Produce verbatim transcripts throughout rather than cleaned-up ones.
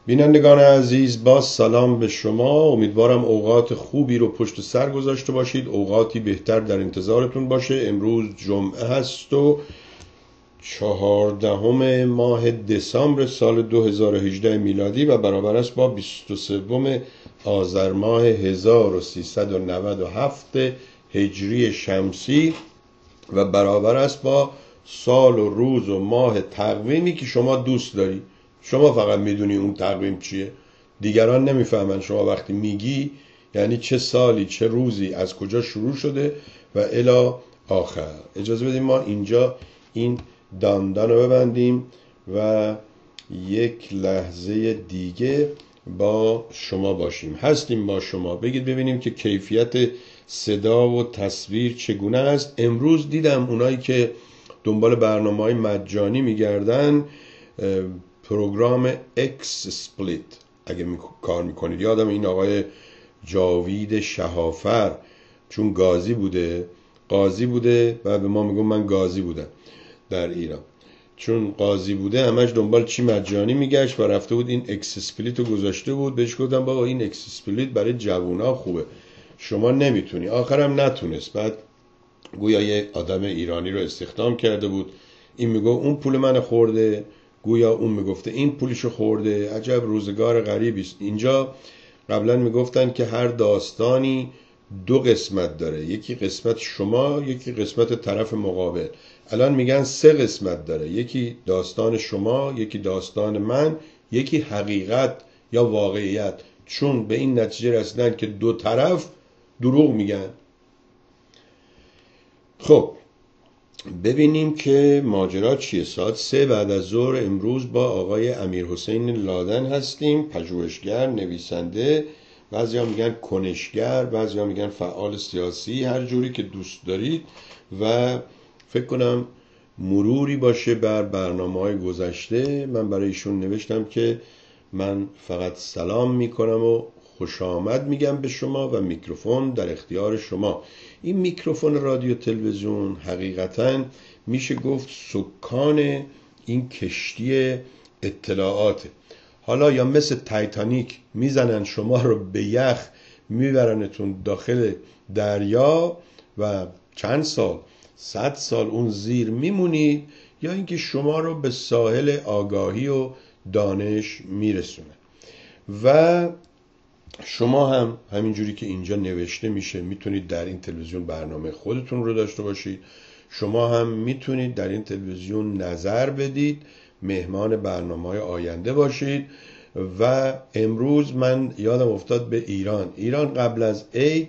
بینندگان عزیز، با سلام به شما. امیدوارم اوقات خوبی رو پشت سر گذاشته باشید، اوقاتی بهتر در انتظارتون باشه. امروز جمعه هست و چهاردهم ماه دسامبر سال دو هزار و هجده میلادی و برابر است با بیست و سوم آذر ماه هزار و سیصد و نود و هفت هجری شمسی و برابر است با سال و روز و ماه تقویمی که شما دوست داری. شما فقط میدونی اون تقویم چیه، دیگران نمیفهمن. شما وقتی میگی یعنی چه سالی، چه روزی، از کجا شروع شده و الی آخر. اجازه بدیم ما اینجا این داندان رو ببندیم و یک لحظه دیگه با شما باشیم. هستیم با شما. بگید ببینیم که کیفیت صدا و تصویر چگونه است. امروز دیدم اونایی که دنبال برنامه‌های مجانی میگردن، پروگرام اکس اسپلیت اگه می کار میکنید، یادم این آقای جاوید شهافر چون گازی بوده قاضی بوده و به ما میگم من گازی بودم در ایران، چون قاضی بوده همش دنبال چی مجانی میگشت و رفته بود این اکس اسپلیت رو گذاشته بود. بهش گفتم بابا این اکس اسپلیت برای جوونا خوبه، شما نمیتونی. آخرم نتونست. بعد گویا یه آدم ایرانی رو استخدام کرده بود، این میگه اون پول من خورده، گویا اون میگفته این پولشو خورده. عجب روزگار غریبی است. اینجا قبلا میگفتن که هر داستانی دو قسمت داره، یکی قسمت شما، یکی قسمت طرف مقابل. الان میگن سه قسمت داره، یکی داستان شما، یکی داستان من، یکی حقیقت یا واقعیت. چون به این نتیجه رسیدن که دو طرف دروغ میگن. خب ببینیم که ماجرا چیه. ساعت سه بعد از ظهر امروز با آقای امیرحسین لادن هستیم، پژوهشگر، نویسنده، بعضیا میگن کنشگر، بعضیا میگن فعال سیاسی، هر جوری که دوست دارید. و فکر کنم مروری باشه بر برنامه‌های گذشته. من برای ایشون نوشتم که من فقط سلام میکنم و خوش آمد میگم به شما و میکروفون در اختیار شما. این میکروفون رادیو تلویزیون حقیقتا میشه گفت سکان این کشتی اطلاعاته. حالا یا مثل تایتانیک میزنن شما رو به یخ، میبرنتون داخل دریا و چند سال، صد سال اون زیر میمونید، یا اینکه شما رو به ساحل آگاهی و دانش میرسونه. و شما هم همینجوری که اینجا نوشته میشه میتونید در این تلویزیون برنامه خودتون رو داشته باشید. شما هم میتونید در این تلویزیون نظر بدید، مهمان برنامه‌های آینده باشید. و امروز من یادم افتاد به ایران. ایران قبل از عید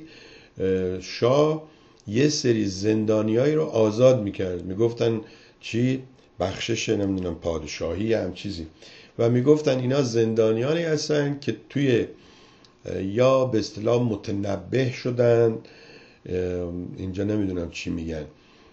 شاه یه سری زندانیایی رو آزاد میکرد، میگفتن چی؟ بخشش نمیدونم پادشاهی هم چیزی، و میگفتن اینا زندانیانی هستن که توی یا به اصطلاح متنبه شدن، اینجا نمیدونم چی میگن،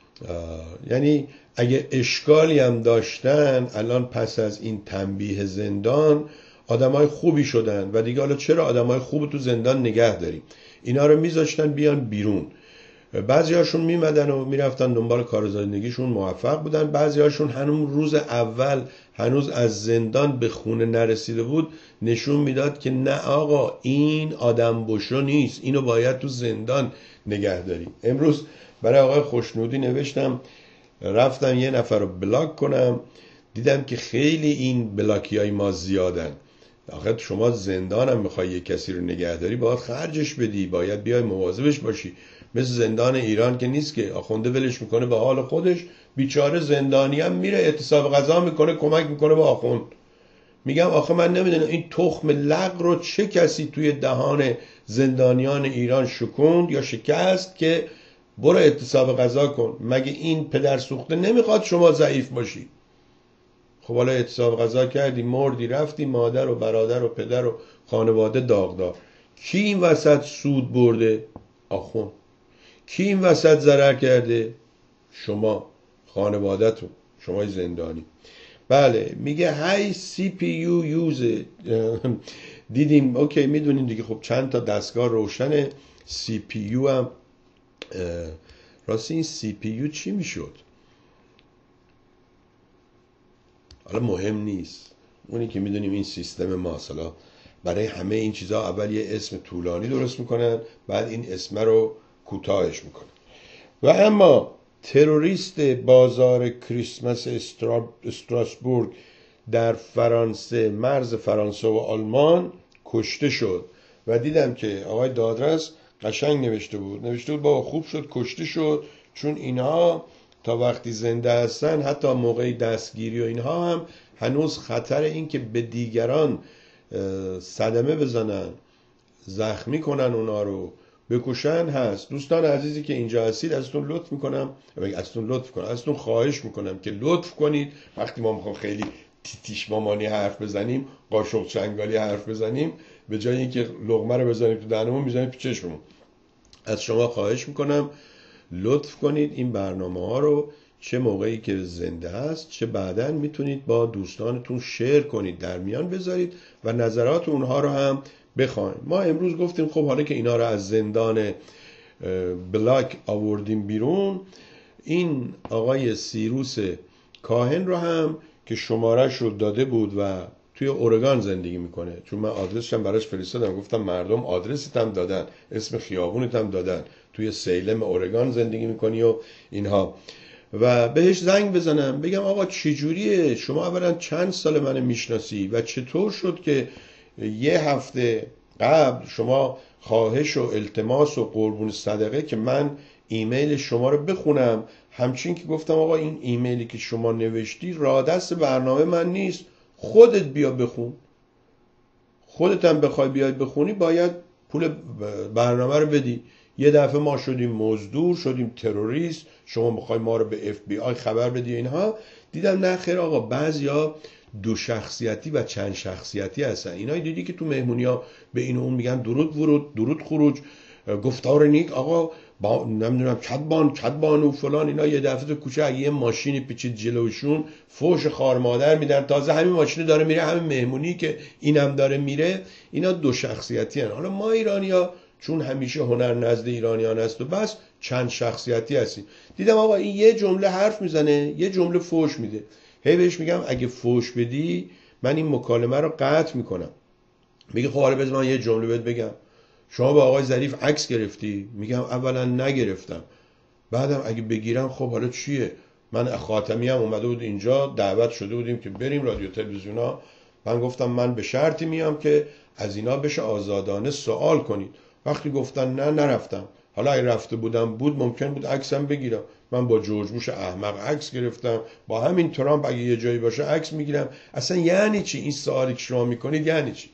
یعنی اگه اشکالی هم داشتن الان پس از این تنبیه زندان آدمای خوبی شدن و دیگه حالا چرا آدمای خوب تو زندان نگه داریم؟ اینا رو میذاشتن بیان بیرون. بعضی هاشون میمدن و میرفتن دنبال کار زندگیشون، موفق بودن. بعضی هاشون هنوز روز اول هنوز از زندان به خونه نرسیده بود نشون میداد که نه آقا این آدم بشو نیست، اینو باید تو زندان نگه داری. امروز برای آقای خوشنودی نوشتم، رفتم یه نفر رو بلاک کنم، دیدم که خیلی این بلاکی های ما زیادن. آخه شما زندان هم میخوای یه کسی رو نگهداری باید خرجش بدی، باید بیای مواظبش باشی. مثل زندان ایران که نیست که آخونده ولش میکنه به حال خودش، بیچاره زندانی هم میره اعتصاب غذا میکنه، کمک میکنه به آخوند. میگم آخه من نمیدونم این تخم لق رو چه کسی توی دهان زندانیان ایران شکوند یا شکست که برو اعتصاب غذا کن. مگه این پدر سوخته نمیخواد شما ضعیف باشی؟ خب حالا اعتصاب غذا کردی، مردی، رفتی، مادر و برادر و پدر و خانواده داغدار. کی این وسط سود برده؟ آخوند. کی این وسط ضرر کرده؟ شما، خانواده‌تون، شما زندانی. بله میگه های سی پی یو یوز. دیدیم اوکی، میدونیم دیگه. خب چند تا دستگاه روشنه. سی پی یو هم راستی این سی پی یو چی میشد؟ حالا مهم نیست. اونی که میدونیم این سیستم ماست. حالا برای همه این چیزها اول یه اسم طولانی درست میکنن، بعد این اسم رو کوتاهش میکنن. و اما تروریست بازار کریسمس استراسبورگ در فرانسه، مرز فرانسه و آلمان کشته شد. و دیدم که آقای دادرس قشنگ نوشته بود نوشته بود بابا خوب شد کشته شد، چون اینها تا وقتی زنده هستن، حتی موقع دستگیری و اینها هم هنوز خطر این که به دیگران صدمه بزنن، زخمی کنن، اونا رو بکشن هست. دوستان عزیزی که اینجا هستید، ازتون لطف میکنم ازتون لطف میکنم ازتون خواهش میکنم که لطف کنید وقتی ما میخوام خیلی تیتیش مامانی حرف بزنیم، قاشق چنگالی حرف بزنیم، به جای اینکه لقمه رو بزنیم تو دهنمون میزنیم تو چشممون. از شما خواهش میکنم لطف کنید این برنامه ها رو چه موقعی که زنده هست چه بعداً میتونید با دوستانتون شیر کنید، در میان بذارید و نظرات اونها رو هم بخواین. ما امروز گفتیم خب حالا که اینا رو از زندان بلاک آوردیم بیرون، این آقای سیروس کاهن رو هم که شمارش رو داده بود و توی اورگان زندگی میکنه، چون من آدرسش هم براش فرستادم، گفتم مردم آدرست هم دادن، اسم خیابونت هم دادن، توی سیلم اورگان زندگی میکنی و اینها، و بهش زنگ بزنم بگم آقا چجوریه، شما اولا چند سال من میشناسی و چطور شد که یه هفته قبل شما خواهش و التماس و قربون صدقه که من ایمیل شما رو بخونم، همچین که گفتم آقا این ایمیلی که شما نوشتی راه دست برنامه من نیست، خودت بیا بخون، خودت هم بخوای بیای بخونی باید پول برنامه رو بدی. یه دفعه ما شدیم مزدور، شدیم تروریست، شما میخوای ما رو به اف بی آی خبر بدی اینها. دیدم نه خیر آقا، بعضیا دو شخصیتی و چند شخصیتی هستن. اینا دیدی که تو مهمونی ها به این و اون میگن درود ورود، درود خروج، گفتار نیک، آقا با نمیدونم کدبان کدبان و فلان، اینا یه دفعه تو کوچه اگه یه ماشینی پیچید جلوشون فوش خار مادر میدن، تازه همین ماشین داره میره، همین مهمونی که اینم داره میره. اینا دو شخصیتی هن. حالا ما ایرانیا چون همیشه هنر نزد ایرانیان است و بس چند شخصیتی هستیم. دیدم آقا این یه جمله حرف میزنه، یه جمله فوش میده، هی بهش میگم اگه فوش بدی من این مکالمه رو قطع میکنم. میگه خب حالا بذار من یه جمله بهت بگم، شما با آقای ظریف عکس گرفتی؟ میگم اولا نگرفتم، بعدم اگه بگیرم خب حالا چیه؟ من خاتمی هم اومده بود اینجا، دعوت شده بودیم که بریم رادیو تلویزیونا، من گفتم من به شرطی میام که از اینا بشه آزادانه سوال کنید. وقتی گفتن نه نرفتم. حالا اگه رفته بودم بود ممکن بود عکسم بگیرم. من با جورج بوش احمق عکس گرفتم، با همین ترامپ اگه یه جایی باشه عکس میگیرم. اصلا یعنی چی این سوالی که شما میکنید؟ یعنی چی؟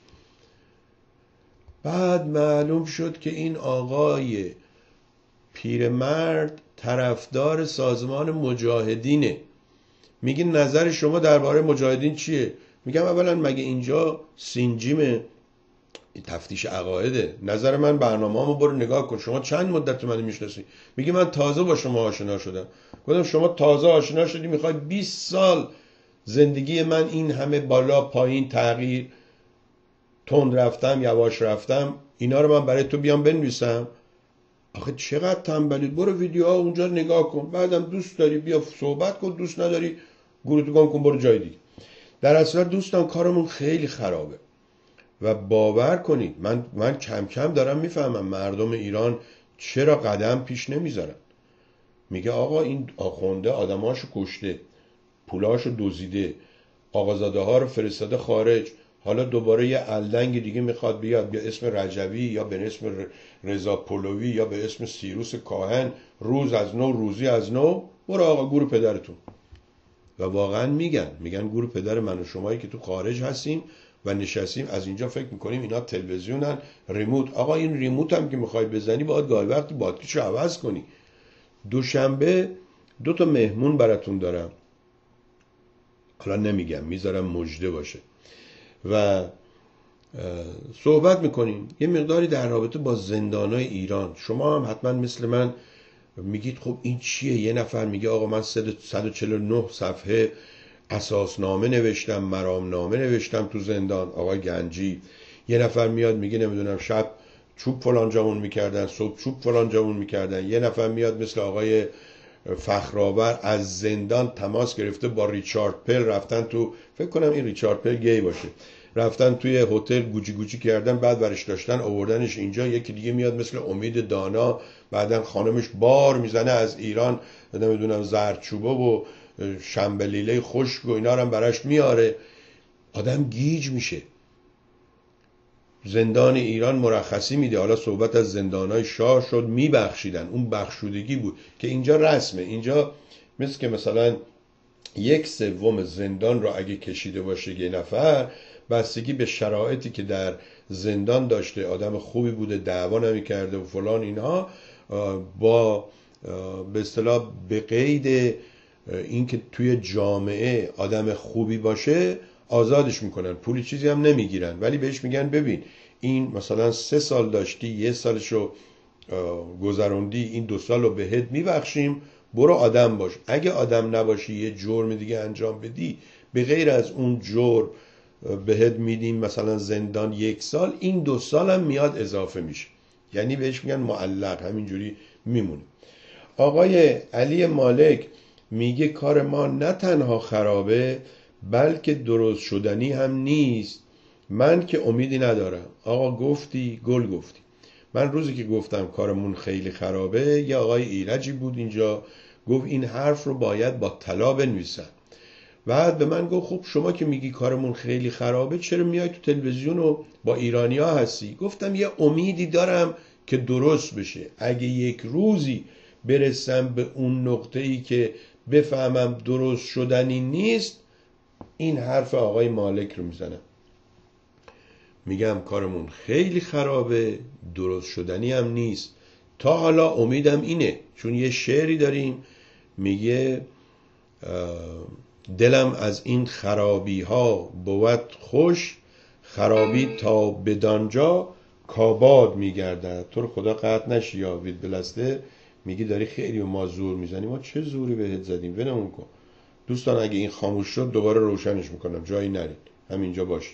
بعد معلوم شد که این آقای پیرمرد طرفدار سازمان مجاهدینه. میگه نظر شما درباره مجاهدین چیه؟ میگم اولا مگه اینجا سینجیمه؟ تفتیش عقایده. نظر من برنامه‌امو برو نگاه کن، شما چند مدت منو میشناسی؟ میگه من تازه با شما آشنا شدم. گفتم شما تازه آشنا شدی میخوای بیست سال زندگی من این همه بالا پایین تغییر، تند رفتم یواش رفتم، اینا رو من برای تو بیام بنویسم؟ آخه چقدر تنبلی. برو ویدیوها اونجا نگاه کن، بعدم دوست داری بیا صحبت کن، دوست نداری گروه گم کن برو جای دیگه. در اصل دوستان کارمون خیلی خرابه و باور کنید من من کم کم دارم میفهمم مردم ایران چرا قدم پیش نمیذارن. میگه آقا این آخونده آدماشو کشته، پولاشو دزدیده، آقازاده ها رو فرستاده خارج، حالا دوباره یه الدنگ دیگه میخواد بیاد به اسم رجوی یا به اسم رضا پهلوی یا به اسم سیروس کاهن، روز از نو روزی از نو. برو آقا گور پدرتون. و واقعا میگن میگن گور پدر من و شمایی که تو خارج هستیم و نشستیم از اینجا فکر میکنیم اینا تلویزیونن، ریموت. آقا این ریموت هم که میخوای بزنی باید گاهی وقتی باتریشو عوض کنی. دوشنبه دو تا مهمون براتون دارم، حالا نمیگم میذارم مژده باشه، و صحبت میکنیم یه مقداری در رابطه با زندانای ایران. شما هم حتما مثل من میگید خب این چیه؟ یه نفر میگه آقا من صد و چهل و نه صفحه اساسنامه نوشتم، مرامنامه نوشتم تو زندان، آقای گنجی. یه نفر میاد میگه نمیدونم شب چوب فلان جامون میکردن، صبح چوب فلان جامون میکردن. یه نفر میاد مثل آقای فخرآور از زندان تماس گرفته با ریچارد پل، رفتن تو، فکر کنم این ریچارد پل گی باشه، رفتن توی هتل گوچی گوچی کردن، بعد برش داشتن آوردنش اینجا. یکی دیگه میاد مثل امید دانا، بعدن خانمش بار میزنه از ایران، نمیدونم زردچوبه و شنبلیله خشک و اینا رو هم براش میاره. آدم گیج میشه. زندان ایران مرخصی میده. حالا صحبت از زندانهای شاه شد، میبخشیدن، اون بخشودگی بود که اینجا رسمه. اینجا مثل که مثلا یک سوم زندان رو اگه کشیده باشه یه نفر، بستگی به شرایطی که در زندان داشته، آدم خوبی بوده، دعوا نمی‌کرده و فلان اینها، با به اصطلاح به قید اینکه توی جامعه آدم خوبی باشه آزادش میکنن، پولی چیزی هم نمیگیرن، ولی بهش میگن ببین این مثلا سه سال داشتی، یه سالشو گذروندی، این دو سالو بهت میبخشیم، برو آدم باش. اگه آدم نباشی یه جرم دیگه انجام بدی، به غیر از اون جرم بهت میدیم مثلا زندان یک سال، این دو سال هم میاد اضافه میشه، یعنی بهش میگن معلق، همینجوری میمونه. آقای علی مالک میگه کار ما نه تنها خرابه بلکه درست شدنی هم نیست. من که امیدی ندارم. آقا گفتی، گل گفتی. من روزی که گفتم کارمون خیلی خرابه، یه آقای ایرجی بود اینجا گفت این حرف رو باید با طلا بنویسن. بعد به من گفت خب شما که میگی کارمون خیلی خرابه، چرا میای تو تلویزیون و با ایرانیا هستی؟ گفتم یه امیدی دارم که درست بشه. اگه یک روزی برسم به اون نقطه‌ای که بفهمم درست شدنی نیست، این حرف آقای مالک رو میزنم، میگم کارمون خیلی خرابه، درست شدنی هم نیست. تا حالا امیدم اینه، چون یه شعری داریم میگه دلم از این خرابی ها بود خوش، خرابی تا بدانجا کاباد میگردد. تو رو خدا قطع نشی یا وید بلسته، میگی داری خیلی و ما زور میزنی. ما چه زوری بهت زدیم؟ ولمون کن. دوستان اگه این خاموش شد دوباره روشنش میکنم، جایی نرید، همینجا باش.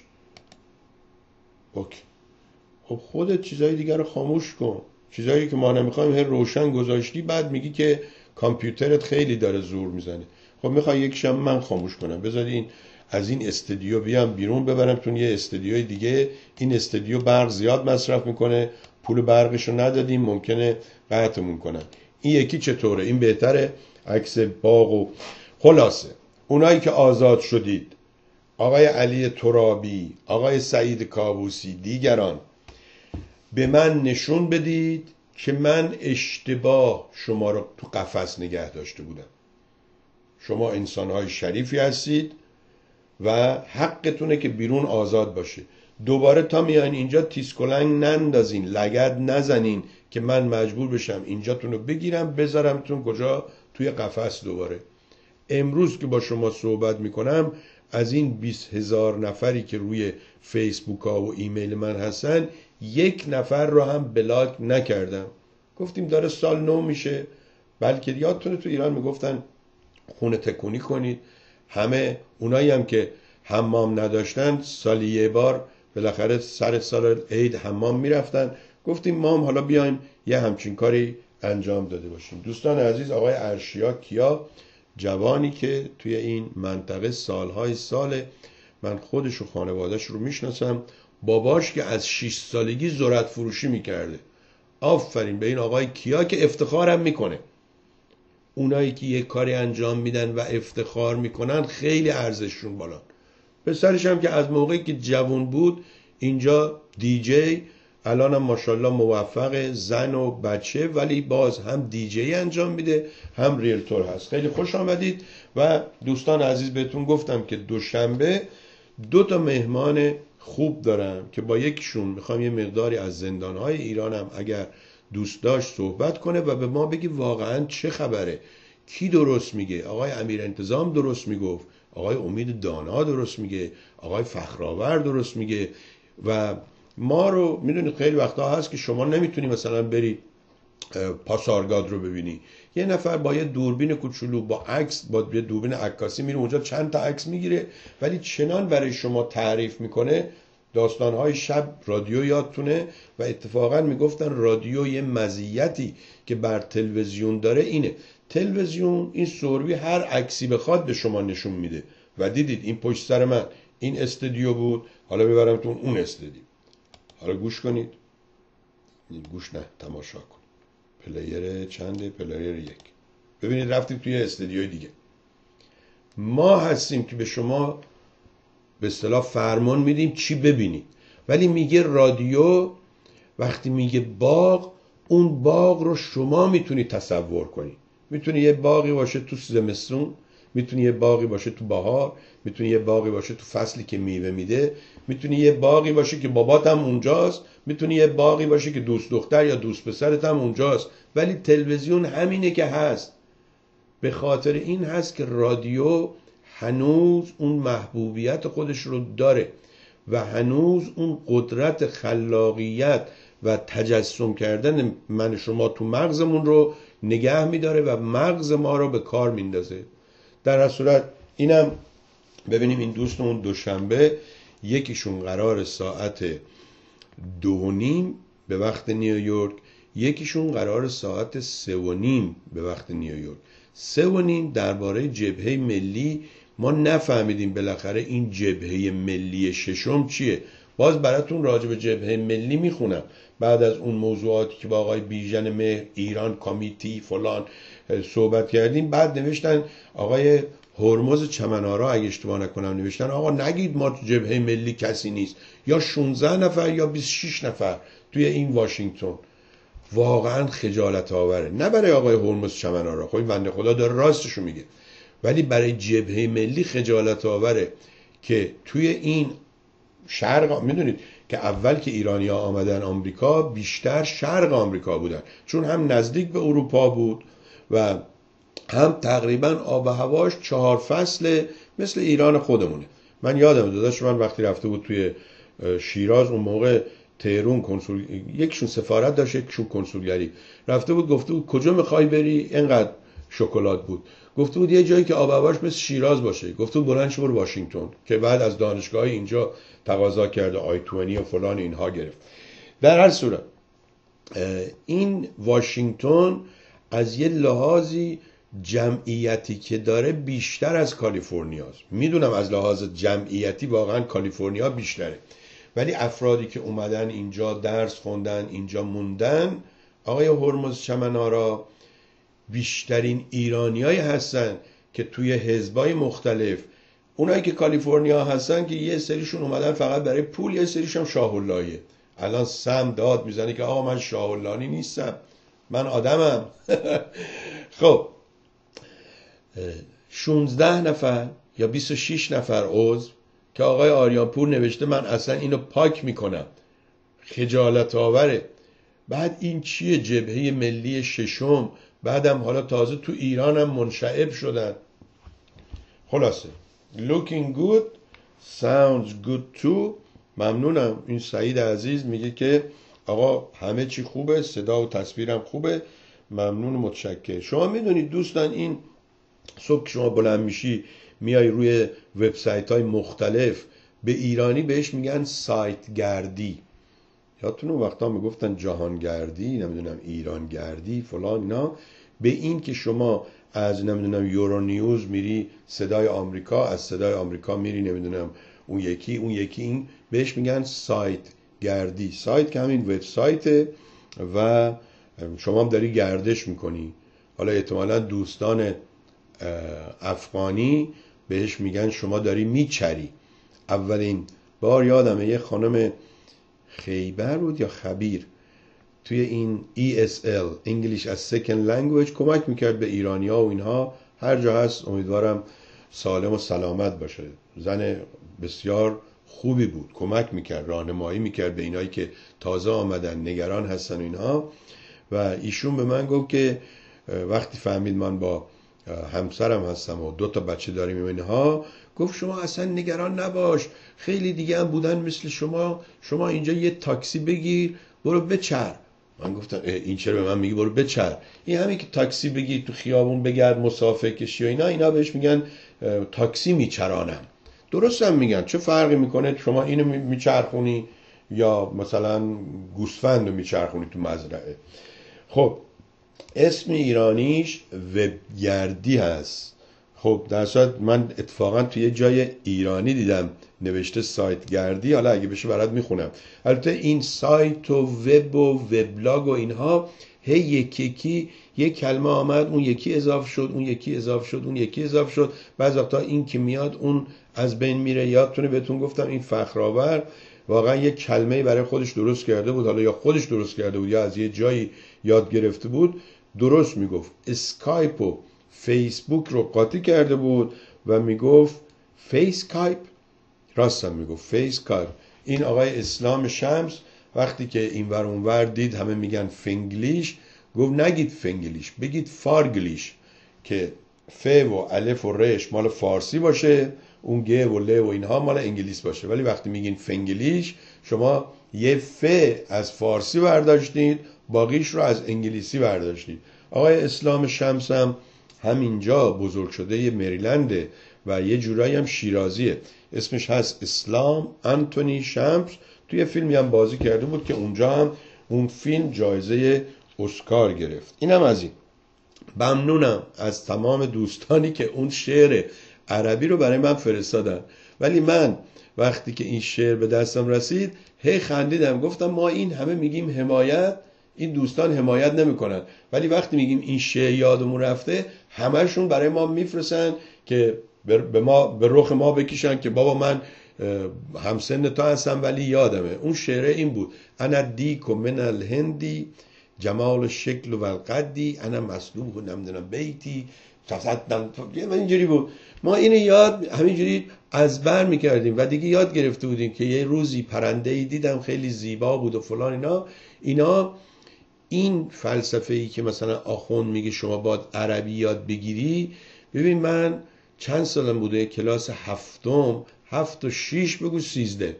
اوکی. خب خودت چیزای دیگر رو خاموش کن، چیزایی که ما نمیخوایم هر روشن گذاشتی، بعد میگی که کامپیوترت خیلی داره زور میزنه. خب میخوای یکشم من خاموش کنم؟ بذار این از این استودیو بیام بیرون، ببرم تون یه استودیوی دیگه. این استودیو برق زیاد مصرف میکنه، پول برقشو ندادیم، ممکنه قطعمون کنن. این یکی چطوره؟ این بهتره؟ عکس باغ و خلاصه. اونایی که آزاد شدید، آقای علی ترابی، آقای سعید کاووسی، دیگران، به من نشون بدید که من اشتباه شما رو تو قفس نگه داشته بودم. شما انسانهای شریفی هستید و حقتونه که بیرون آزاد باشه. دوباره تا میان اینجا تیسکلنگ نندازین، لگد نزنین که من مجبور بشم اینجاتون رو بگیرم بذارمتون کجا؟ توی قفس. دوباره امروز که با شما صحبت میکنم، از این بیست هزار نفری که روی فیسبوک ها و ایمیل من هستن، یک نفر رو هم بلاک نکردم. گفتیم داره سال نو میشه، بلکه یادتونه تو ایران میگفتن خونه تکونی کنید. همه اونایی هم که حمام نداشتن سالی یه بار بالاخره سر سال عید حمام میرفتن. گفتیم ما هم حالا بیایم یه همچین کاری انجام داده باشیم. دوستان عزیز، آقای ارشیا کیا، جوانی که توی این منطقه سالهای ساله، من خودش و خانوادهش رو میشناسم، باباش که از شش سالگی ذرت فروشی میکرده. آفرین به این آقای کیا که افتخارم میکنه. اونایی که یه کاری انجام میدن و افتخار میکنن خیلی ارزششون بالا. پسرش هم که از موقعی که جوان بود اینجا دیجی، الان هم ماشاءالله موفق، زن و بچه، ولی باز هم دیجی انجام میده هم ریلتور هست. خیلی خوش آمدید. و دوستان عزیز بهتون گفتم که دوشنبه دو تا مهمان خوب دارم که با یکیشون میخوام یه مقداری از زندانهای ایرانم اگر دوست داشت صحبت کنه و به ما بگی واقعا چه خبره، کی درست میگه. آقای امیر انتظام درست میگفت، آقای امید دانا درست میگه، آقای فخرآور درست میگه. و ما رو میدونید خیلی وقتا هست که شما نمیتونی مثلا بری پاسارگاد رو ببینی، یه نفر با یه دوربین کوچولو با عکس، با یه دوربین عکاسی میره اونجا چند تا عکس میگیره، ولی چنان برای شما تعریف میکنه. داستانهای شب رادیو یادتونه و اتفاقا میگفتن رادیو یه مزیتی که بر تلویزیون داره اینه، تلویزیون این سوربی هر عکسی بخواد به شما نشون میده و دیدید این پشت سر من این استودیو بود، حالا ببرمتون اون استودیو، حالا گوش کنید، گوش نه تماشا کن. پلیر چنده؟ پلیر یک. ببینید رفتید توی استودیوی دیگه. ما هستیم که به شما به اصطلاح فرمان میدیم چی ببینید، ولی میگه رادیو وقتی میگه باغ، اون باغ رو شما میتونی تصور کنی. میتونی یه باغی باشه تو زمستون، میتونی یه باغی باشه تو بهار، میتونی یه باغی باشه تو فصلی که میوه میده، میتونی یه باغی باشه که بابات هم اونجاست، میتونی یه باغی باشه که دوست دختر یا دوست پسرت هم اونجاست. ولی تلویزیون همینه که هست. به خاطر این هست که رادیو هنوز اون محبوبیت خودش رو داره و هنوز اون قدرت خلاقیت و تجسم کردن من شما تو مغزمون رو نگه میداره و مغز ما رو به کار میندازه. در هر صورت اینم ببینیم این دوستمون دوشنبه یکیشون قرار ساعت دو و نیم به وقت نیویورک، یکیشون قرار ساعت سه و نیم به وقت نیویورک. سه و نیم درباره جبهه ملی. ما نفهمیدیم بالاخره این جبهه ملی ششم چیه. باز براتون راجع به جبهه ملی میخونم بعد از اون موضوعاتی که با آقای بیژن مهر ایران کامیتی فلان صحبت کردیم. بعد نوشتن آقای هرمز چمنارا اگه اشتباه نکنم نوشتن آقا نگید ما جبهه ملی کسی نیست، یا شانزده نفر یا بیست و شش نفر توی این واشنگتن. واقعا خجالت آوره، نه برای آقای هرمز چمنارا، خب بنده خدا داره راستشو میگه، ولی برای جبهه ملی خجالت آوره که توی این شرق، میدونید که اول که ایرانی‌ها آمدن آمریکا بیشتر شرق آمریکا بودن، چون هم نزدیک به اروپا بود و هم تقریبا آب و هواش چهار فصل مثل ایران خودمونه. من یادم داداش من وقتی رفته بود توی شیراز، اون موقع تهران کنسول، یکشون سفارت داشت یکشون کنسولگری، رفته بود گفته بود کجا میخوای بری، اینقدر شکلات بود، گفته بود یه جایی که آب و هواش مثل شیراز باشه، گفته بود بلند شو برو واشنگتن، که بعد از دانشگاه اینجا تقاضا کرده آی بیست و فلان اینها گرفت. در هر صورت این واشنگتن از یه لحاظی جمعیتی که داره بیشتر از کالیفرنیاست. میدونم از لحاظ جمعیتی واقعا کالیفرنیا بیشتره، ولی افرادی که اومدن اینجا درس خوندن اینجا موندن، آقای هرمز چمنارا، بیشترین ایرانیایی هستن که توی حزبای مختلف، اونایی که کالیفرنیا هستن که یه سریشون اومدن فقط برای پول، یه سریشون شاه اللهیه. الان سم داد میزنه که آقا من شاه اللهی نیستم، من آدمم. خب شانزده نفر یا بیست و شش نفر عضو که آقای آریانپور نوشته من اصلا اینو پاک میکنم، خجالت آوره. بعد این چیه؟ جبهه ملی ششم، بعدم حالا تازه تو ایران هم منشعب شدن. خلاصه looking good sounds good too. ممنونم. این سعید عزیز میگه که آقا همه چی خوبه، صدا و تصویرم خوبه، ممنون و متشکر. شما میدونید دوستان این صبح شما بلند میشی میای روی وبسایت های مختلف، به ایرانی بهش میگن سایت گردی. یادتون اون وقتا میگفتن جهان گردی، نمیدونم ایران گردی فلان اینا. به این که شما از نمیدونم یورو نیوز میری صدای آمریکا، از صدای آمریکا میری نمیدونم اون یکی اون یکی این بهش میگن سایت گردی. سایت که همین وبسایت و شما هم داری گردش میکنی. حالا احتمالاً دوستان افغانی بهش میگن شما داری میچری. اولین بار یادمه یه خانم خیبر بود یا خبیر توی این ای اس ال English as Second Language کمک میکرد به ایرانی ها و اینها. هر جا هست امیدوارم سالم و سلامت باشه. زن بسیار خوبی بود، کمک میکرد، راهنمایی میکرد به اینایی که تازه آمدن نگران هستن و اینها. و ایشون به من گفت که وقتی فهمید من با همسرم هستم و دو تا بچه داریم اینها، گفت شما اصلا نگران نباش، خیلی دیگه هم بودن مثل شما، شما اینجا یه تاکسی بگیر برو بچر. من گفتم این چرا به من میگی برو بچر؟ این همین که تاکسی بگیر تو خیابون بگرد مسافر کشی و اینا، اینا بهش میگن تاکسی میچرانم. درست هم میگن. چه فرقی میکنه شما اینو میچرخونی یا مثلا گوسفند رو میچرخونی تو مزرعه؟ خب اسم ایرانیش وبگردی هست. خب در صورت من اتفاقا توی یه جای ایرانی دیدم نوشته سایت گردی، حالا اگه بشه برات میخونم. البته این سایت و وب و وبلاگ و اینها هی یکی یکی یک کلمه آمد، اون یکی اضافه شد، اون یکی اضافه شد، اون یکی اضافه شد، بعضی وقتا این که میاد اون از بین میره. یادتونه بهتون گفتم این فخرآور واقعا یک کلمه برای خودش درست کرده بود، حالا یا خودش درست کرده بود یا از یه جایی یاد گرفته بود، درست میگفت. اسکایپ و فیسبوک رو قاطی کرده بود و میگفت فیسکایپ، راستم میگفت فیسکایپ. این آقای اسلام شمس وقتی که این ور اون ور دید همه میگن فنگلیش، گفت نگید فنگلیش، بگید فارگلیش، که ف و الف و رش مال فارسی باشه، اون گ و ل و اینها مال انگلیس باشه. ولی وقتی میگین فنگلیش شما یه ف از فارسی برداشتید، باقیش رو از انگلیسی برداشتید. آقای اسلام شمس هم همینجا بزرگ شده، یه مریلنده و یه جورایی هم شیرازیه. اسمش هست اسلام انتونی شمس. توی فیلمی هم بازی کرده بود که اونجا هم اون فیلم جایزه اسکار گرفت. اینم از این. ممنونم از تمام دوستانی که اون شعر عربی رو برای من فرستادن، ولی من وقتی که این شعر به دستم رسید هی خندیدم، گفتم ما این همه میگیم حمایت، این دوستان حمایت نمیکنن، ولی وقتی میگیم این شعر یادمون رفته همشون برای ما میفرستن که به ما به رخ ما بکشن که بابا من همسن تا هستم ولی یادمه. اون شعر این بود: انا دیک من الهندی جمال شکل و القدی انا مسلوب نمیدونم بیتی تصدم، اینجوری بود. ما اینو یاد همینجوری از بر میکردیم و دیگه یاد گرفته بودیم که یه روزی پرنده‌ای دیدم خیلی زیبا بود و فلان اینا اینا این فلسفه ای که مثلا آخوند میگه شما باید عربی یاد بگیری. ببین من چند سالم بوده، کلاس هفتم، هفت و شیش بگو سیزده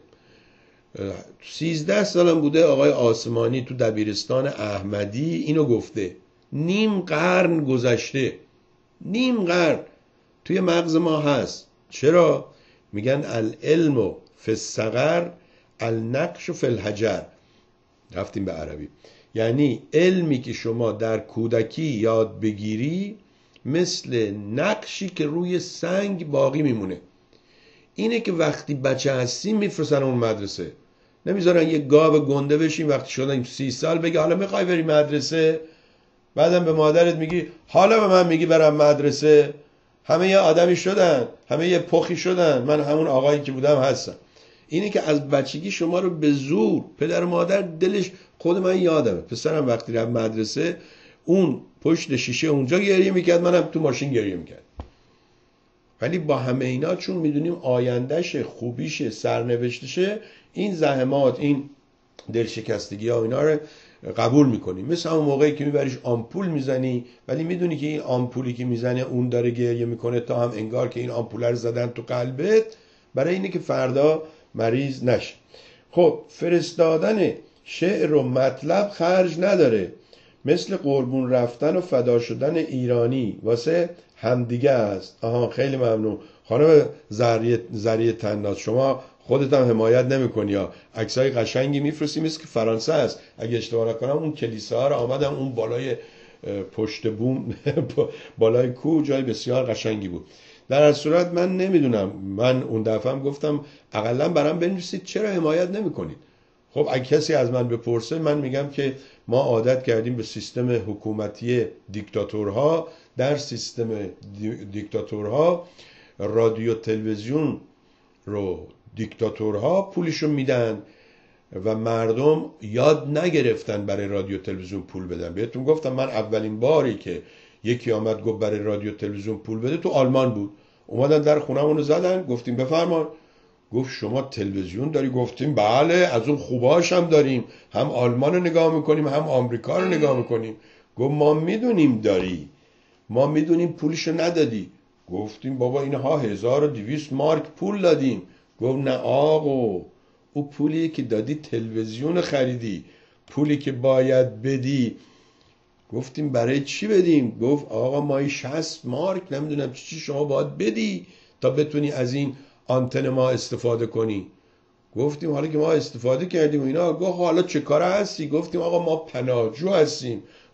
سیزده سالم بوده، آقای آسمانی تو دبیرستان احمدی اینو گفته. نیم قرن گذشته، نیم قرن توی مغز ما هست. چرا؟ میگن العلم فی الصغر النقش فی الحجر. رفتیم به عربی، یعنی علمی که شما در کودکی یاد بگیری مثل نقشی که روی سنگ باقی میمونه. اینه که وقتی بچه هستیم میفرستن اون مدرسه، نمیذارن یه گاو گنده بشیم وقتی شدن سی سال بگی حالا میخوای بری مدرسه، بعدم به مادرت میگی حالا به من میگی برم مدرسه. همه یه آدمی شدن، همه یه پخی شدن، من همون آقایی که بودم هستم. اینه که از بچگی شما رو به زور پدر و مادر دلش، خود من یادمه پسرم وقتی رفت مدرسه اون پشت شیشه اونجا گریه میکرد، منم تو ماشین گریه میکرد. ولی با همه اینا چون میدونیم آیندهشه، خوبیشه، سرنوشتشه، این زحمات، این دلشکستگی ها اینا رو قبول میکنیم. مثل همون موقعی که میبریش آمپول میزنی ولی میدونی که این آمپولی که میزنه اون داره گریه میکنه تا هم انگار که این آمپول رو زدن تو قلبت، برای اینه که فردا مریض نشه. خب فرستادن شعر و مطلب خرج نداره، مثل قربون رفتن و فدا شدن ایرانی واسه همدیگه است. آها خیلی ممنون خانم زریه تناز، شما خودت هم حمایت نمی‌کنی یا عکسای قشنگی میفرستی مثل که فرانسه است. اگه اشتباه نکنم اون کلیسا رو آمدم اون بالای پشت بوم بالای کوه جای بسیار قشنگی بود. در هر صورت من نمیدونم، من اون دفعه هم گفتم اقلا برام بنویسید چرا حمایت نمی‌کنید. خب اگه کسی از من بپرسه من میگم که ما عادت کردیم به سیستم حکومتی دیکتاتورها. در سیستم دیکتاتورها رادیو تلویزیون رو دیکتاتورها پولشو میدن و مردم یاد نگرفتن برای رادیو تلویزیون پول بدن. بهتون گفتم من اولین باری که یکی آمد گفت برای رادیو تلویزیون پول بده تو آلمان بود. اومدن در خونمون رو زدن، گفتیم بفرمان. گفت شما تلویزیون داری؟ گفتیم بله، از اون خوباش هم داریم، هم آلمان رو نگاه میکنیم هم آمریکا رو نگاه میکنیم. گفت ما میدونیم داری، ما میدونیم پولشو ندادی. گفتیم بابا اینها هزار و دویست مارک پول دادیم. گفت نه آقا، او پولی که دادی تلویزیون خریدی، پولی که باید بدی. گفتیم برای چی بدیم؟ گفت آقا ما شصت مارک نمیدونم چی شما باید بدی تا بتونی از این آنتن ما استفاده کنی. گفتیم حالا که ما استفاده کردیم و اینا. گفت حالا چه کاره هستی؟ گفتیم آقا ما پناهجو هستیم.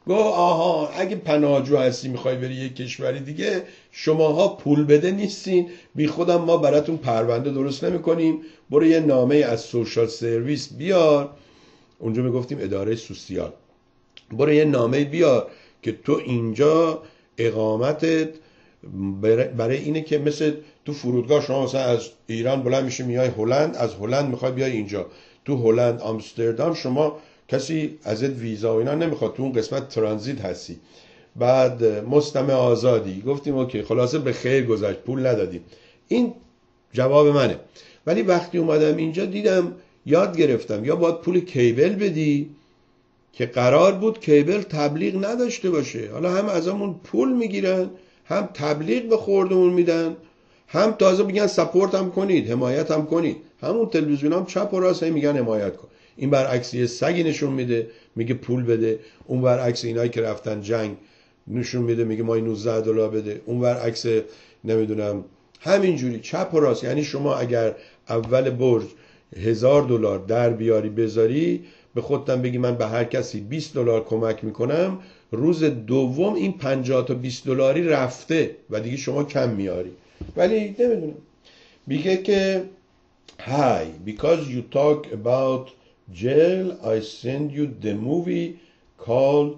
گو آها اگه پناهجو هستی میخوای بری یک کشوری دیگه، شماها پول بده نیستین، بی خودم ما براتون پرونده درست نمیکنیم، برو یه نامه از سوشال سرویس بیار، اونجا میگفتیم اداره سوسیال، برو یه نامه بیار که تو اینجا اقامتت برای اینه که مثل تو فرودگاه شما مثلا از ایران بلند میشه میای هلند، از هلند میخوای بیای اینجا، تو هلند آمستردام شما کسی ازت ویزا و اینا نمیخواد، تو اون قسمت ترانزیت هستی، بعد مستمع آزادی. گفتیم اوکی، خلاصه به خیر گذشت، پول ندادیم. این جواب منه. ولی وقتی اومدم اینجا دیدم، یاد گرفتم یا باید پول کیبل بدی که قرار بود کیبل تبلیغ نداشته باشه، حالا هم ازمون پول میگیرن، هم تبلیغ به خوردمون میدن، هم تازه میگن سپورت هم کنید، حمایت هم کنید. همون تلویزیون هم چپ و راست میگن حمایت کن. این برعکس یه سگی نشون میده میگه پول بده، اون برعکس اینایی که رفتن جنگ نشون میده میگه ما نوزده دلار بده، اون برعکس نمیدونم همینجوری چپ و راست. یعنی شما اگر اول برج هزار دلار در بیاری بذاری، به خودتم بگی من به هر کسی بیست دلار کمک میکنم، روز دوم این پنجاه تا بیست دلاری رفته و دیگه شما کم میاری. ولی نمیدونم، میگه که Hi, because you talk about jail, I send you the movie called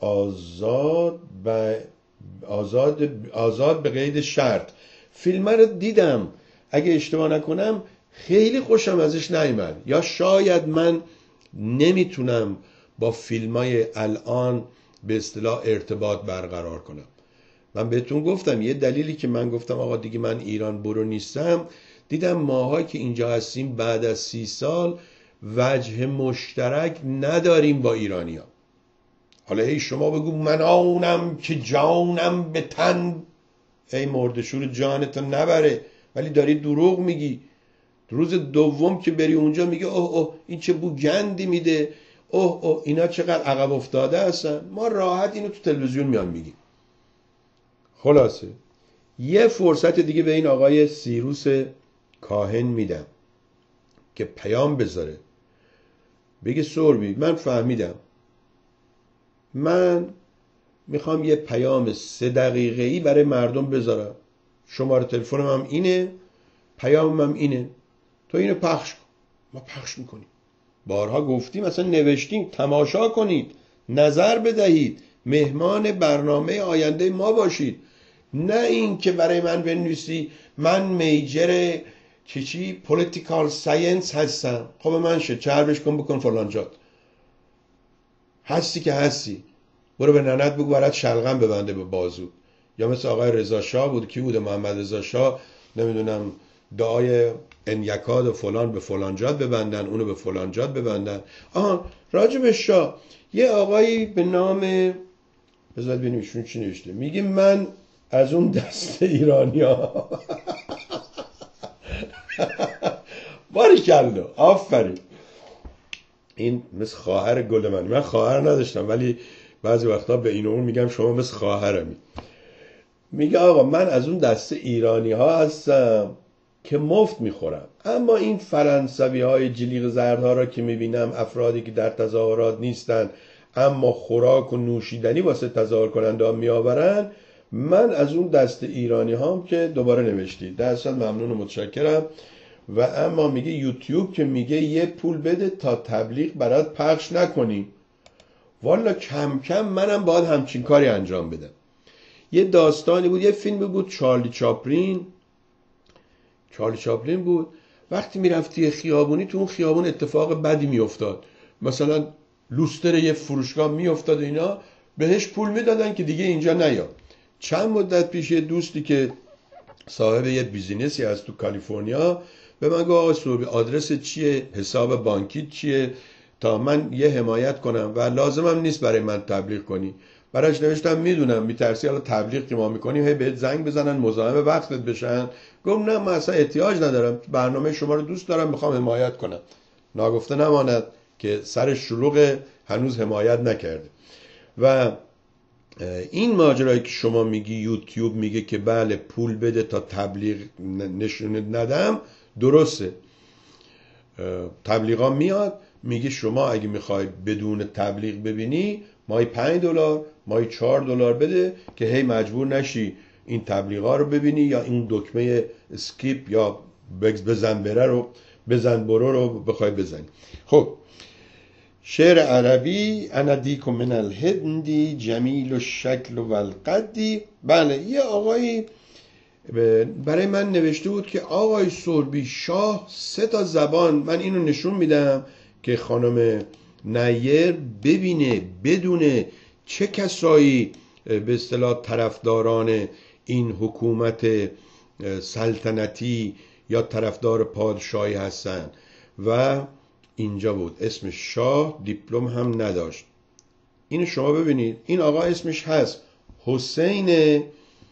آزاد به آزاد آزاد به قید شرط. فیلم رو دیدم، اگه اشتباه نکنم خیلی خوشم ازش نیامد، یا شاید من نمیتونم با فیلمای الان به اصطلاح ارتباط برقرار کنم. من بهتون گفتم یه دلیلی که من گفتم آقا دیگه من ایران برو نیستم، دیدم ماها که اینجا هستیم بعد از سی سال وجه مشترک نداریم با ایرانیا. حالا ای شما بگو من آنم که جانم به تن، ای مردشور جانتو نبره، ولی داری دروغ میگی. روز دوم که بری اونجا میگه اوه اوه این چه بو گندی میده، اوه اوه اینا چقدر عقب افتاده هستن. ما راحت اینو تو تلویزیون میان میگیم. خلاصه یه فرصت دیگه به این آقای سیروس کاهن میدم که پیام بذاره، بگه سوربی من فهمیدم، من میخوام یه پیام سه دقیقه‌ای برای مردم بذارم، شماره تلفنم هم اینه، پیامم هم اینه، تو اینو پخش کن. ما پخش میکنیم. بارها گفتیم، اصلا نوشتیم تماشا کنید، نظر بدهید، مهمان برنامه آینده ما باشید. نه این که برای من بنویسی من میجر چی چی پولیتیکال ساینس هستم. خب من شه چربش کن بکن فلان جات، هستی که هستی، برو به ننت بگو برات شلغم ببنده به بازو. یا مثل آقای رضا شاه بود، کی بوده، محمد رضا شاه، نمیدونم دعای انیکاد و فلان به فلان جات ببندن، اونو به فلان جات ببندن. آها راجع به شاه یه آقایی به نام، بذارید ببینیم ایشون چی نوشته، میگه من از اون دست ایرانیا. باریکلا، آفرین. این مثل خواهر گل من، من خواهر نداشتم ولی بعضی وقتا به این اون میگم شما مثل خواهرمی. میگه آقا من از اون دست ایرانی ها هستم که مفت میخورم، اما این فرانسوی های جلیق زردها را که میبینم، افرادی که در تظاهرات نیستن اما خوراک و نوشیدنی واسه تظاهر کننده ها میآورن، من از اون دست ایرانی هام که دوباره نوشتید. درصد ممنون و متشکرم. و اما میگه یوتیوب که میگه یه پول بده تا تبلیغ برات پخش نکنیم. والا کم کم منم باید همچین کاری انجام بدم. یه داستانی بود، یه فیلمی بود، چارلی چاپلین چارلی چاپلین بود، وقتی میرفتی خیابونی تو اون خیابون اتفاق بدی میافتاد، مثلا لوستر یه فروشگاه میافتاد اینا، بهش پول میدادن که دیگه اینجا نیا. چند مدت پیش یه دوستی که صاحب یه بیزینسی هست تو کالیفرنیا به من گفت آقا صوبی آدرس چیه، حساب بانکی چیه، تا من یه حمایت کنم و لازمم نیست برای من تبلیغ کنی. براش نوشتم میدونم میترسی حالا تبلیغ که ما میکنیم هی بهت زنگ بزنن مزاحم وقتت بشن. گفتم نه من اصلا احتیاج ندارم، برنامه شما رو دوست دارم، میخوام حمایت کنم. ناگفته نماند که سر شلوغ هنوز حمایت نکرده. و این ماجرایی که شما میگی یوتیوب میگه که بله پول بده تا تبلیغ نشون ندم، درسته. تبلیغا میاد میگه شما اگه میخوای بدون تبلیغ ببینی ماهی پنج دلار، ماهی چهار دلار بده که هی مجبور نشی این تبلیغا رو ببینی یا این دکمه اسکیپ یا بزن بره رو بزن برو رو بخوای بزنی. خب شعر عربی انا دیکو من الهندی جمیل الشکل و القدی. بله یه آقایی برای من نوشته بود که آقای سربی شاه سه تا زبان، من اینو نشون میدم که خانم نیر ببینه بدونه چه کسایی به اصطلاح طرفداران این حکومت سلطنتی یا طرفدار پادشاهی هستن. و اینجا بود اسم شاه، دیپلم هم نداشت. اینو شما ببینید، این آقا اسمش هست حسین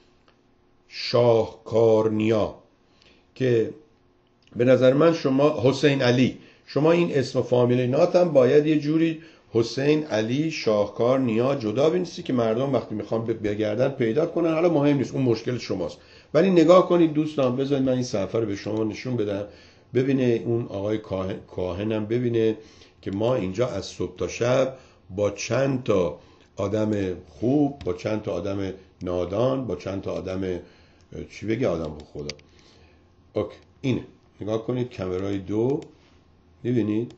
شاهکارنیا که به نظر من شما حسین علی، شما این اسم و فامیلینات هم باید یه جوری حسین علی شاهکارنیا جدا بنویسی که مردم وقتی میخوان بگردن پیدا کنن. حالا مهم نیست، اون مشکل شماست. ولی نگاه کنید دوستان، بذارید من این صفحه رو به شما نشون بدم، ببینه اون آقای کاهن کاهنم ببینه که ما اینجا از صبح تا شب با چند تا آدم خوب، با چند تا آدم نادان، با چند تا آدم چی بگه آدم به خدا. اوکی اینه، نگاه کنید کامرای دو، ببینید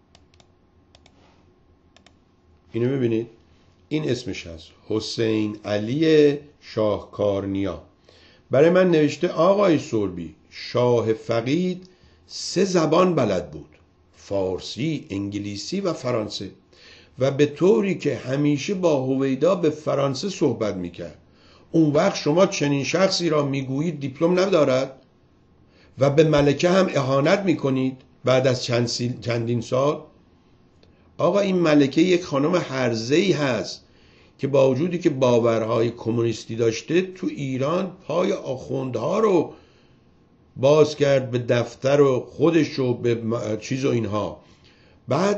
اینو ببینید، این اسمش هست حسین علی شاهکارنیا. برای من نوشته آقای سربی شاه فقید سه زبان بلد بود، فارسی، انگلیسی و فرانسه، و به طوری که همیشه با هویدا به فرانسه صحبت میکرد. اون وقت شما چنین شخصی را میگویید دیپلم ندارد و به ملکه هم اهانت میکنید بعد از چند سیل، چندین سال. آقا این ملکه یک خانم هرزه‌ای هست که با وجودی که باورهای کمونیستی داشته تو ایران پای آخوندها رو باز کرد به دفتر و خودش و به چیز و اینها. بعد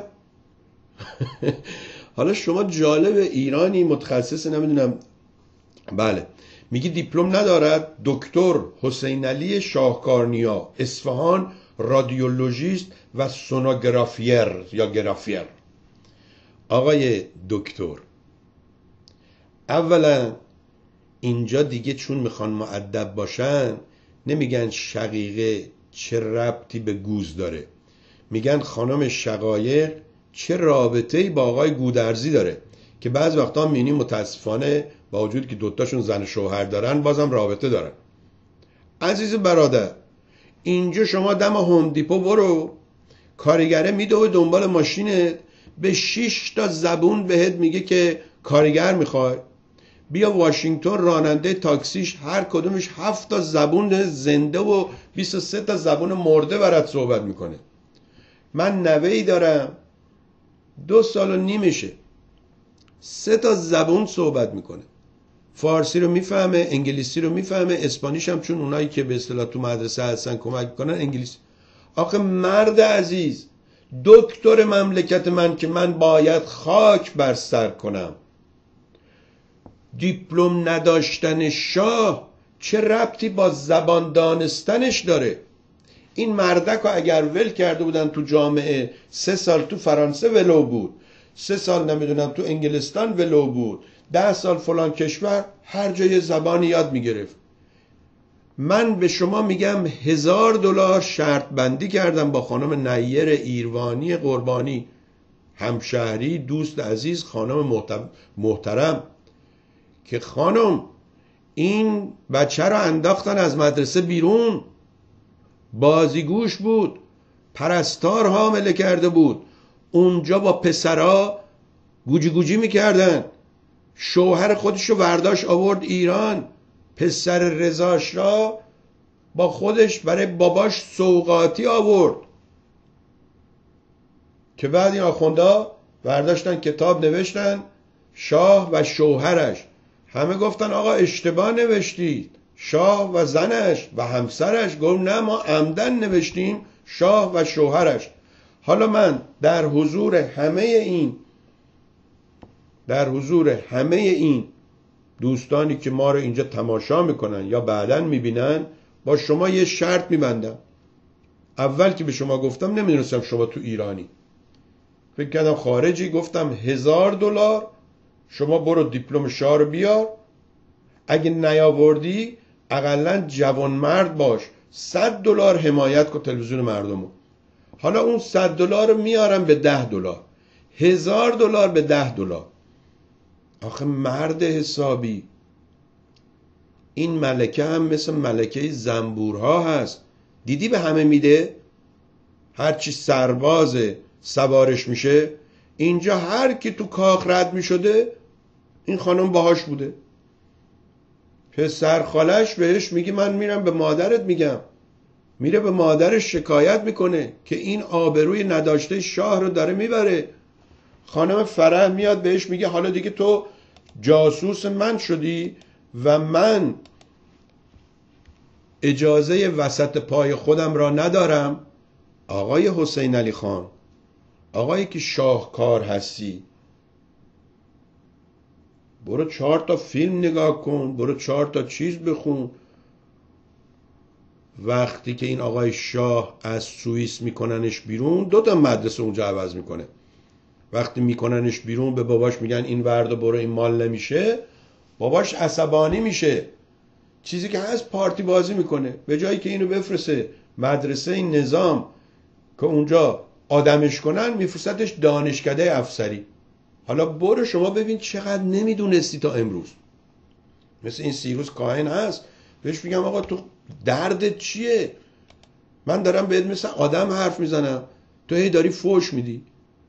حالا شما جالب ایرانی متخصص نمیدونم، بله میگی دیپلم ندارد. دکتر حسین علی شاهکارنیا، اصفهان، رادیولوژیست و سونوگرافیر یا گرافیر. آقای دکتر، اولا اینجا دیگه چون میخوان مؤدب باشن نمیگن شقیقه چه ربطی به گوز داره، میگن خانم شقایق چه رابطه‌ای با آقای گودرزی داره، که بعض وقتا می‌بینی متاسفانه با وجود که دوتاشون زن شوهر دارن بازم رابطه دارن. عزیز برادر، اینجا شما دم هوم دیپو برو، کارگره میدوه دنبال ماشینت، به شش تا زبون بهت میگه که کارگر میخوای. بیا واشنگتن، راننده تاکسیش هر کدومش هفت تا زبون زنده و بیست و سه تا زبون مرده برات صحبت میکنه. من نوه‌ای دارم دو سال و نیمشه، سه تا زبون صحبت میکنه. فارسی رو میفهمه، انگلیسی رو میفهمه، اسپانیش هم چون اونایی که به اصطلاح تو مدرسه هستن کمک کنن انگلیسی. آخه مرد عزیز، دکتر مملکت من که من باید خاک بر سر کنم، دیپلم نداشتن شاه چه ربطی با زبان دانستنش داره؟ این مردک رو اگر ول کرده بودن تو جامعه، سه سال تو فرانسه ولو بود، سه سال نمیدونم تو انگلستان ولو بود، ده سال فلان کشور، هر جای زبانی یاد میگرفت. من به شما میگم هزار دلار شرط بندی کردم با خانم نیر ایروانی قربانی، همشهری، دوست عزیز، خانم محترم، که خانم این بچه رو انداختن از مدرسه بیرون، بازیگوش بود، پرستار حامله کرده بود، اونجا با پسرا گوجی گوجی میکردن، شوهر خودشو برداشت آورد ایران، پسر رضاش را با خودش برای باباش سوغاتی آورد، که بعد این آخوندا برداشتن کتاب نوشتن شاه و شوهرش. همه گفتن آقا اشتباه نوشتید، شاه و زنش و همسرش. گفت نه ما عمدن نوشتیم شاه و شوهرش. حالا من در حضور همه این در حضور همه این دوستانی که ما رو اینجا تماشا میکنن یا بعداً میبینن با شما یه شرط میبندم. اول که به شما گفتم نمیدونستم شما تو ایرانی، فکر کردم خارجی، گفتم هزار دلار شما برو دیپلم شاه رو بیار، اگه نیاوردی اقلا جوانمرد باش، صد دلار حمایت کن تلویزیون مردمو. حالا اون صد دلار رو میارم به ده دلار، هزار دلار به ده دلار. آخه مرد حسابی، این ملکه هم مثل ملکه زنبورها هست. دیدی به همه میده؟ هرچی سرباز سوارش میشه، اینجا هر کی تو کاخ رد میشده این خانم باهاش بوده. پسر خالش بهش میگه من میرم به مادرت میگم، میره به مادرش شکایت میکنه که این آبروی نداشته شاه رو داره میبره. خانم فرح میاد بهش میگه حالا دیگه تو جاسوس من شدی و من اجازه وسط پای خودم را ندارم. آقای حسین علی خان، آقایی که شاهکار هستی، برو چهار تا فیلم نگاه کن، برو چهار تا چیز بخون. وقتی که این آقای شاه از سوئیس میکننش بیرون، دو تا مدرسه اونجا عوض میکنه. وقتی میکننش بیرون به باباش میگن این وردا برو، این مال نمیشه، باباش عصبانی میشه، چیزی که هست پارتی بازی میکنه. به جایی که اینو بفرسه مدرسه این نظام که اونجا آدمش کنن، میفرستش دانشکده افسری. حالا برو شما ببین چقدر نمیدونستی تا امروز. مثل این سیروس کاهن هست، بهش میگم آقا تو دردت چیه؟ من دارم بهت مثل آدم حرف میزنم، تو هی داری فوش میدی.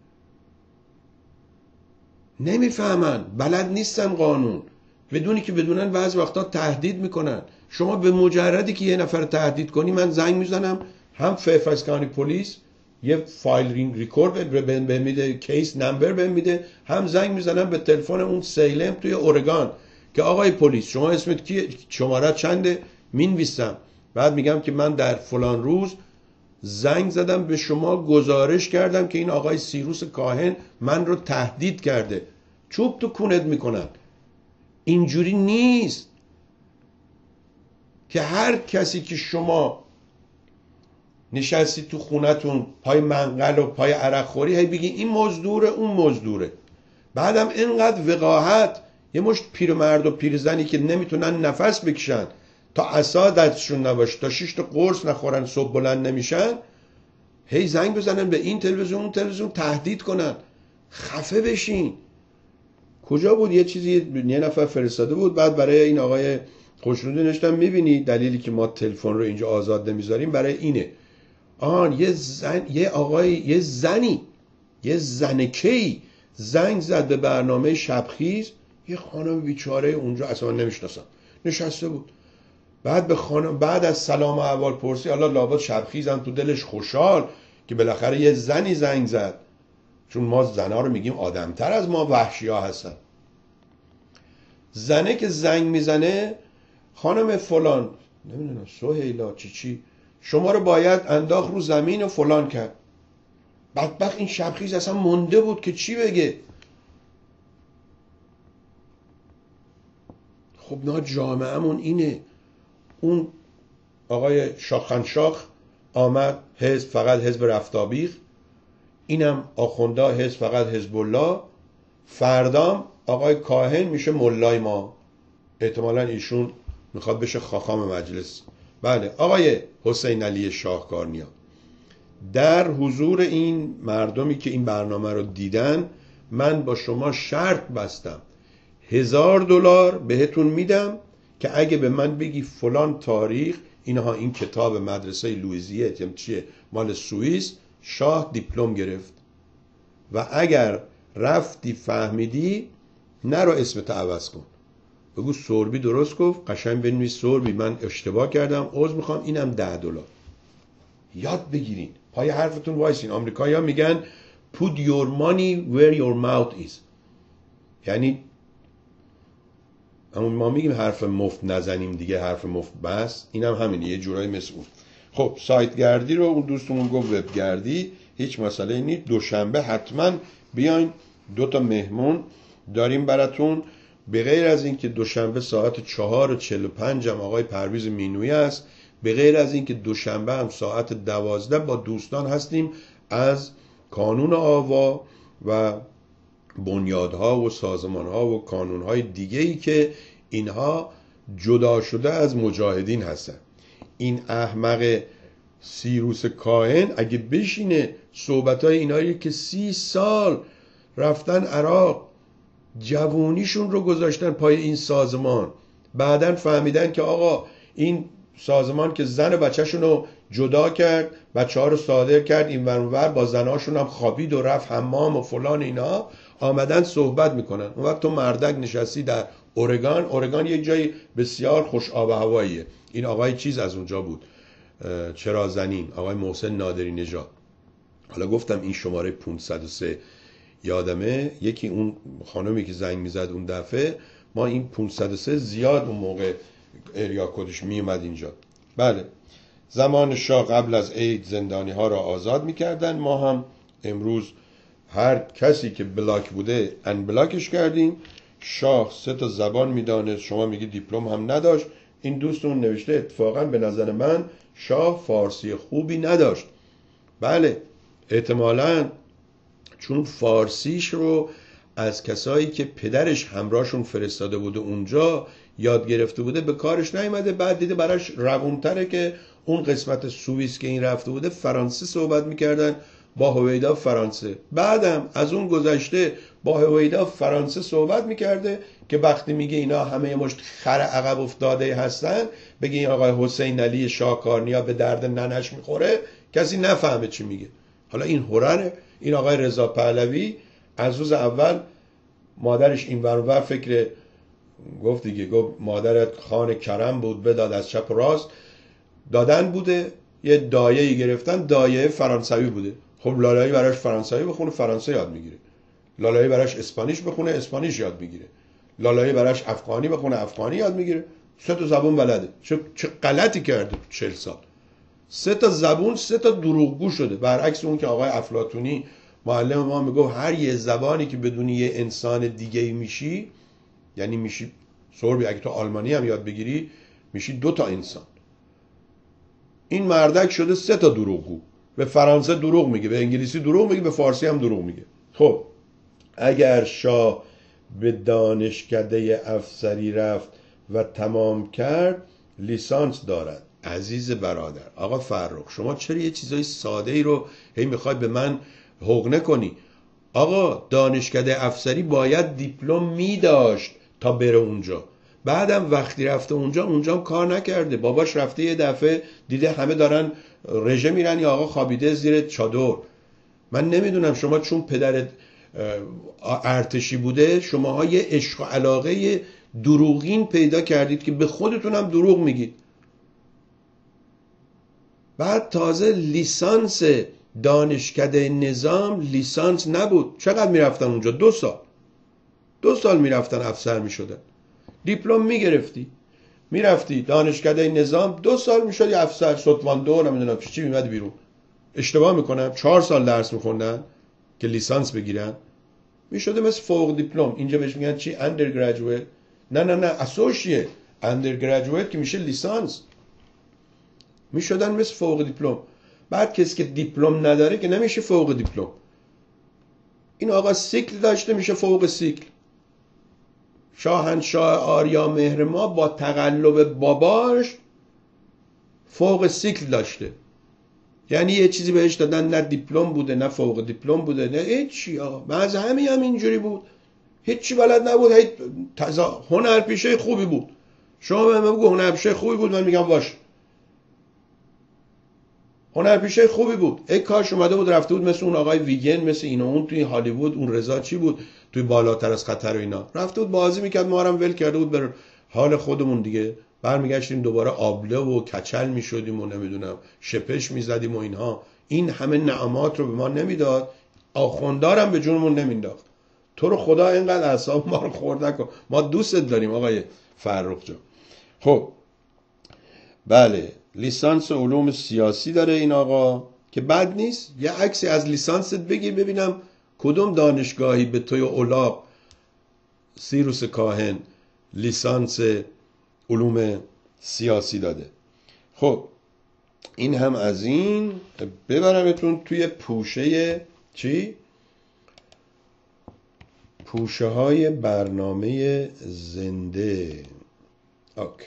نمیفهمن، بلد نیستن قانون، بدونی که بدونن بعض وقتا تهدید میکنن. شما به مجردی که یه نفر تهدید کنی، من زنگ میزنم، هم فیرفکس کانتی پلیس یه فایل ریکورد به میده، کیس نمبر به میده، هم زنگ میزنم به تلفن اون سیلم توی اورگان که آقای پلیس شما اسمت کیه، شماره چنده، مینویسم، بعد میگم که من در فلان روز زنگ زدم به شما، گزارش کردم که این آقای سیروس کاهن من رو تهدید کرده. چوب تو کونت میکنن. اینجوری نیست که هر کسی که شما نشستی تو خونتون پای منقل و پای عرق خوری هی بگی این مزدوره اون مزدوره. بعدم اینقدر وقاحت، یه مشت پیرمرد و پیرزنی که نمیتونن نفس بکشن تا عصا دستشون نباشه، تا شش تا قرص نخورن صبح بلند نمیشن، هی زنگ بزنن به این تلویزیون اون تلویزیون تهدید کنن. خفه بشین. کجا بود یه چیزی یه نفر فرستاده بود، بعد برای این آقای خوشنودی نوشتم میبینی دلیلی که ما تلفن رو اینجا آزاد نمیذاریم برای اینه. آن یه زن، یه آقای، یه زنی، یه زنکه‌ای زنگ زد به برنامه شبخیز، یه خانم بیچاره اونجا اصلا نمیشناسم نشسته بود. بعد به خانم بعد از سلام و احوال پرسی، حالا لابد شبخیزم تو دلش خوشحال که بالاخره یه زنی زنگ زد، چون ما زنا رو میگیم آدمتر از ما وحشی‌ها هستن. زنه که زنگ میزنه، خانم فلان، نمیدونم سهیلا چی چی، شما رو باید انداخت رو زمین و فلان کرد. بدبخت این شبخیز اصلا مونده بود که چی بگه. خب نه جامعهمون اینه. اون آقای شاخنشاخ آمد حزب فقط حزب رفتابیخ، اینم آخوندا حزب فقط حزب الله، فردام آقای کاهن میشه ملای ما، احتمالاً ایشون میخواد بشه خاخام مجلس. بله آقای حسین علی شاهکارنیا، در حضور این مردمی که این برنامه رو دیدن، من با شما شرط بستم هزار دلار بهتون میدم که اگه به من بگی فلان تاریخ اینها این کتاب مدرسه لویزیه یا چیه مال سوئیس شاه دیپلم گرفت، و اگر رفتی فهمیدی نرو اسمت عوض کن، بگو سوربی درست گفت، قشنگ بنویس سوربی من اشتباه کردم عذر میخوام، اینم ده دلار. یاد بگیرین، پای حرفتون وایسین. آمریکایی‌ها میگن put your money where your mouth is، یعنی اما ما میگیم حرف مفت نزنیم دیگه، حرف مفت بس، اینم هم همینه یه جورایی مثل اون. خب سایت گردی رو اون دوستمون گفت وب گردی، هیچ مسئله نیست. دوشنبه حتما بیاین، دو تا مهمون داریم براتون. به غیر از این که دوشنبه ساعت چهار و چهل و پنج هم آقای پرویز مینویی است، به غیر از این که دوشنبه هم ساعت دوازده با دوستان هستیم از کانون آوا و بنیادها و سازمانها و کانونهای دیگه‌ای که اینها جدا شده از مجاهدین هستن. این احمق سیروس کاهن اگه بشینه صحبتهای اینایی که سی سال رفتن عراق، جوونیشون رو گذاشتن پای این سازمان، بعدن فهمیدن که آقا این سازمان که زن بچهشون رو جدا کرد، بچه ها رو صادر کرد این ور اون ور، با زناشون هم خوابید و رفت حمام و فلان، اینا آمدن صحبت میکنن. اون وقت تو مردک نشستی در اورگان. اورگان یک جای بسیار خوش آب و هواییه. این آقای چیز از اونجا بود، چرا زنین، آقای محسن نادری نژاد. حالا گفتم این شماره پانصد و سه یادمه، یکی اون خانمی که زنگ میزد اون دفعه، ما این پانصد و سه زیاد اون موقع اریا کدش میومد اینجا. بله، زمان شاه قبل از عید زندانی ها را آزاد میکردن. ما هم امروز هر کسی که بلاک بوده انبلاکش کردیم. شاه سه تا زبان میدانست، شما میگی دیپلم هم نداشت. این دوستون نوشته اتفاقا به نظر من شاه فارسی خوبی نداشت. بله، احتمالاً چون فارسیش رو از کسایی که پدرش همراهشون فرستاده بوده اونجا یاد گرفته بوده به کارش نیامده. بعد دیده براش روونتره که اون قسمت سوئیس که این رفته بوده فرانسه صحبت میکردن، با هویدا فرانسه. بعدم از اون گذشته با هویدا فرانسه صحبت میکرده که وقتی میگه اینا همه مشت خر عقب افتاده هستن، بگه این آقای حسین علی شاکارنیا به درد ننش میخوره، کسی نفهمه چی میگه. حالا این هورره. این آقای رضا پهلوی از روز اول مادرش این ور ور فکر گفت دیگه، گفت مادرت خان کرم بود بداد از چپ و راست دادن بوده، یه دایه‌ای گرفتن، دایه فرانسوی بوده. خب لالایی براش فرانسوی بخونه فرانسه یاد میگیره، لالایی براش اسپانیش بخونه اسپانیش یاد میگیره، لالایی براش افغانی بخونه افغانی یاد میگیره. سه تا زبون بلده. چه چه غلطی کرده چهل سال. سه تا زبون، سه تا دروغگو شده. برعکس اون که آقای افلاطونی معلم ما میگفت هر یه زبانی که بدون یه انسان دیگه میشی، یعنی میشی سوربی، اگه تو آلمانی هم یاد بگیری میشی دو تا انسان. این مردک شده سه تا دروغگو. به فرانسه دروغ میگه، به انگلیسی دروغ میگه، به فارسی هم دروغ میگه. خب اگر شاه به دانشکده افسری رفت و تمام کرد لیسانس دارد. عزیز برادر، آقا فرخ، شما چرا یه چیزای ساده ای رو هی میخوای به من حقنه کنی؟ آقا دانشکده افسری باید دیپلم میداشت تا بره اونجا. بعدم وقتی رفته اونجا اونجا هم کار نکرده. باباش رفته یه دفعه دیده همه دارن رژه میرن، یا آقا خوابیده زیر چادر. من نمیدونم شما چون پدرت ارتشی بوده شماها یه عشق و علاقه دروغین پیدا کردید که به خودتون هم دروغ میگید. بعد تازه لیسانس دانشکده نظام لیسانس نبود. چقدر میرفتن اونجا؟ دو سال دو سال میرفتن افسر میشدن. دیپلم میگرفتی میرفتی دانشکده نظام، دو سال میشدی افسر ستوان دو نمیدونم چی میمد بیرون. اشتباه میکنم؟ چهار سال درس میخوندن که لیسانس بگیرن. میشده مثل فوق دیپلم. اینجا بهش میگن چی؟ اندرگراجویت. نه نه نه اسوشییت. اندرگراجویت که میشه لیسانس. میشدن مثل فوق دیپلم. بعد کسی که دیپلم نداره که نمیشه فوق دیپلم. این آقا سیکل داشته میشه فوق سیکل. شاهنشاه آریا مهر ما با تقلب باباش فوق سیکل داشته. یعنی یه چیزی بهش دادن نه دیپلم بوده نه فوق دیپلم بوده نه هیچی. آقا بعض همین هم اینجوری بود، هیچی بلد نبود. هی تزا هنرپیشه خوبی بود. شما به من بگو هنرپیشه خوبی بود، من میگم باش. هنرپیشه خوبی بود. ای کاش اومده بود رفته بود مثل اون آقای ویگن، مثل این و اون توی هالیوود، اون رضا چی بود توی بالاتر از خطر و اینا، رفته بود بازی میکرد، ما هم ول کرده بود بر حال خودمون دیگه. برمیگشتیم دوباره آبله و کچل میشدیم و نمیدونم شپش میزدیم و اینها. این همه نعمات رو به ما نمیداد، آخوندارم به جونمون نمینداخت. تو رو خدا اینقدر اعصاب ما رو خورد نکن، ما دوستت داریم آقای فرخ جان. خب بله، لیسانس علوم سیاسی داره این آقا که بد نیست. یه عکسی از لیسانست بگیر ببینم کدوم دانشگاهی به توی اولاق سیروس کاهن لیسانس علوم سیاسی داده. خب این هم از این. ببرمتون توی پوشه چی؟ پوشه های برنامه زنده. اوکی.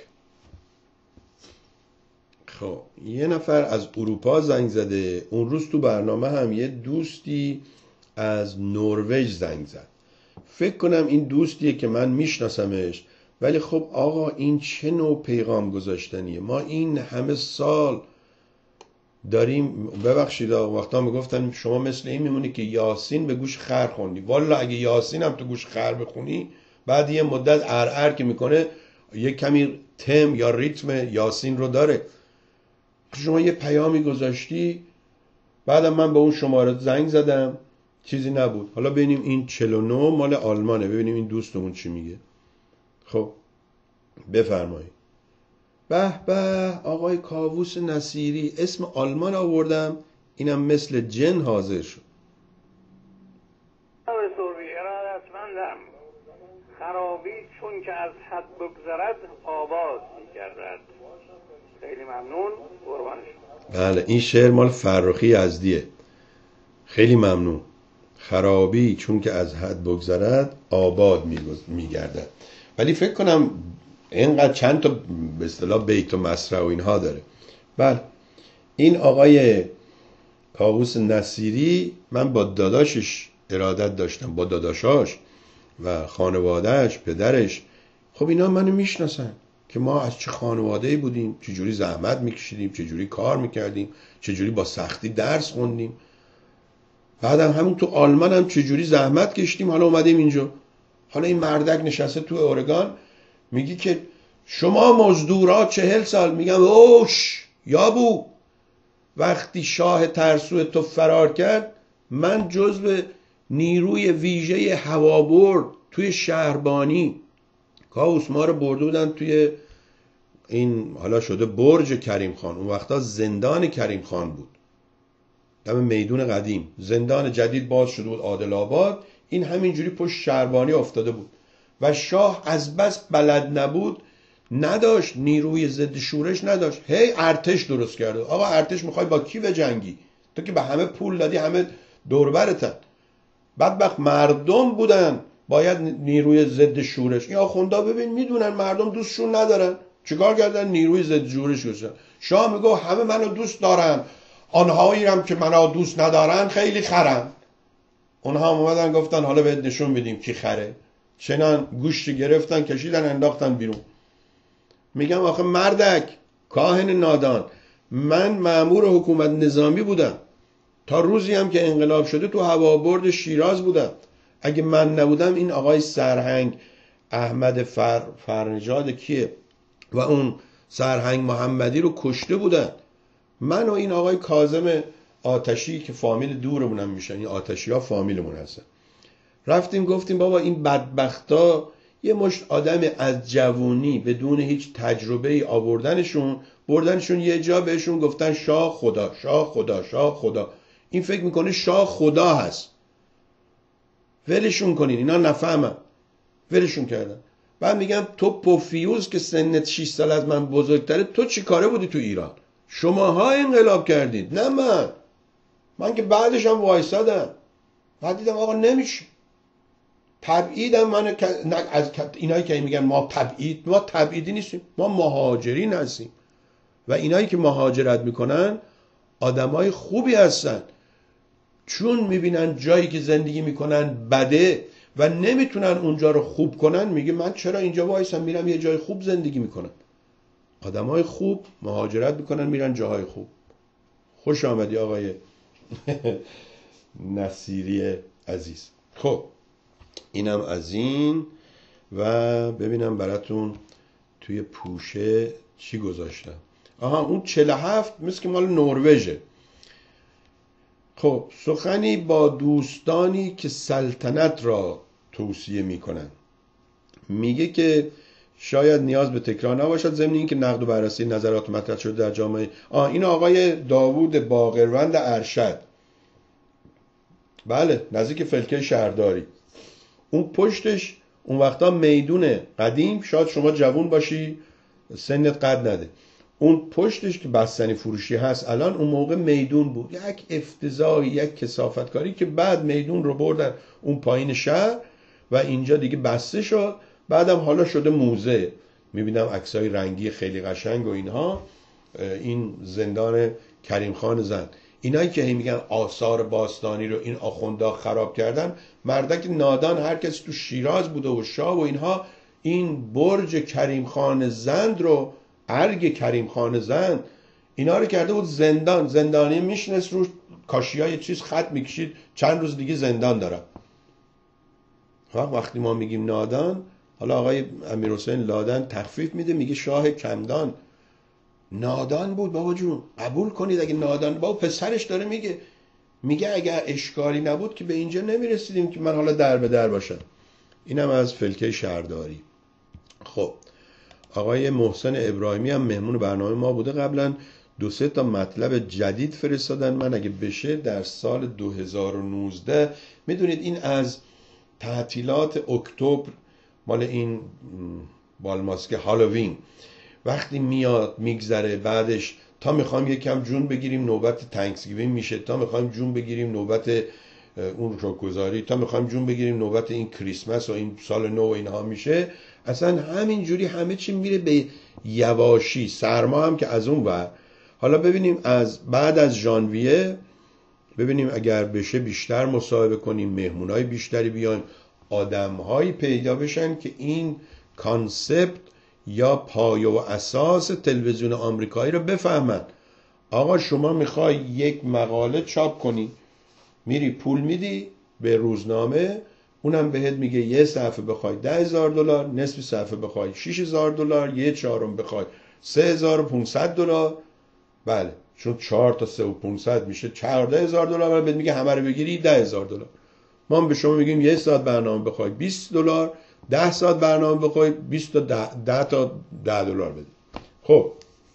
خب یه نفر از اروپا زنگ زده. اون روز تو برنامه هم یه دوستی از نروژ زنگ زد. فکر کنم این دوستیه که من میشناسمش، ولی خب آقا این چه نوع پیغام گذاشتنیه؟ ما این همه سال داریم، ببخشید وقتا میگفتن شما مثل این میمونی که یاسین به گوش خر خوندی. والا اگه یاسین هم تو گوش خر بخونی، بعد یه مدت ارعر که میکنه یه کمی تم یا ریتم یاسین رو داره. شما یه پیامی گذاشتی، بعدم من به اون شماره زنگ زدم، چیزی نبود. حالا ببینیم این چهل و نه مال آلمانه، ببینیم این دوستمون چی میگه. خب بفرمایید. به به آقای کاووس نصیری، اسم آلمان آوردم، اینم مثل جن حاضر شد. ارادتمندم، خرابی چون که از حد بگذرد آباد می‌گردد. خیلی ممنون، قربانش. بله این شعر مال فرخی یزدیه. خیلی ممنون. خرابی چون که از حد بگذرد آباد میگردد. ولی فکر کنم اینقدر چند تا به اصطلاح بیت و مصرع و اینها داره. بله این آقای کاووس نصیری، من با داداشش ارادت داشتم، با داداشاش و خانوادهش، پدرش. خب اینا منو میشناسن که ما از چه خانواده‌ای بودیم، چه جوری زحمت میکشیدیم، چه جوری کار میکردیم، چه جوری با سختی درس خوندیم. بعدم همون تو آلمان هم چه جوری زحمت کشیدیم، حالا اومدیم اینجا. حالا این مردک نشسته تو اورگان میگی که شما مزدورا چهل سال. میگم اوش یابو، وقتی شاه ترسو تو فرار کرد، من جزو نیروی ویژه هوابرد توی شهربانی، کاووس ما رو برده بودن توی این حالا شده برج کریم خان، اون وقتا زندان کریم خان بود، دم میدون قدیم. زندان جدید باز شده بود عادل آباد، این همینجوری پشت شهربانی افتاده بود و شاه از بس بلد نبود، نداشت نیروی ضد شورش نداشت، هی ارتش درست کرده. آقا ارتش میخوای با کی بجنگی؟ تو که به همه پول دادی، همه دوربرتن. بدبخت مردم بودن باید نیروی ضد شورش. این آخوندا ببین میدونن مردم دوستشون ندارن، چیکار کردن؟ نیروی ضد شورش گذاشتن. شاه میگه همه منو دوست دارن، آنهایی هم که منو دوست ندارن خیلی خرن. اونها اومدن گفتن حالا بهت نشون میدیم کی خره. چنان گوشت گرفتن کشیدن انداختن بیرون. میگم آخه مردک، کاهن نادان، من مأمور حکومت نظامی بودم، تا روزی هم که انقلاب شده تو هوابرد شیراز بودم. اگه من نبودم این آقای سرهنگ احمد فر... فرنژاد کیه و اون سرهنگ محمدی رو کشته بودن. من و این آقای کاظم آتشی که فامیل دورمونم میشن، این آتشی ها فامیلمون هستن، رفتیم گفتیم بابا این بدبختا یه مشت آدم از جوونی بدون هیچ تجربه ای آوردنشون، بردنشون یه جا، بهشون گفتن شاه خدا، شاه خدا، شاه خدا. این فکر میکنه شاه خدا هست. ولشون کنین، اینا نفهمن. ولشون کردن. بعد میگم تو پوفیوز که سنت شش سال از من بزرگتره، تو چی کاره بودی تو ایران؟ شماها انقلاب کردید، نه من. من که بعدش هم وایسادم. بعد دیدم آقا نمیشه. تبعیدم من از اینایی که میگن ما تبعید، ما تبعیدی نیستیم، ما مهاجرین هستیم. و اینایی که مهاجرت میکنن آدمای خوبی هستن، چون میبینن جایی که زندگی میکنن بده و نمیتونن اونجا رو خوب کنن، میگه من چرا اینجا وایسم، میرم یه جای خوب زندگی میکنم. آدمای خوب مهاجرت میکنن میرن جاهای خوب. خوش آمدی آقای نصیری عزیز. خب اینم از این. و ببینم براتون توی پوشه چی گذاشتم. آها اون چهل و هفت مثل که مال نروژه. خب سخنی با دوستانی که سلطنت را توصیه میکنن. میگه که شاید نیاز به تکرار نباشد، ضمن این که نقد و بررسی نظرات مطرح شده در جامعه. آه این آقای داوود باقروند ارشد، بله نزدیک فلکه شهرداری. اون پشتش اون وقتا میدون قدیم، شاید شما جوون باشی سنت قد نده، اون پشتش که بستنی فروشی هست الان، اون موقع میدون بود. یک افتضاحی، یک کثافتکاری که بعد میدون رو بردن اون پایین شهر. و اینجا دیگه بسته شد. بعدم حالا شده موزه، میبینم عکسای رنگی خیلی قشنگ و اینها. این زندان کریم خان زند، اینایی که میگن آثار باستانی رو این آخوندا خراب کردن، مردک نادان هر کسی تو شیراز بوده و شاه و اینها، این برج کریم خان زند رو، ارگ کریم خان زند، اینا رو کرده بود زندان. زندانی میشنست روش کاشیای چیز خط میکشید، چند روز دیگه زندان دارم. وقتی ما میگیم نادان، حالا آقای امیرحسین لادن تخفیف میده، میگه شاه کمدان نادان بود. بابا جون قبول کنید اگه نادان، بابا پسرش داره میگه، میگه اگر اشکالی نبود که به اینجا نمیرسیدیم که من حالا در به در باشم. اینم از فلکه شهرداری. خب آقای محسن ابراهیمی هم مهمون برنامه ما بوده قبلا، دو سه تا مطلب جدید فرستادن. من اگه بشه در سال دو هزار و نوزده، میدونید این از تعطیلات اکتبر مال این بالماسک هالووین وقتی میاد میگذره، بعدش تا میخوایم یکم جون بگیریم نوبت تانکسگیوینگ میشه، تا میخوایم جون بگیریم نوبت اون روزگذاری، تا میخوایم جون بگیریم نوبت این کریسمس و این سال نو و اینها میشه. اصلا همینجوری همه چی میره به یواشی. سرما هم که از اون ور. حالا ببینیم از بعد از ژانویه، ببینیم اگر بشه بیشتر مصاحبه کنیم، مهمونای بیشتری بیان، آدمهایی پیدا بشن که این کانسپت یا پایه و اساس تلویزیون آمریکایی رو بفهمن. آقا شما میخوای یک مقاله چاپ کنی، میری پول میدی به روزنامه، اونم بهت میگه یه صفحه بخوای ده هزار دلار، نصف صفحه بخوای شش هزار دلار، یه چهارم بخوای سه هزار و پانصد دلار. بله چون چهار تا سه و پانصد میشه چهارده هزار دلار، ولی بهت میگه همه رو بگیری ده هزار دلار. ما هم به شما میگیم یه ساعت برنامه بخوای بیست دلار، ده ساعت برنامه بخوای بیست تا ده تا ده دلار بده. خب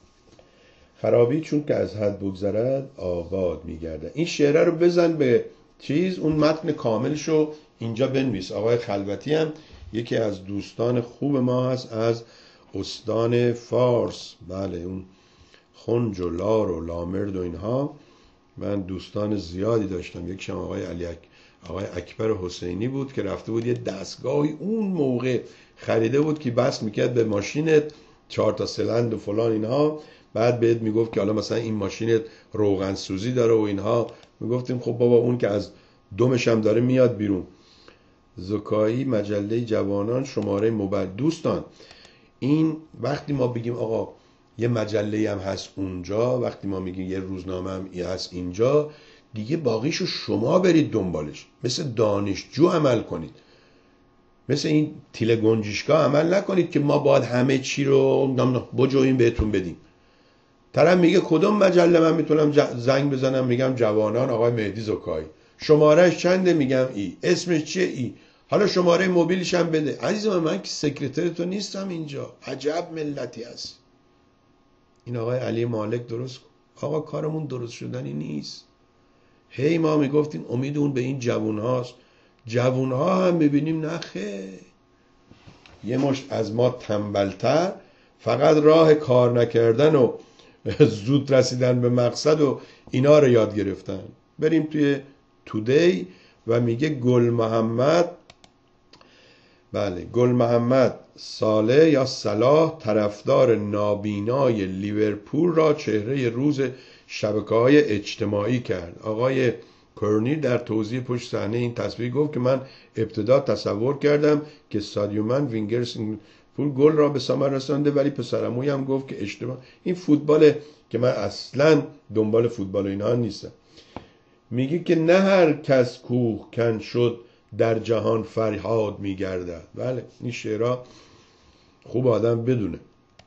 خرابی چون که از حد بگذرد آباد میگرده. این شعره رو بزن به چیز، اون متن کاملشو اینجا بنویس. آقای خلوتی هم یکی از دوستان خوب ما هست از استان فارس. بله اون خنج و لار و لامرد و اینها، من دوستان زیادی داشتم. یکیشم آقای علی اک... آقای اکبر حسینی بود که رفته بود یه دستگاهی اون موقع خریده بود که بس میکرد به ماشینت چهار تا سلند و فلان اینها، بعد بهت میگفت که حالا مثلا این ماشینت روغن سوزی داره و اینها. میگفتیم خب بابا اون که از دمش هم داره میاد بیرون. زکایی مجله جوانان شماره موبایل. دوستان این وقتی ما بگیم آقا یه مجله هم هست اونجا، وقتی ما میگیم یه روزنامه هم هست اینجا، دیگه باقیشو شما برید دنبالش، مثل دانشجو عمل کنید، مثل این تیله گنجشگاه عمل نکنید که ما باید همه چی رو بجویم بهتون بدیم. طرف میگه کدوم مجله من میتونم زنگ بزنم، میگم جوانان آقای مهدی زکایی، شمارهش چنده، میگم ای، اسمش چیه، ای، حالا شماره موبیلش هم بده. عزیزم من که سکرتر تو نیستم اینجا. عجب ملتی هست. این آقای علی مالک درست آقا کارمون درست شدنی نیست. هی ما میگفتیم امید اون به این جوون هاست، جوون ها هم ببینیم نخه یه مشت از ما تنبلتر، فقط راه کار نکردن و زود رسیدن به مقصد و اینا رو یاد گرفتن. بریم توی تودی و میگه گل محمد، بله گل محمد صالح یا صلاح طرفدار نابینای لیورپول را چهره روز شبکه‌های اجتماعی کرد. آقای کرنی در توضیح پشت صحنه این تصویر گفت که من ابتدا تصور کردم که سادیو من وینگر پول گل را به ثمر رسانده، ولی پسرعموی هم گفت که اشتباه. این فوتباله که من اصلا دنبال فوتبال اینها نیستم. میگه که نه هر کس کوه کن شد در جهان فریاد میگردد. بله این شعرها خوب آدم بدونه.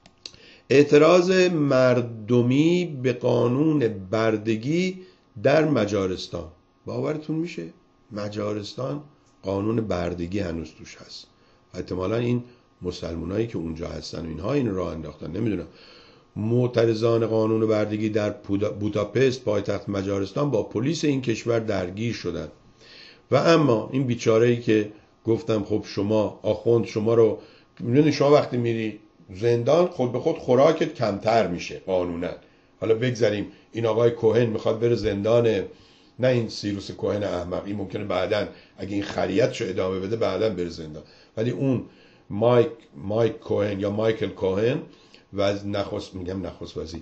اعتراض مردمی به قانون بردگی در مجارستان. باورتون میشه مجارستان قانون بردگی هنوز توش هست. احتمالا این مسلمانایی که اونجا هستن و اینها این راه انداختن، نمیدونم. معترضان قانون بردگی در بوداپست پایتخت مجارستان با پلیس این کشور درگیر شدند. و اما این بیچاره‌ای که گفتم خب شما آخوند شما رو میدونی، شما وقتی میری زندان خود به خود خوراکت کمتر میشه قانونا. حالا بگذاریم این آقای کوهن میخواد بره زندان نه این سیروس کوهن احمق. این ممکنه بعداً اگه این خریتشو ادامه بده بعداً بره زندان، ولی اون مایک مایک کوهن یا مایکل کوهن و نخست میگم نخست وزیر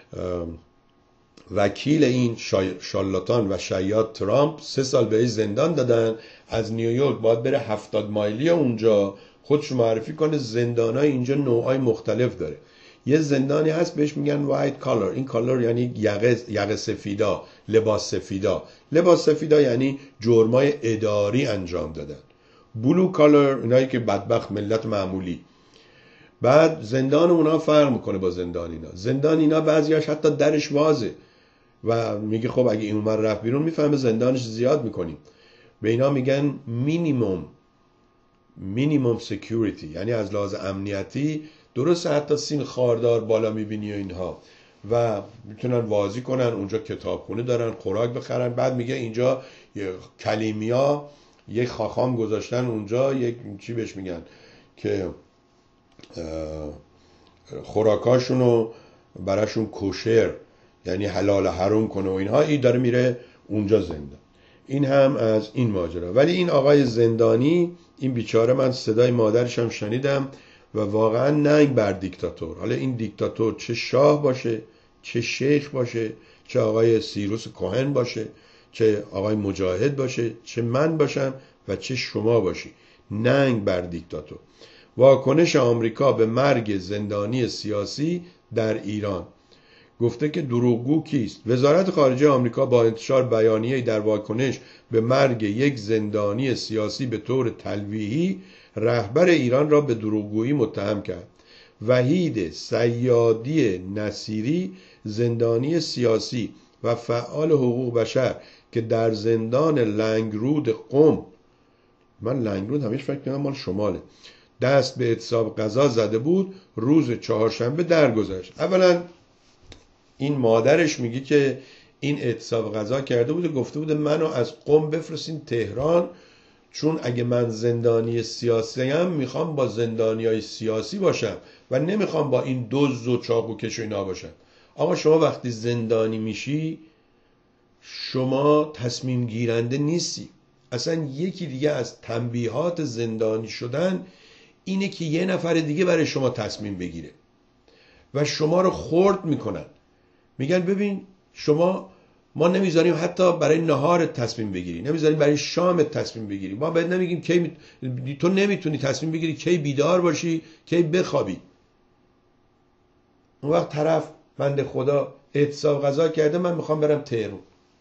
وکیل این شارلاتان و شیاد ترامپ سه سال بهش زندان دادن. از نیویورک باید بره هفتاد مایلی اونجا خودش معرفی کنه. زندانای اینجا نوعای مختلف داره. یه زندانی هست بهش میگن وایت کالر. این کالر یعنی یقه یقه سفیدا، لباس سفیدا. لباس سفیدا یعنی جرمای اداری انجام دادن. بلو کالر اینایی که بدبخت ملت معمولی. بعد زندان اونا فرق میکنه با زندان اینا. زندان اینا بعضیاش حتی درش وازه و میگه خب اگه این عمر رفت بیرون میفهمه زندانش زیاد میکنیم. به اینا میگن مینیمم مینیمم سکیوریتی، یعنی از لحاظ امنیتی درسته حتی سین خاردار بالا میبینی و اینها و میتونن بازی کنن اونجا، کتابخونه دارن، خوراک بخرن. بعد میگه اینجا کلیمیا یک خاخام گذاشتن اونجا، یک چی بهش میگن که خوراکاشونو براشون کوشر یعنی حلال حرام کنه و اینها. این داره میره اونجا زندان. این هم از این ماجرا. ولی این آقای زندانی، این بیچاره، من صدای مادرش هم شنیدم و واقعا ننگ بر دیکتاتور. حالا این دیکتاتور چه شاه باشه، چه شیخ باشه، چه آقای سیروس کوهن باشه، چه آقای مجاهد باشه، چه من باشم و چه شما باشی، ننگ بر دیکتاتور. واکنش آمریکا به مرگ زندانی سیاسی در ایران. گفته که دروغگو کیست؟ وزارت خارجه آمریکا با انتشار بیانیه‌ای در واکنش به مرگ یک زندانی سیاسی به طور تلویحی رهبر ایران را به دروغگویی متهم کرد. وحید صیادی نصیری، زندانی سیاسی و فعال حقوق بشر که در زندان لنگرود قم، من لنگرود همیشه فکر کنم مال شماله، دست به اعتصاب غذا زده بود، روز چهارشنبه درگذشت. اولا این مادرش میگه که این اعتصاب غذا کرده بود و گفته بود منو از قم بفرستین تهران، چون اگه من زندانی سیاسی هم میخوام با زندانیای سیاسی باشم و نمیخوام با این دزد و چاقوکش و اینا باشم. آقا شما وقتی زندانی میشی شما تصمیم گیرنده نیستی. اصلا یکی دیگه از تنبیهات زندانی شدن اینه که یه نفر دیگه برای شما تصمیم بگیره و شما رو خرد میکنن. میگن ببین شما، ما نمیذاریم حتی برای نهار تصمیم بگیری، نمیذاریم برای شام تصمیم بگیری. ما بهت نمیگیم کی می... تو نمیتونی تصمیم بگیری کی بیدار باشی کی بخوابی. اون وقت طرف بنده خدا اعتصاب غذا کرده، من میخوام برم تهران.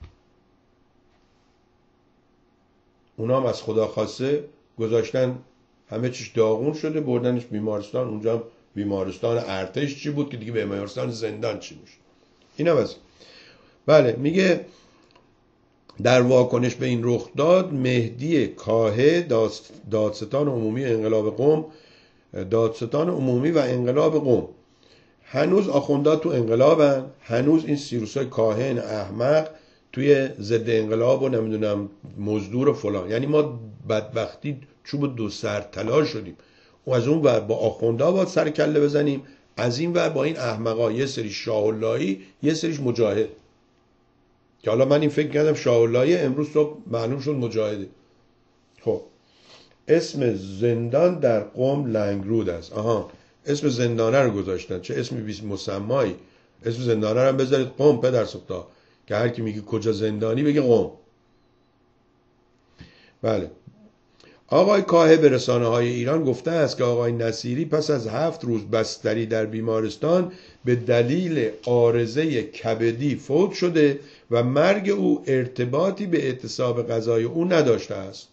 اونا هم از خدا خواسته گذاشتن همه چیش داغون شده، بردنش بیمارستان. اونجا هم بیمارستان ارتش چی بود که دیگه بیمارستان زندان چی میشه. اینا بس. بله، میگه در واکنش به این رخ داد مهدی کاهه، دادستان عمومی انقلاب قم، دادستان عمومی و انقلاب قم، هنوز آخوندها تو انقلابن، هنوز این سیروسای کاهن احمق توی ضد انقلاب و نمیدونم مزدور و فلان. یعنی ما بدبختی چوب دو سر طلا شدیم. و از اون ور با آخوندها باید سر کله بزنیم، از این ور با این احمقا، یه سری شاه اللهی یه سریش مجاهد. که حالا من این فکر کردم شاه اللهی، امروز صبح معلوم شد مجاهده. خب اسم زندان در قم لنگرود است. آها، اسم زندانه رو گذاشتن. چه اسم بیست مسمایی. اسم زندانه رو هم بذارید قم پدر سوختا، که هر کی میگه کجا زندانی بگه قم. بله. آقای کاهه به رسانه های ایران گفته است که آقای نصیری پس از هفت روز بستری در بیمارستان به دلیل عارضه کبدی فوت شده و مرگ او ارتباطی به اعتصاب غذای او نداشته است.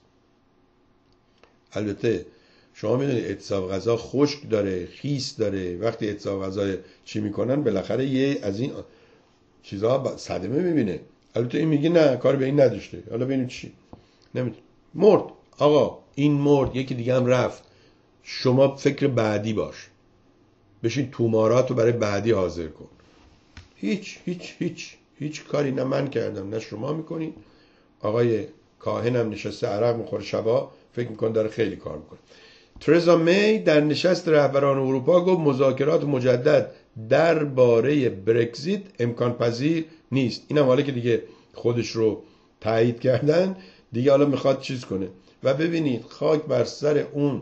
البته شما میدونید اعتصاب غذا خشک داره، خیس داره. وقتی اعتصاب غذا چی میکنن بالاخره یه از این چیزها صدمه میبینه. البته این میگه نه کار به این نداشته. حالا ببینیم چی. نمیدونم. مرد. آقا این مرد، یکی دیگه هم رفت. شما فکر بعدی باش، بشین توماراتو برای بعدی حاضر کن. هیچ هیچ هیچ هیچ کاری نه من کردم نه شما میکنین. آقای کاهن هم نشسته عرق میخوره شبا، فکر میکنه داره خیلی کار میکنه. ترزا می در نشست رهبران اروپا گفت مذاکرات مجدد درباره برگزیت امکان پذیر نیست. اینم حالا که دیگه خودش رو تایید کردن دیگه حالا میخواد چیز کنه. و ببینید خاک بر سر اون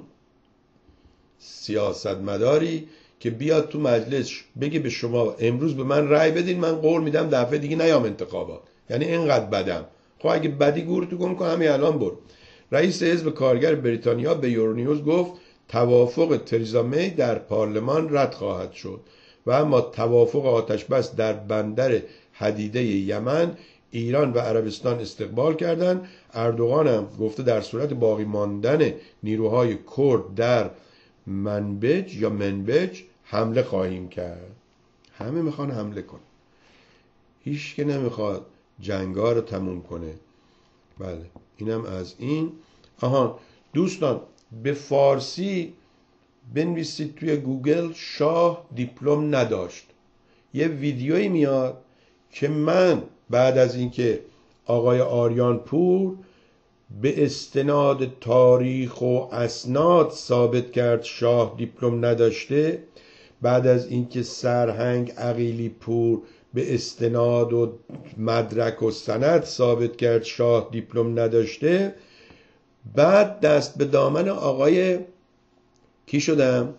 سیاستمداری که بیاد تو مجلس بگه به شما امروز به من رأی بدین، من قول میدم دفعه دیگه نیام انتخابات. یعنی اینقدر بدم. خب اگه بدی گورتو گم کن همین الان برو. رئیس حزب کارگر بریتانیا به یورونیوز گفت توافق تریزا می در پارلمان رد خواهد شد و اما توافق آتش بس در بندر حدیده یمن ایران و عربستان استقبال کردند. اردوغان هم گفته در صورت باقی ماندن نیروهای کرد در منبج یا منبج حمله خواهیم کرد. همه میخوان حمله کنه، هیچ که نمیخواد جنگا رو تموم کنه. بله اینم از این. آها دوستان به فارسی بنویسید توی گوگل شاه دیپلم نداشت. یه ویدیویی میاد که من بعد از اینکه آقای آریان پور به استناد تاریخ و اسناد ثابت کرد شاه دیپلم نداشته، بعد از اینکه سرهنگ عقیلی پور به استناد و مدرک و سند ثابت کرد شاه دیپلم نداشته، بعد دست به دامن آقای کی شدم؟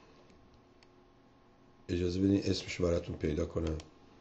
اجازه بدین اسمش براتون پیدا کنم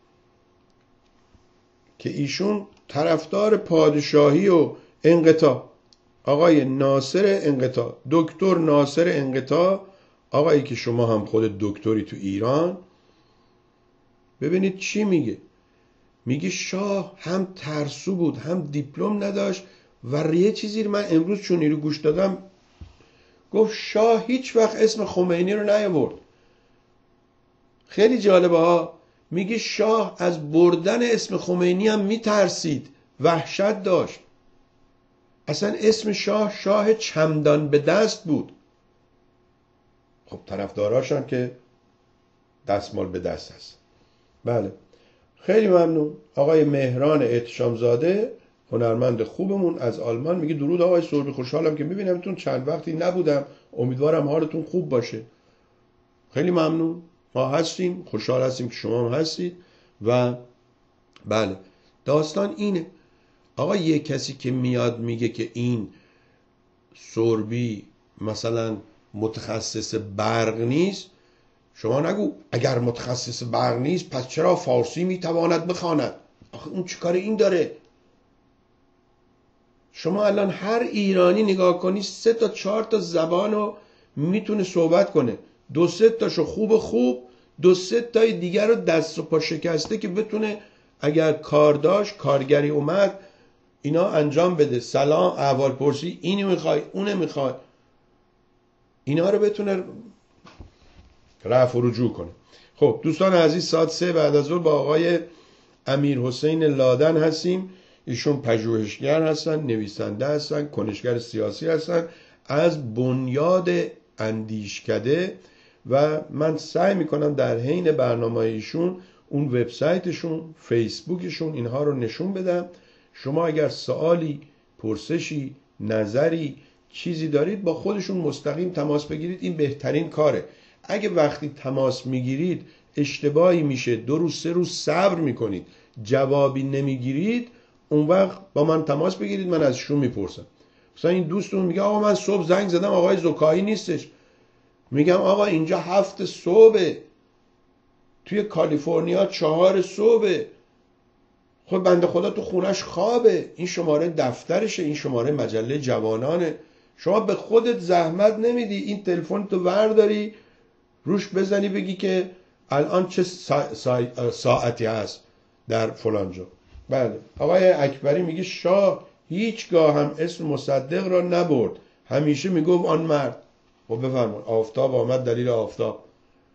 که ایشون طرفدار پادشاهی و انقطاع، آقای ناصر انقطاع، دکتر ناصر انقطاع، آقایی که شما هم خود دکتری تو ایران. ببینید چی میگه. میگه شاه هم ترسو بود هم دیپلم نداشت و یه چیزی رو من امروز چون رو گوش دادم گفت شاه هیچ وقت اسم خمینی رو نیاورد. خیلی جالبه ها. میگه شاه از بردن اسم خمینی هم میترسید، وحشت داشت. اصلا اسم شاه شاه چمدان به دست بود. خب طرفداراشان که دستمال به دست هست. بله خیلی ممنون. آقای مهران احتشامزاده هنرمند خوبمون از آلمان میگه درود آقای سربی، خوشحالم که میبینمتون، چند وقتی نبودم، امیدوارم حالتون خوب باشه. خیلی ممنون، ما هستیم، خوشحال هستیم که شما هم هستید. و بله داستان اینه. آقا یه کسی که میاد میگه که این سربی مثلا متخصص برق نیست، شما نگو اگر متخصص برق نیست پس چرا فارسی میتواند بخواند. آخه اون چه کار این داره؟ شما الان هر ایرانی نگاه کنی سه تا چهار تا زبانو میتونه صحبت کنه، دو سه تاشو خوب خوب، دو سه تای دیگر رو دست و پا شکسته که بتونه اگر کار داشت کارگری اومد اینا انجام بده، سلام احوال پرسی، اینی میخوای اونه میخوای، اینا رو بتونه رفع و رجوع کنه. خب دوستان عزیز ساعت سه بعد از ظهر با آقای امیر حسین لادن هستیم. ایشون پژوهشگر هستن، نویسنده هستن، کنشگر سیاسی هستن از بنیاد اندیشکده و من سعی میکنم در حین برنامه ایشون اون وبسایتشون، فیسبوکشون اینها رو نشون بدم. شما اگر سوالی، پرسشی، نظری، چیزی دارید با خودشون مستقیم تماس بگیرید، این بهترین کاره. اگه وقتی تماس میگیرید اشتباهی میشه، دو روز سه روز صبر میکنید جوابی نمیگیرید، اون وقت با من تماس بگیرید، من از شما میپرسم. مثلا این دوستون میگه آقا من صبح زنگ زدم آقای زکایی نیستش، میگم آقا اینجا هفت صبح، توی کالیفرنیا چهار صبح، خب بنده خدا تو خونش خوابه، این شماره دفترشه، این شماره مجله جوانانه، شما به خودت زحمت نمیدی این تلفن تو ورداری روش بزنی بگی که الان چه سا... سا... ساعتی هست در فلان جا. بله آقای اکبری میگه شاه هیچگاه هم اسم مصدق را نبرد، همیشه میگفت آن مرد. خب بفرمایید آفتاب آمد دلیل آفتاب.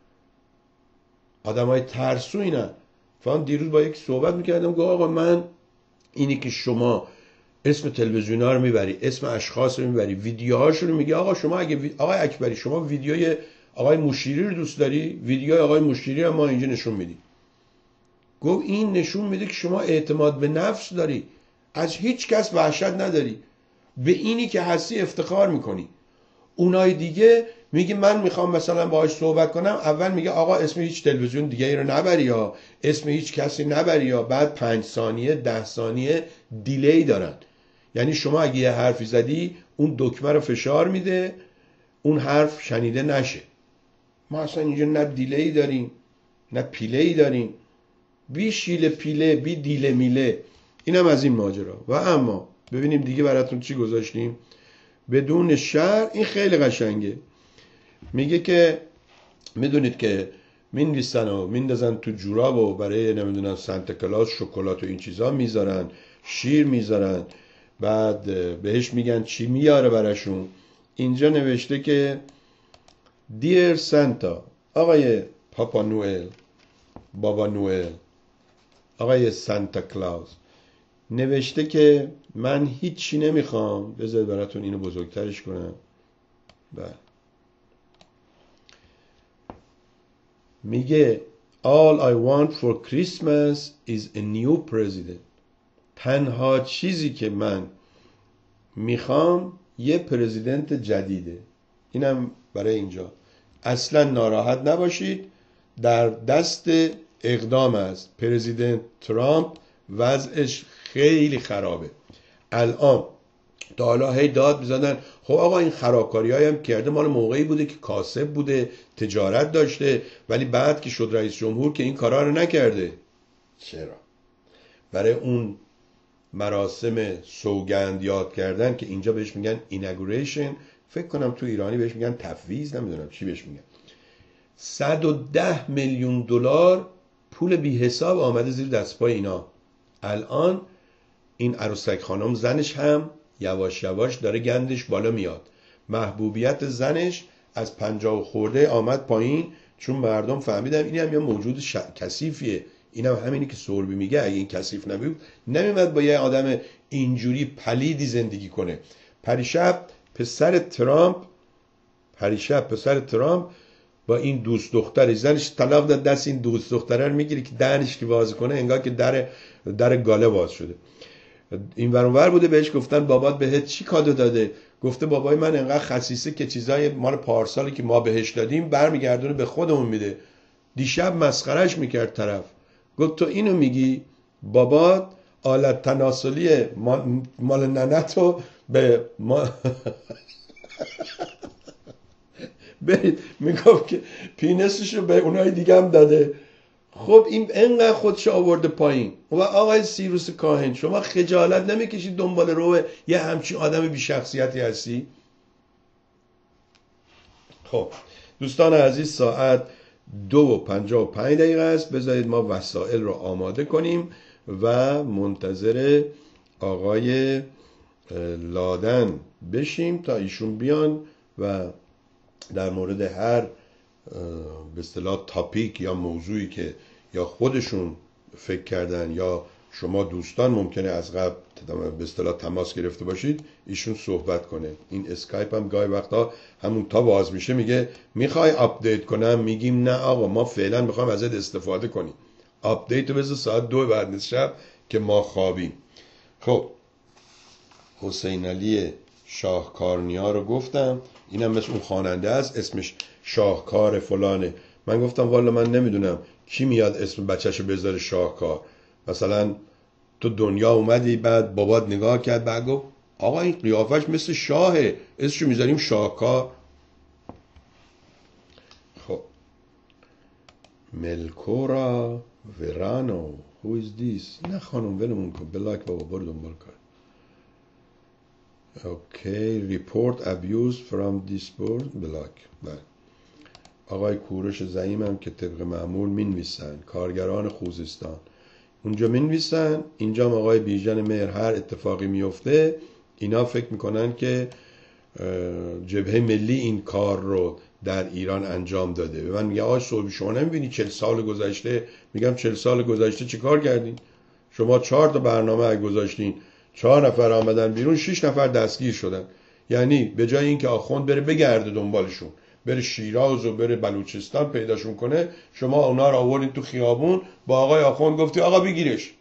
آدم های ترسو اینن. فان دیروز با یک صحبت میکردم گفت آقا من اینی که شما اسم تلویزیون ها رو میبری، اسم اشخاص رو میبری، ویدیوهاشو رو میگی، آقا شما اگه وی... آقای اکبری شما ویدیوی آقای مشیری رو دوست داری؟ ویدیوی آقای مشیری رو ما اینجا نشون میدیم. گفت این نشون میده که شما اعتماد به نفس داری، از هیچ کس وحشت نداری، به اینی که هستی افتخار میکنی. اونای دیگه میگه من میخوام مثلا باهاش صحبت کنم، اول میگه آقا اسم هیچ تلویزیون دیگه ای رو نبری یا اسم هیچ کسی نبری یا بعد پنج ثانیه ده ثانیه دیلی دارن. یعنی شما اگه یه حرفی زدی اون دکمه رو فشار میده اون حرف شنیده نشه. ما اصلا اینجا نه دیلی داریم نه پیله داریم، بی شیله پیله بی دیله میله. اینم از این ماجرا. و اما ببینیم دیگه براتون چی گذاشتیم. بدون شر، این خیلی قشنگه. میگه که میدونید که میندیسن و میندازن تو جوراب و برای نمیدونم سنت کلاس شکلات و این چیزا میذارن، شیر میذارن، بعد بهش میگن چی میاره براشون. اینجا نوشته که دیر سانتا، آقای پاپا نوئل، بابا نوئل، آقای سانتا کلاوز، نوشته که من هیچی نمیخوام. بذارید براتون اینو بزرگترش کنم. بله، میگه All I want for Christmas is a new president. تنها چیزی که من میخوام یه پرزیدنت جدیده. اینم برای اینجا. اصلا ناراحت نباشید، در دست اقدام است. پرزیدنت ترامپ وضعش خیلی خرابه الان. تا حالا هی داد میزدن خب آقا این خرابکاری هایی هم کرده مال موقعی بوده که کاسب بوده، تجارت داشته، ولی بعد که شد رئیس جمهور که این کارا رو نکرده. چرا؟ برای اون مراسم سوگند یاد کردن که اینجا بهش میگن ایناگوریشن، فکر کنم تو ایرانی بهش میگن تفویض، نمیدونم چی بهش میگن. صد و ده میلیون دلار پول بی حساب آمده زیر دستپای اینا. الان این عروسک خانم زنش هم یواش یواش داره گندش بالا میاد. محبوبیت زنش از پنجاه خورده آمد پایین، چون مردم فهمیدن این هم یه موجود ش... کثیفیه. این هم همینی که سوربی میگه، اگه این کثیف نبود نمیمد با یه آدم اینجوری پلیدی زندگی کنه. پریشب پسر ترامپ پریشب پسر ترامپ با این دوست دختر زنش طلاق داد، دست این دوست دختره رو میگیره که درش که باز کنه انگار که در در گاله باز شده. این ور اونور بوده، بهش گفتن بابات بهت چی کادو داده؟ گفته بابای من انقدر خسیسه که چیزای مال پارسالی که ما بهش دادیم برمیگردونه به خودمون میده. دیشب مسخرهش میکرد طرف. گفت تو اینو میگی؟ بابات آلت تناسلی مال ننتو به ما برید میگفت که پینسشو به اونای دیگه هم داده. خب این انقدر خودش آورده پایین. و آقای سیروس کاهن، شما خجالت نمیکشید دنبال رو یه همچین آدم بی شخصیتی هستی؟ خب دوستان عزیز، ساعت دو و پنجاه و پنج دقیقه است. بذارید ما وسایل رو آماده کنیم و منتظر آقای لادن بشیم تا ایشون بیان و در مورد هر به اصطلاح تاپیک یا موضوعی که یا خودشون فکر کردن یا شما دوستان ممکنه از قبل به اصطلاح تماس گرفته باشید، ایشون صحبت کنه. این اسکایپ هم گاهی وقتا همون تا باز میشه میگه میخوای آپدیت کنم، میگیم نه آقا ما فعلا میخوایم ازت استفاده کنیم. آپدیت رو بذار ساعت دو بعد از شب که ما خوابیم. خب حسین علی شاهکارنیا رو گفتم، اینم مثل اون خواننده است اسمش شاهکار فلانه. من گفتم والا من نمیدونم کی میاد اسم بچه‌شو بذاره شاهکار. مثلا تو دنیا اومدی بعد بابات نگاه کرد بعد گفت آقا این قیافش مثل شاهه، اسمشو میذاریم شاهکار. خب ملکورا ورانو who is this؟ نه خانم ولمون کن، بلاک بابا برو دنبال کار. اوکی report abuse from this board بلاک. بله آقای کوروش زعیم هم که طبق معمول مینویسن، کارگران خوزستان اونجا مینویسن، اینجا هم آقای بیژن مهر. هر اتفاقی میفته اینا فکر میکنن که جبهه ملی این کار رو در ایران انجام داده. به من میگه آقای صبحی شما نمیبینی چهل سال گذشته؟ میگم چهل سال گذشته چی کار کردین؟ شما چهار تا برنامه اگه گذاشتین، چهار نفر آمدن بیرون، شش نفر دستگیر شدن. یعنی به جای اینکه آخوند بره بگرده دنبالشون، بره شیراز و بره بلوچستان پیداشون کنه، شما اونا رو آوردین تو خیابون، با آقای آخوند گفتی آقا بگیرش.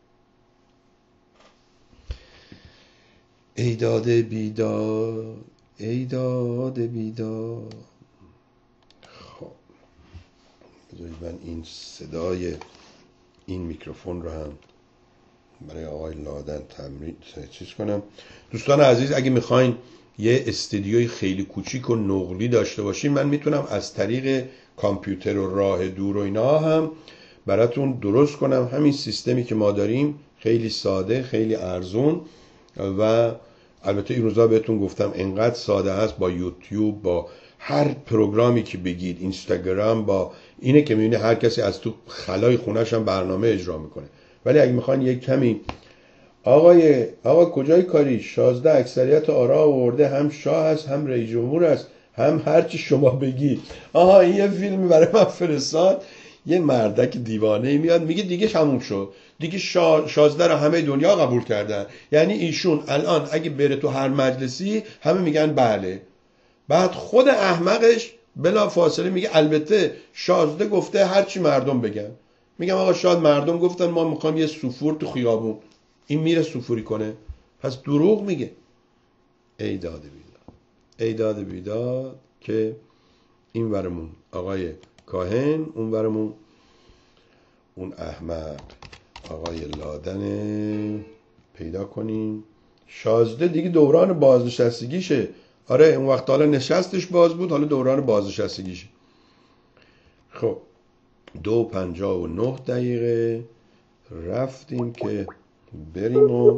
ایداد بیداد ایداد بیداد. خب بذارید من این صدای این میکروفون رو هم برای آقای لادن تمرین چیز کنم. دوستان عزیز، اگه میخواین یه استودیوی خیلی کوچیک و نقلی داشته باشین، من میتونم از طریق کامپیوتر و راه دور و اینا هم براتون درست کنم. همین سیستمی که ما داریم خیلی ساده، خیلی ارزون و البته این روزا بهتون گفتم انقدر ساده هست، با یوتیوب، با هر پروگرامی که بگید، اینستاگرام، با اینه که میبینی هر کسی از تو خلای خونش هم برنامه اجرا میکنه. ولی اگه میخوان یک کمی آقای آقا کجای کاری؟ شازده اکثریت آرا آورده، هم شاه هست، هم رئیس جمهور هست، هم هرچی شما بگی. آها این یه فیلمی برای من فرستاد، یه مردک دیوانه میاد میگه دیگه تموم شد، دیگه شا... شازده رو همه دنیا قبول کردن، یعنی ایشون الان اگه بره تو هر مجلسی همه میگن بله. بعد خود احمقش بلا فاصله میگه البته شازده گفته هرچی مردم بگن. میگم آقا شاید مردم گفتن ما میخوام یه سوفور تو خیابون، این میره سوفوری کنه، پس دروغ میگه. ای داد بیداد، ای داد بیداد که این ورمون آقای کاهن، اون ورمون اون احمق آقای لادن پیدا کنیم. شازده دیگه دوران بازنشستگیشه. آره اون وقت حالا نشستش باز بود، حالا دوران بازنشستگیشه. خب دو پنجاه و نه دقیقه رفتیم که بریم و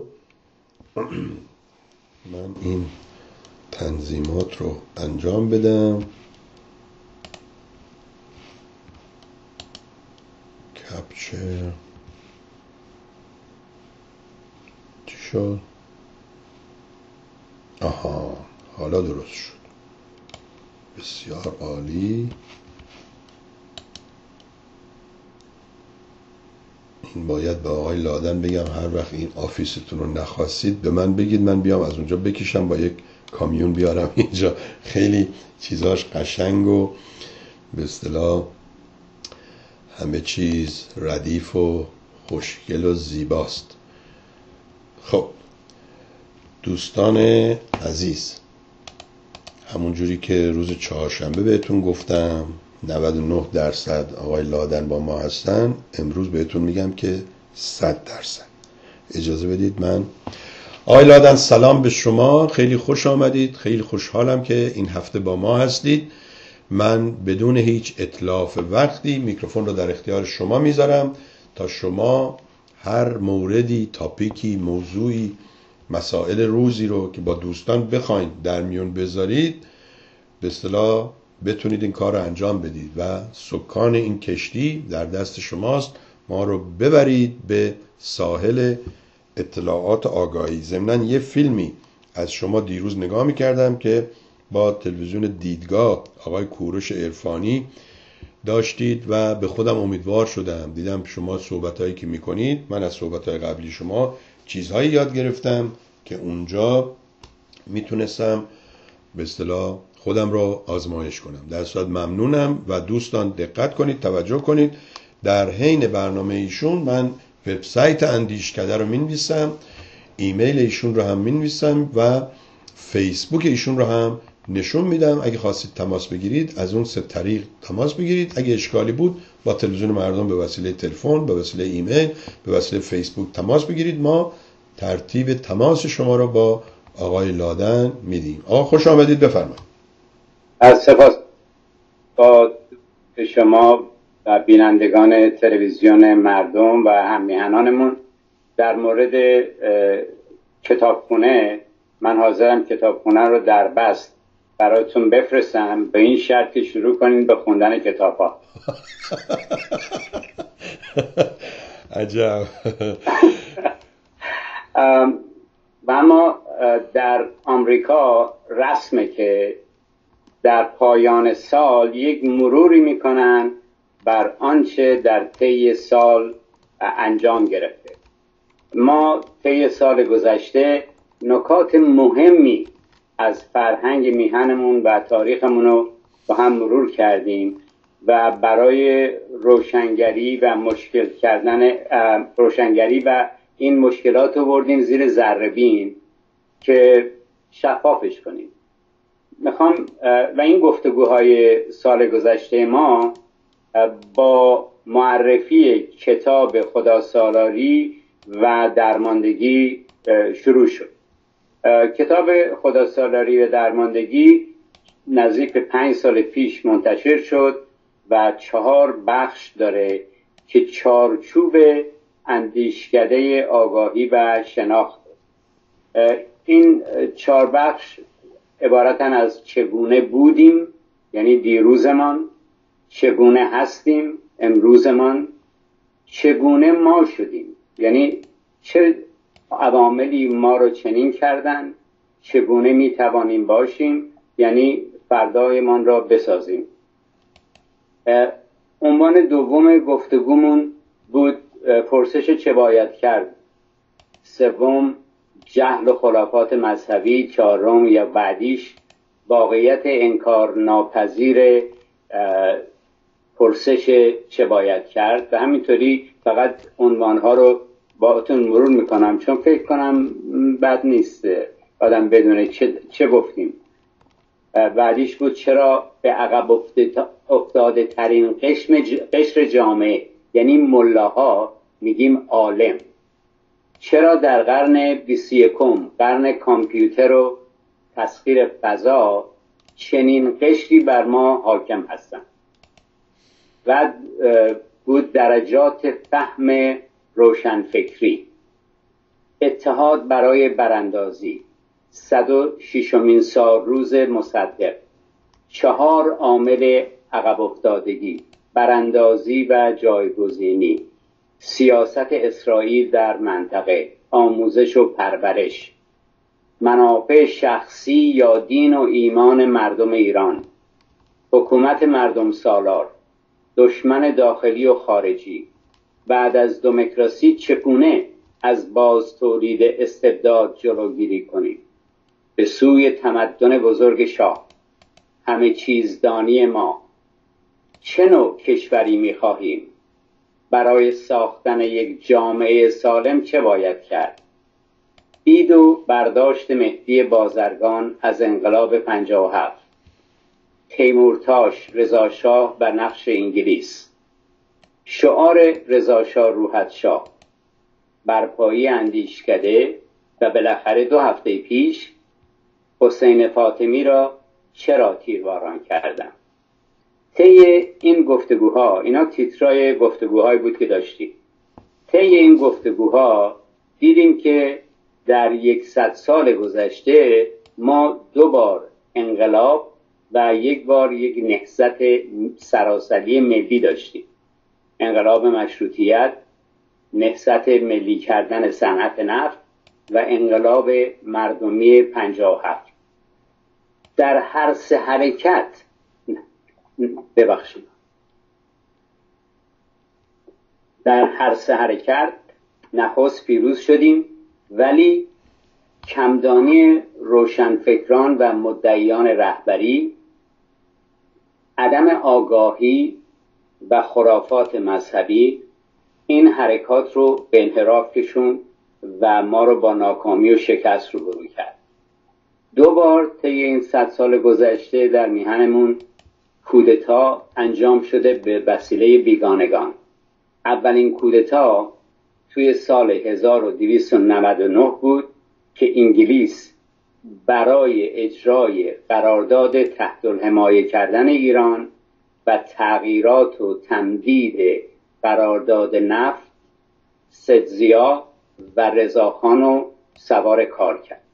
من این تنظیمات رو انجام بدم. کپچر چی شد؟ آها حالا درست شد، بسیار عالی. این باید به آقای لادن بگم هر وقت این آفیستون رو نخواستید به من بگید، من بیام از اونجا بکشم با یک کامیون بیارم اینجا. خیلی چیزاش قشنگ و به اصطلاح همه چیز ردیف و خوشگل و زیباست. خب دوستان عزیز، همون جوری که روز چهارشنبه بهتون گفتم نود و نه درصد آقای لادن با ما هستن، امروز بهتون میگم که صد درصد. اجازه بدید من آقای لادن سلام به شما، خیلی خوش آمدید، خیلی خوشحالم که این هفته با ما هستید. من بدون هیچ اتلاف وقتی میکروفون رو در اختیار شما میذارم تا شما هر موردی، تاپیکی، موضوعی، مسائل روزی رو که با دوستان بخواید در میون بذارید به اصطلاح بتونید این کار رو انجام بدید و سکان این کشتی در دست شماست. ما رو ببرید به ساحل اطلاعات آگاهی. ضمناً یه فیلمی از شما دیروز نگاه میکردم که با تلویزیون دیدگاه آقای کوروش عرفانی داشتید و به خودم امیدوار شدم. دیدم شما صحبتایی که میکنید، من از صحبتهای قبلی شما چیزهایی یاد گرفتم که اونجا میتونستم به اصطلاح خودم رو آزمایش کنم. در صورت ممنونم و دوستان دقت کنید، توجه کنید. در حین برنامه ایشون من وبسایت اندیشکده رو مینویسم، ایمیل ایشون رو هم مینویسم و فیسبوک ایشون رو هم نشون میدم. اگه خواستید تماس بگیرید از اون سه طریق تماس بگیرید. اگه اشکالی بود با تلویزیون مردم به وسیله تلفن، به وسیله ایمیل، به وسیله فیسبوک تماس بگیرید. ما ترتیب تماس شما رو با آقای لادن میدیم. آقا خوش آمدید، بفرمایید. از سپاس با شما و بینندگان تلویزیون مردم و هممیهنانمون. در مورد کتابخونه، من حاضرم کتابخونه رو در بست براتون بفرستم به این شرط که شروع کنین به خوندن کتاب ها. عجب. و اما در آمریکا رسمه که در پایان سال یک مروری میکنن بر آنچه در طی سال انجام گرفته. ما طی سال گذشته نکات مهمی از فرهنگ میهنمون و تاریخمون رو با هم مرور کردیم و برای روشنگری و مشکل کردن روشنگری و این مشکلات رو بردیم زیر ذره بین که شفافش کنیم. میخوام و این گفتگوهای سال گذشته ما با معرفی کتاب خداسالاری و درماندگی شروع شد. کتاب خداسالاری و درماندگی نزدیک به پنج سال پیش منتشر شد و چهار بخش داره که چارچوب اندیشکده آگاهی و شناخت. این چهار بخش عبارتن از چگونه بودیم، یعنی دیروزمان، چگونه هستیم، امروزمان، چگونه ما شدیم، یعنی چه عواملی ما رو چنین کردن، چگونه می توانیم باشیم، یعنی فردایمان را بسازیم. عنوان دوم گفتگومون بود پرسش چه باید کرد، سوم جهل و خرافات مذهبی، چهارم یا بعدیش واقعیت انکار ناپذیر پرسش چه باید کرد. و همینطوری فقط عنوانها رو باهاتون مرور میکنم چون فکر کنم بد نیست آدم بدونه چه, چه گفتیم. بعدیش بود چرا به عقب افتاده ترین قشر جامعه، یعنی ملاها، میگیم عالم. چرا در قرن بیست و یکم، قرن کامپیوتر و تسخیر فضا، چنین قشری بر ما حاکم هستند. و بود درجات فهم روشنفکری، اتحاد برای براندازی، صد و ششمین سال روز مصدق، چهار عامل عقب افتادگی، براندازی و جایگزینی، سیاست اسرائیل در منطقه، آموزش و پرورش، منافع شخصی یا دین و ایمان مردم ایران، حکومت مردم سالار، دشمن داخلی و خارجی، بعد از دموکراسی چگونه از باز تولید استبداد جلوگیری کنیم، به سوی تمدن بزرگ شاه، همه چیزدانی ما، چه نوع کشوری می‌خواهیم، برای ساختن یک جامعه سالم چه باید کرد، دید و برداشت مهدی بازرگان از انقلاب پنجاه و هفت، تیمورتاش رضاشاه بر نقش انگلیس، شعار رضاشاه روحت شاه، برپایی اندیشکده و بالاخره دو هفته پیش حسین فاطمی را چرا تیرباران کردم. طی این گفتگوها، اینا تیترای گفتگوهایی بود که داشتیم، طی این گفتگوها دیدیم که در یکصد سال گذشته ما دو بار انقلاب و یک بار یک نهضت سراسری ملی داشتیم. انقلاب مشروطیت، نهضت ملی کردن صنعت نفت و انقلاب مردمی پنجاه و هفت. در هر سه حرکت ببخشید در هر سه حرکت نخست پیروز شدیم، ولی کمدانی روشنفکران و مدعیان رهبری، عدم آگاهی و خرافات مذهبی این حرکات رو به انحراف کشوند و ما رو با ناکامی و شکست روبرو کرد. دو بار طی این صد سال گذشته در میهنمون کودتا انجام شده به وسیله بیگانگان. اولین کودتا توی سال هزار و دویست و نود و نه بود که انگلیس برای اجرای قرارداد تحت الحمایه کردن ایران و تغییرات و تمدید قرارداد نفت سدزیا و رضاخان رو سوار کار کرد.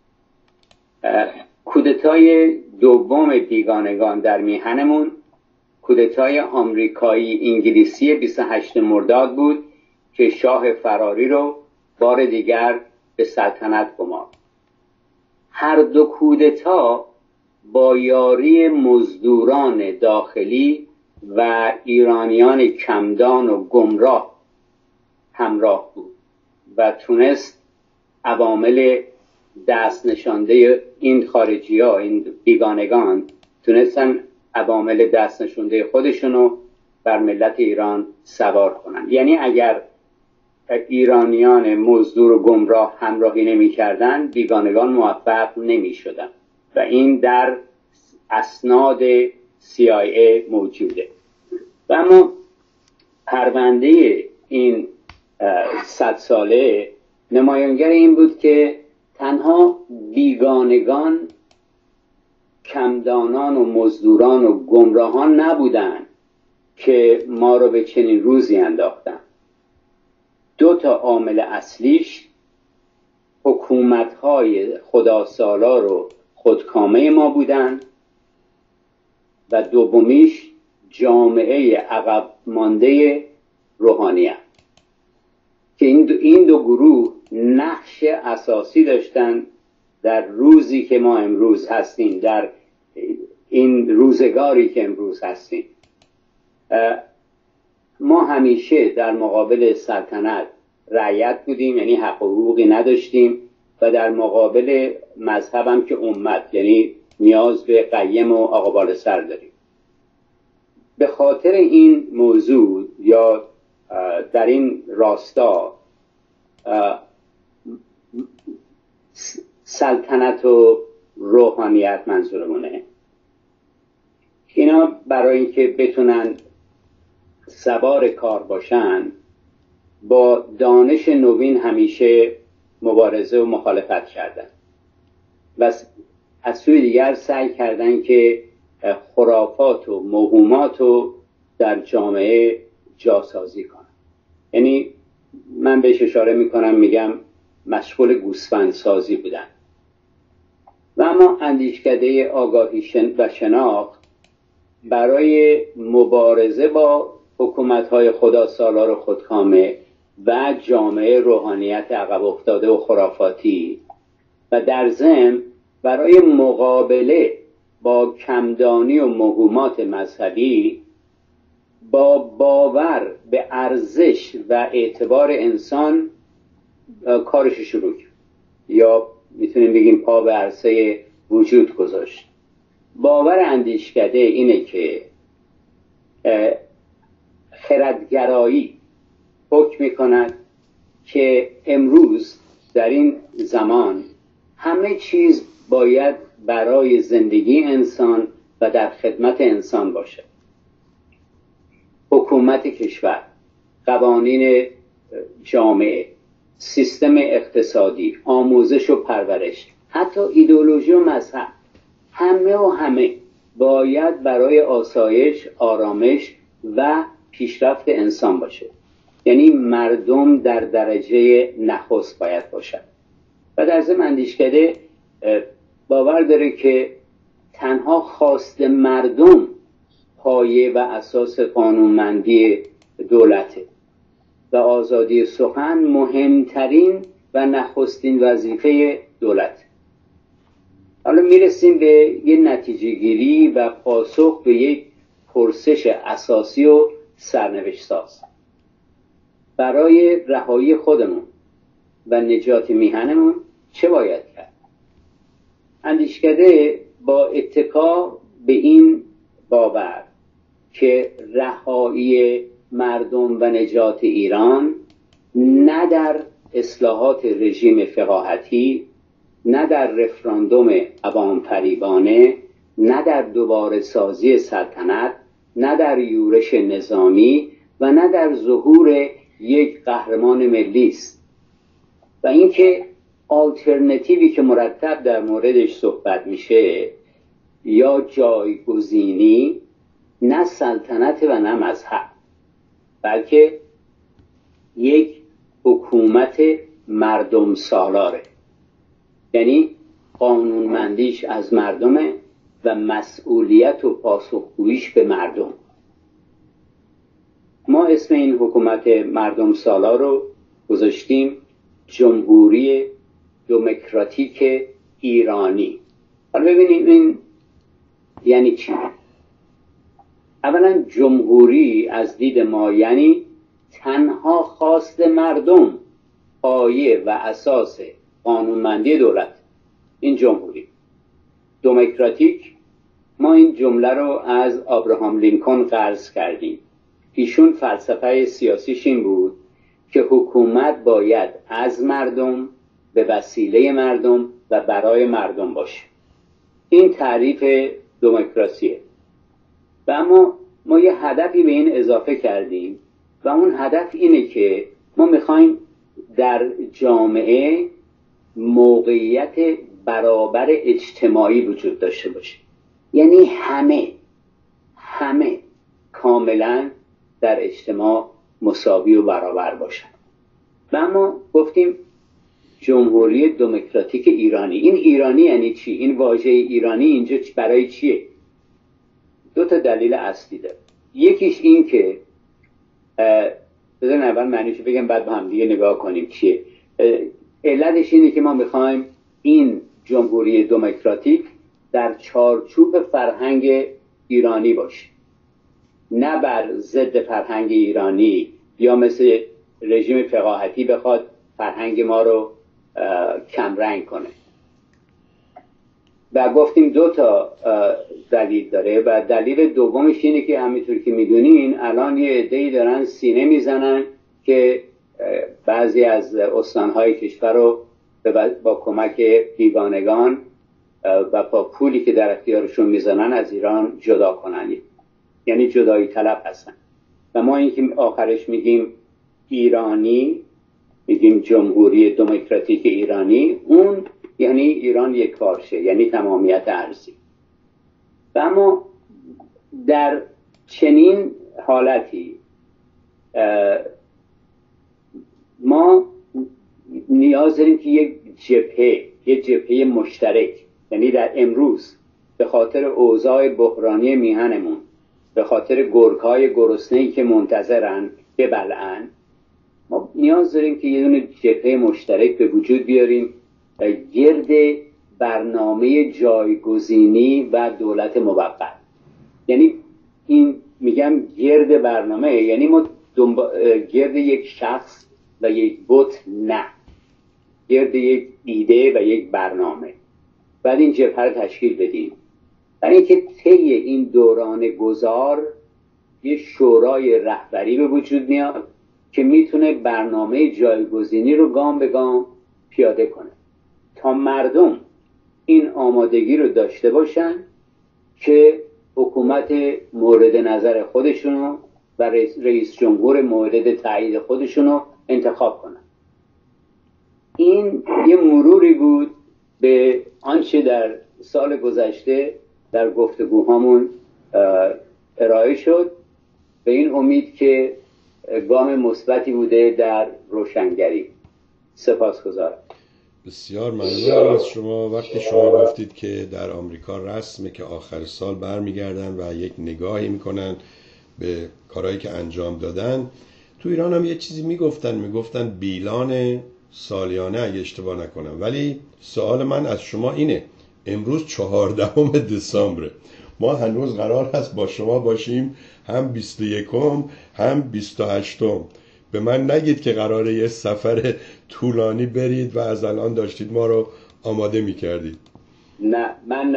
کودتای دوم بیگانگان در میهنمون کودتای آمریکایی انگلیسی بیست و هشتم مرداد بود که شاه فراری رو بار دیگر به سلطنت گمارد. هر دو کودتا با یاری مزدوران داخلی و ایرانیان کمدان و گمراه همراه بود و تونست عوامل دست نشانده این خارجی ها، این بیگانگان تونستن عوامل دست نشانده خودشونو بر ملت ایران سوار کنن. یعنی اگر ایرانیان مزدور و گمراه همراهی نمی کردن، بیگانگان موفق نمی شدن و این در اسناد سی آی ای موجوده. و اما پرونده این صد ساله نمایانگر این بود که تنها بیگانگان، کمدانان و مزدوران و گمراهان نبودند که ما رو به چنین روزی انداختن. دو تا عامل اصلیش حکومت‌های خداسالار و خودکامه ما بودن و دومیش جامعه عقب مانده روحانیت که این دو, این دو گروه نقش اساسی داشتن در روزی که ما امروز هستیم، در این روزگاری که امروز هستیم. ما همیشه در مقابل سلطنت رعیت بودیم، یعنی حق و حقوقی نداشتیم، و در مقابل مذهبم که امت، یعنی نیاز به قیم و آقا بالا سر داریم. به خاطر این موضوع یا در این راستا سلطنت و روحانیت منظورمونه، اینا برای اینکه بتونن سوار کار باشن با دانش نوین همیشه مبارزه و مخالفت کردن و از سوی دیگر سعی کردن که خرافات و موهومات رو در جامعه جاسازی کنن. یعنی من بهش اشاره میکنم، میگم مشغول گوسفند سازی بودن. و اما اندیشکده آگاهی و شناخت برای مبارزه با حکومت‌های خداسالار و خودکامه و جامعه روحانیت عقب افتاده و خرافاتی و در ضمن برای مقابله با کمدانی و موهومات مذهبی با باور به ارزش و اعتبار انسان کارش شروع کرد، یا میتونیم بگیم پا به عرصه وجود گذاشت. باور اندیشکده اینه که خردگرایی حکم میکند که امروز در این زمان همه چیز باید برای زندگی انسان و در خدمت انسان باشه. حکومت کشور، قوانین جامعه، سیستم اقتصادی، آموزش و پرورش، حتی ایدئولوژی و مذهب، همه و همه باید برای آسایش، آرامش و پیشرفت انسان باشه. یعنی مردم در درجه نخست باید باشد. و در ضمن اندیشکده باور داره که تنها خواست مردم پایه و اساس قانونمندی دولته و آزادی سخن مهمترین و نخستین وظیفه دولت. حالا میرسیم به یه نتیجه گیری و پاسخ به یک پرسش اساسی و سرنوشت ساز. برای رهایی خودمون و نجات میهنمون چه باید کرد؟ اندیشکده با اتکا به این باور که رهایی مردم و نجات ایران نه در اصلاحات رژیم فقاهتی، نه در رفراندوم عوام فریبانه، نه در دوباره سازی سلطنت، نه در یورش نظامی و نه در ظهور یک قهرمان ملی است. و اینکه آلترناتیوی که مرتب در موردش صحبت میشه یا جایگزینی نه سلطنت و نه مذهب، بلکه یک حکومت مردم سالاره، یعنی قانونمندیش از مردمه و مسئولیت و پاسخگوییش به مردم. ما اسم این حکومت مردم سالار رو گذاشتیم جمهوری دموکراتیک ایرانی. حالا ببینیم این یعنی چی؟ اولا جمهوری از دید ما یعنی تنها خواست مردم پایه و اساس قانونمندی دولت. این جمهوری. دموکراتیک ما این جمله رو از ابراهام لینکن قرض کردیم. ایشون فلسفه سیاسیش این بود که حکومت باید از مردم، به وسیله مردم و برای مردم باشه. این تعریف دموکراسیه. و اما ما یه هدفی به این اضافه کردیم و اون هدف اینه که ما میخوایم در جامعه موقعیت برابر اجتماعی وجود داشته باشه، یعنی همه همه کاملا در اجتماع مساوی و برابر باشن. و اما گفتیم جمهوری دموکراتیک ایرانی. این ایرانی یعنی چی؟ این واژه ایرانی اینجا برای چیه؟ دو تا دلیل اصلی داره. یکیش این که بذارین اول معنیشو بگم بعد با هم دیگه نگاه کنیم چیه. علتش اینه که ما میخوایم این جمهوری دموکراتیک در چارچوب فرهنگ ایرانی باشه، نه بر ضد فرهنگ ایرانی یا مثل رژیم فقاهتی بخواد فرهنگ ما رو کمرنگ کنه. و گفتیم دو تا دلیل داره و دلیل دومش اینه که همینطور که میدونین الان یه عده‌ای دارن سینه میزنن که بعضی از استانهای کشور رو با کمک بیگانگان و با پولی که در اختیارشون میزنن از ایران جدا کنن، یعنی جدایی طلب هستن. و ما این که آخرش میگیم ایرانی، میگیم جمهوری دموکراتیک ایرانی، اون یعنی ایران یک پارچه، یعنی تمامیت ارضی. و اما در چنین حالتی ما نیاز داریم که یک جبهه یک جبهه مشترک، یعنی در امروز به خاطر اوضاع بحرانی میهنمون، به خاطر گرگ‌های گرسنه‌ای که منتظرن ببلعن، ما نیاز داریم که یه دونه جبهه مشترک به وجود بیاریم گرد برنامه جایگزینی و دولت موقت. یعنی این میگم گرد برنامه، یعنی ما دنبا... گرد یک شخص و یک بت، نه، گرد یک ایده و یک برنامه. بعد این جبهه رو تشکیل بدیم. برای اینکه طی این دوران گذار یه شورای رهبری به وجود میاد که میتونه برنامه جایگزینی رو گام به گام پیاده کنه تا مردم این آمادگی رو داشته باشن که حکومت مورد نظر خودشونو و رئیس جمهور مورد تایید خودشونو انتخاب کنن. این یه مروری بود به آنچه در سال گذشته در گفتگوهامون ارائه شد، به این امید که گام مثبتی بوده در روشنگری. سپاسگزارم. بسیار ممنونم از شما. وقتی شما گفتید که در آمریکا رسمه که آخر سال برمیگردن و یک نگاهی میکنن به کارهایی که انجام دادن، تو ایران هم یه چیزی میگفتن میگفتن بیلان سالیانه اگه اشتباه نکنم. ولی سوال من از شما اینه، امروز چهاردهم دسامبر، ما هنوز قرار هست با شما باشیم هم بیست و یکم هم بیست و هشتم. به من نگید که قراره یه سفر طولانی برید و از الان داشتید ما رو آماده میکردید. نه، من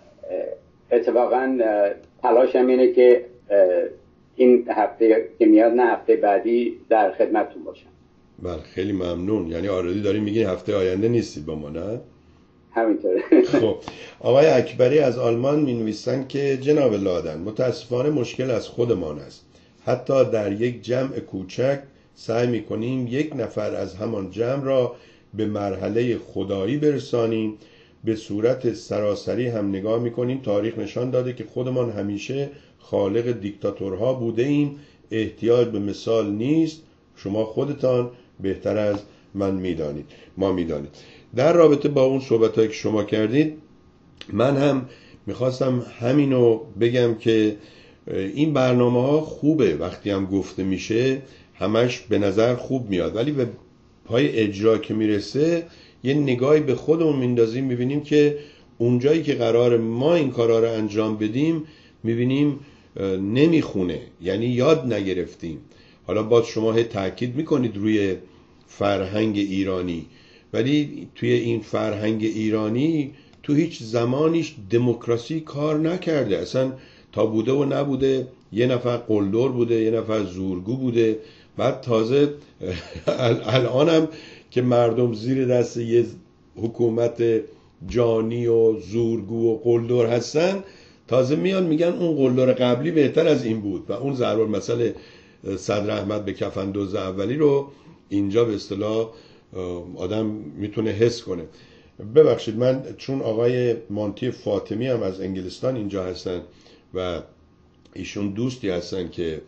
اتفاقا تلاشم اینه که این هفته که میاد نه هفته بعدی در خدمتتون باشم. بله خیلی ممنون. یعنی آردی داریم میگین هفته آینده نیستید با ما، نه؟ همینطوره. خب آقای اکبری از آلمان می نویسن که جناب لادن، متاسفانه مشکل از خودمان است. حتی در یک جمع کوچک سعی می کنیم یک نفر از همان جمع را به مرحله خدایی برسانیم. به صورت سراسری هم نگاه می کنیم. تاریخ نشان داده که خودمان همیشه خالق دیکتاتورها بوده ایم. احتیاج به مثال نیست. شما خودتان بهتر از من میدانید، ما میدانید. در رابطه با اون صحبتایی که شما کردید، من هم میخواستم همینو بگم که این برنامه ها خوبه، وقتی هم گفته میشه همش به نظر خوب میاد، ولی به پای اجرا که میرسه یه نگاهی به خودمون میندازیم، میبینیم که اونجایی که قرار ما این کارا رو انجام بدیم میبینیم نمیخونه، یعنی یاد نگرفتیم. حالا باز شما هی تاکید میکنید روی فرهنگ ایرانی، ولی توی این فرهنگ ایرانی تو هیچ زمانیش دموکراسی کار نکرده. اصلا تا بوده و نبوده یه نفر قلدر بوده، یه نفر زورگو بوده. بعد تازه الانم که مردم زیر دست یه حکومت جانی و زورگو و قلدر هستن، تازه میان میگن اون قلدر قبلی بهتر از این بود و اون ضرب المثل صدر احمد به کفن دوز اولی رو اینجا به اصطلاح آدم میتونه حس کنه. ببخشید من چون آقای مانتی فاطمی هم از انگلستان اینجا هستن و ایشون دوستی هستن که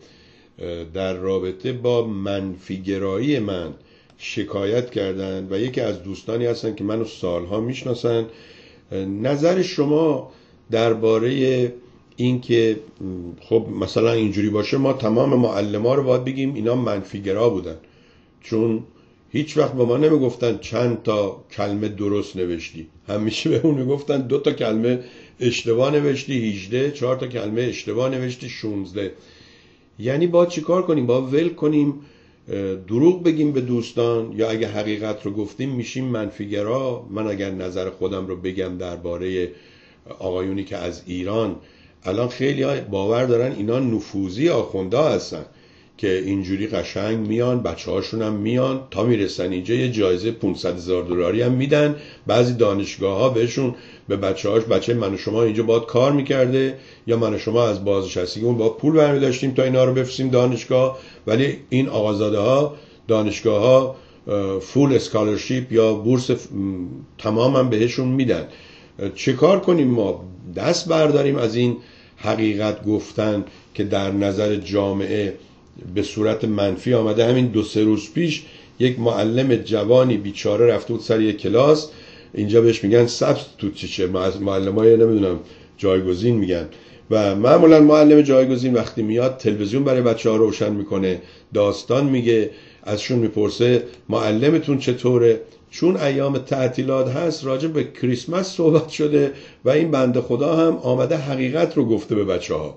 در رابطه با منفیگرایی من شکایت کردن و یکی از دوستانی هستن که منو سالها میشناسن، نظر شما درباره این که خب مثلا اینجوری باشه ما تمام معلم‌ها رو باید بگیم اینا منفیگرا بودن، چون هیچ وقت به ما نمیگفتن چند تا کلمه درست نوشتی، همیشه به اون میگفتن دو تا کلمه اشتباه نوشتی هجده، چهار تا کلمه اشتباه نوشتی شانزده. یعنی با چی کار کنیم؟ با ول کنیم دروغ بگیم به دوستان، یا اگه حقیقت رو گفتیم میشیم منفیگرا؟ من اگر نظر خودم رو بگم درباره آقایونی که از ایران الان خیلی باور دارن اینا نفوذی آخونده هستن که اینجوری قشنگ میان، بچه هاشون هم میان تا میرسن اینجا یه جایزه پانصد هزار دلاری هم میدن. بعضی دانشگاه ها بهشون به بچه هاش بچه من و شما اینجا باید کار میکرده یا من و شما از بازنشستگیمون باید پول برمی داشتیم تا اینا رو بفرستیم دانشگاه، ولی این آقازاده ها دانشگاه ها فول اسکالرشیپ یا بورس تمام هم بهشون میدن. چه کار کنیم؟ ما دست برداریم از این حقیقت گفتن که در نظر جامعه به صورت منفی آمده. همین دو سه روز پیش یک معلم جوانی بیچاره رفته بود سر یک کلاس، اینجا بهش میگن سابستیتوت تیچر، معلمای نمیدونم جایگزین میگن، و معمولا معلم جایگزین وقتی میاد تلویزیون برای بچه‌ها روشن میکنه، داستان میگه، ازشون میپرسه معلمتون چطوره. چون ایام تعطیلات هست راجع به کریسمس صحبت شده و این بنده خدا هم آمده حقیقت رو گفته به بچه‌ها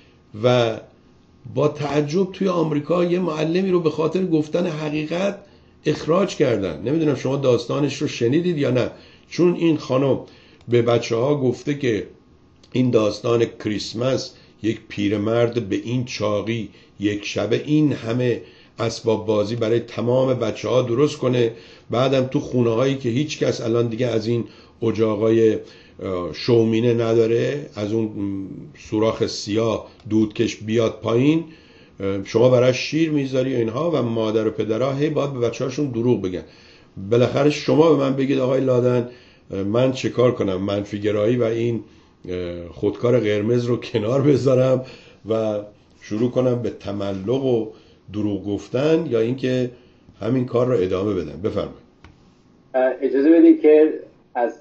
و با تعجب توی آمریکا یه معلمی رو به خاطر گفتن حقیقت اخراج کردن. نمیدونم شما داستانش رو شنیدید یا نه، چون این خانم به بچه ها گفته که این داستان کریسمس یک پیرمرد به این چاقی یک شبه این همه اسباب بازی برای تمام بچه ها درست کنه، بعدم تو خونه هایی که هیچ کس الان دیگه از این اجاقای شومینه نداره، از اون سوراخ سیاه دودکش بیاد پایین، شما برای شیر میذاری اینها و مادر و پدرها هی باید به بچه هاشون دروغ بگن. بالاخره شما به من بگید آقای لادن من چه کار کنم؟ منفیگرایی و این خودکار قرمز رو کنار بذارم و شروع کنم به تملق و دروغ گفتن، یا اینکه همین کار رو ادامه بدم؟ بفرمایید. اجازه بدید که از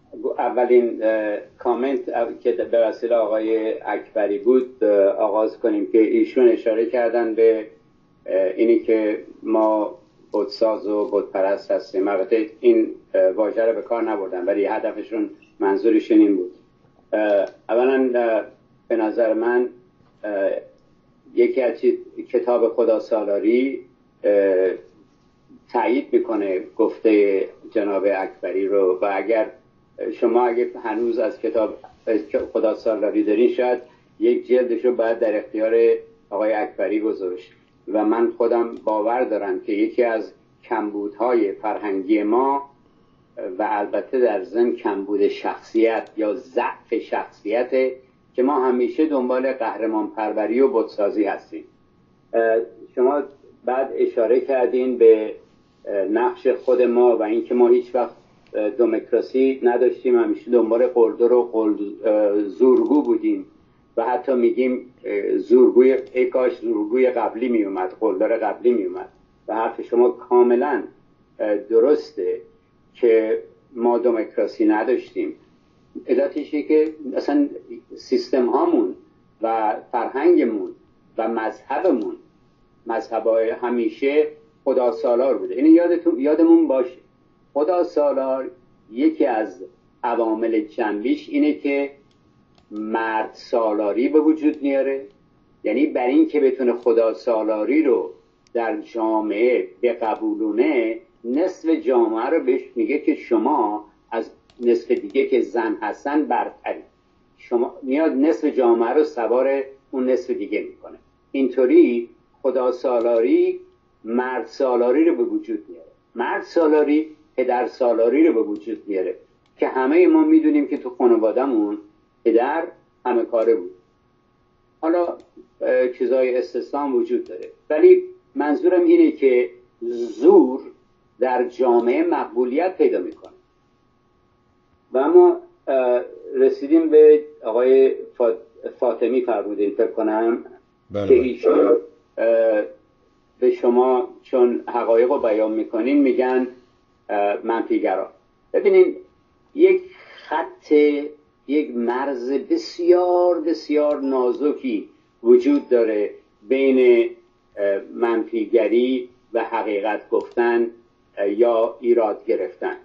اولین کامنت که به وسیله آقای اکبری بود آغاز کنیم که ایشون اشاره کردن به اینی که ما بتساز و بتپرست هستیم. البته این واژه رو به کار نبردن ولی هدفشون منظورشون این بود. اولا به نظر من یکی از کتاب خدا سالاری تایید میکنه گفته جناب اکبری رو، و اگر شما اگه هنوز از کتاب خدا سالاری دارین شاید یک جلدش رو باید در اختیار آقای اکبری گذاشت. و من خودم باور دارم که یکی از کمبودهای فرهنگی ما و البته در ضمن کمبود شخصیت یا ضعف شخصیت که ما همیشه دنبال قهرمان پروری و بتسازی هستیم. شما بعد اشاره کردین به نقش خود ما و اینکه ما هیچ وقت دموکراسی نداشتیم، همیشه دنبال قلدر و قلد زورگو بودیم و حتی میگیم زورگوی ای کاش زورگوی قبلی میومد، قلدر قبلی میومد. و حرف شما کاملا درسته که ما دموکراسی نداشتیم. علتشه که اصلا سیستم هامون و فرهنگمون و مذهبمون مذهبای همیشه خدا سالار بوده. این یادتون یادمون باشه خدا سالار یکی از عوامل جنبیش اینه که مرد سالاری به وجود میاره. یعنی بر این که بتونه خدا سالاری رو در جامعه بقبولونه، نصف جامعه رو بهش میگه که شما از نصف دیگه که زن هستن برتری. شما میاد نصف جامعه رو سوار اون نصف دیگه میکنه. اینطوری خدا سالاری مرد سالاری رو به وجود میاره. مرد سالاری پدر سالاری رو به وجود میاره که همه ما میدونیم که تو خانوادهمون پدر همه کاره بود. حالا چیزای استثنا وجود داره، ولی منظورم اینه که زور در جامعه مقبولیت پیدا میکنه. و اما رسیدیم به آقای فاطمی فرمودین فکر کنم بله. که ایشون به شما چون حقایق رو بیان میکنین میگن منفیگرا. ببینین یک خط، یک مرز بسیار بسیار نازکی وجود داره بین منفیگری و حقیقت گفتن یا ایراد گرفتن.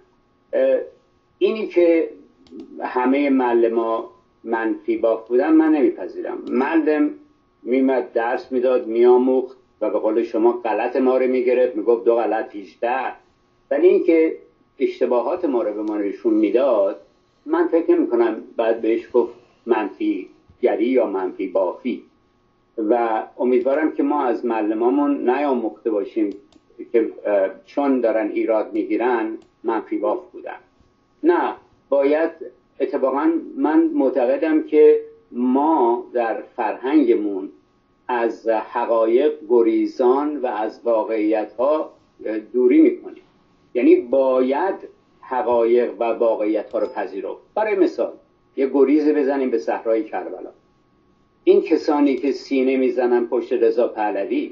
اینی که همه معلما منفی باف بودن من نمیپذیرم. معلم میمد درس میداد، میاموخت و به قول شما غلط ما رو میگرفت، میگفت دو غلط هیچده. ولی این که اشتباهات ما رو به ما نشون میداد، من فکر نمی کنم بعد بهش گفت منفی گری یا منفی بافی. و امیدوارم که ما از معلمامون نیاموخته باشیم که چون دارن ایراد میگیرن منفی باف بودن. نه، باید اتفاقا من معتقدم که ما در فرهنگمون از حقایق گریزان و از واقعیت ها دوری میکنیم. یعنی باید حقایق و واقعیت ها رو پذیرفت. برای مثال یه گریز بزنیم به صحرای کربلا. این کسانی که سینه میزنن پشت رضا پهلوی،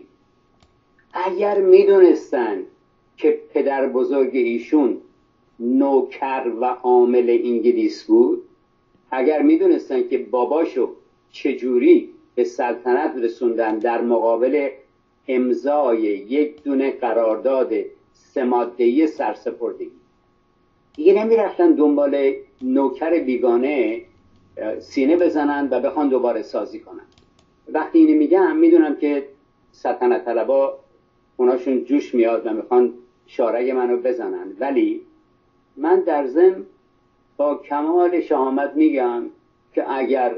اگر میدونستن که پدر بزرگ ایشون نوکر و عامل انگلیس بود، اگر میدونستن که باباشو چجوری به سلطنت رسوندن در مقابل امضای یک دونه قرارداد سه ماده‌ای سرسپردگی، دیگه نمیرفتن دنبال نوکر بیگانه سینه بزنن و بخوان دوباره سازی کنن. وقتی اینو میگم میدونم که سلطنت طلبا اوناشون جوش میاد و میخوان شارگ منو بزنن، ولی من در ضمن با کمال شهامت میگم که اگر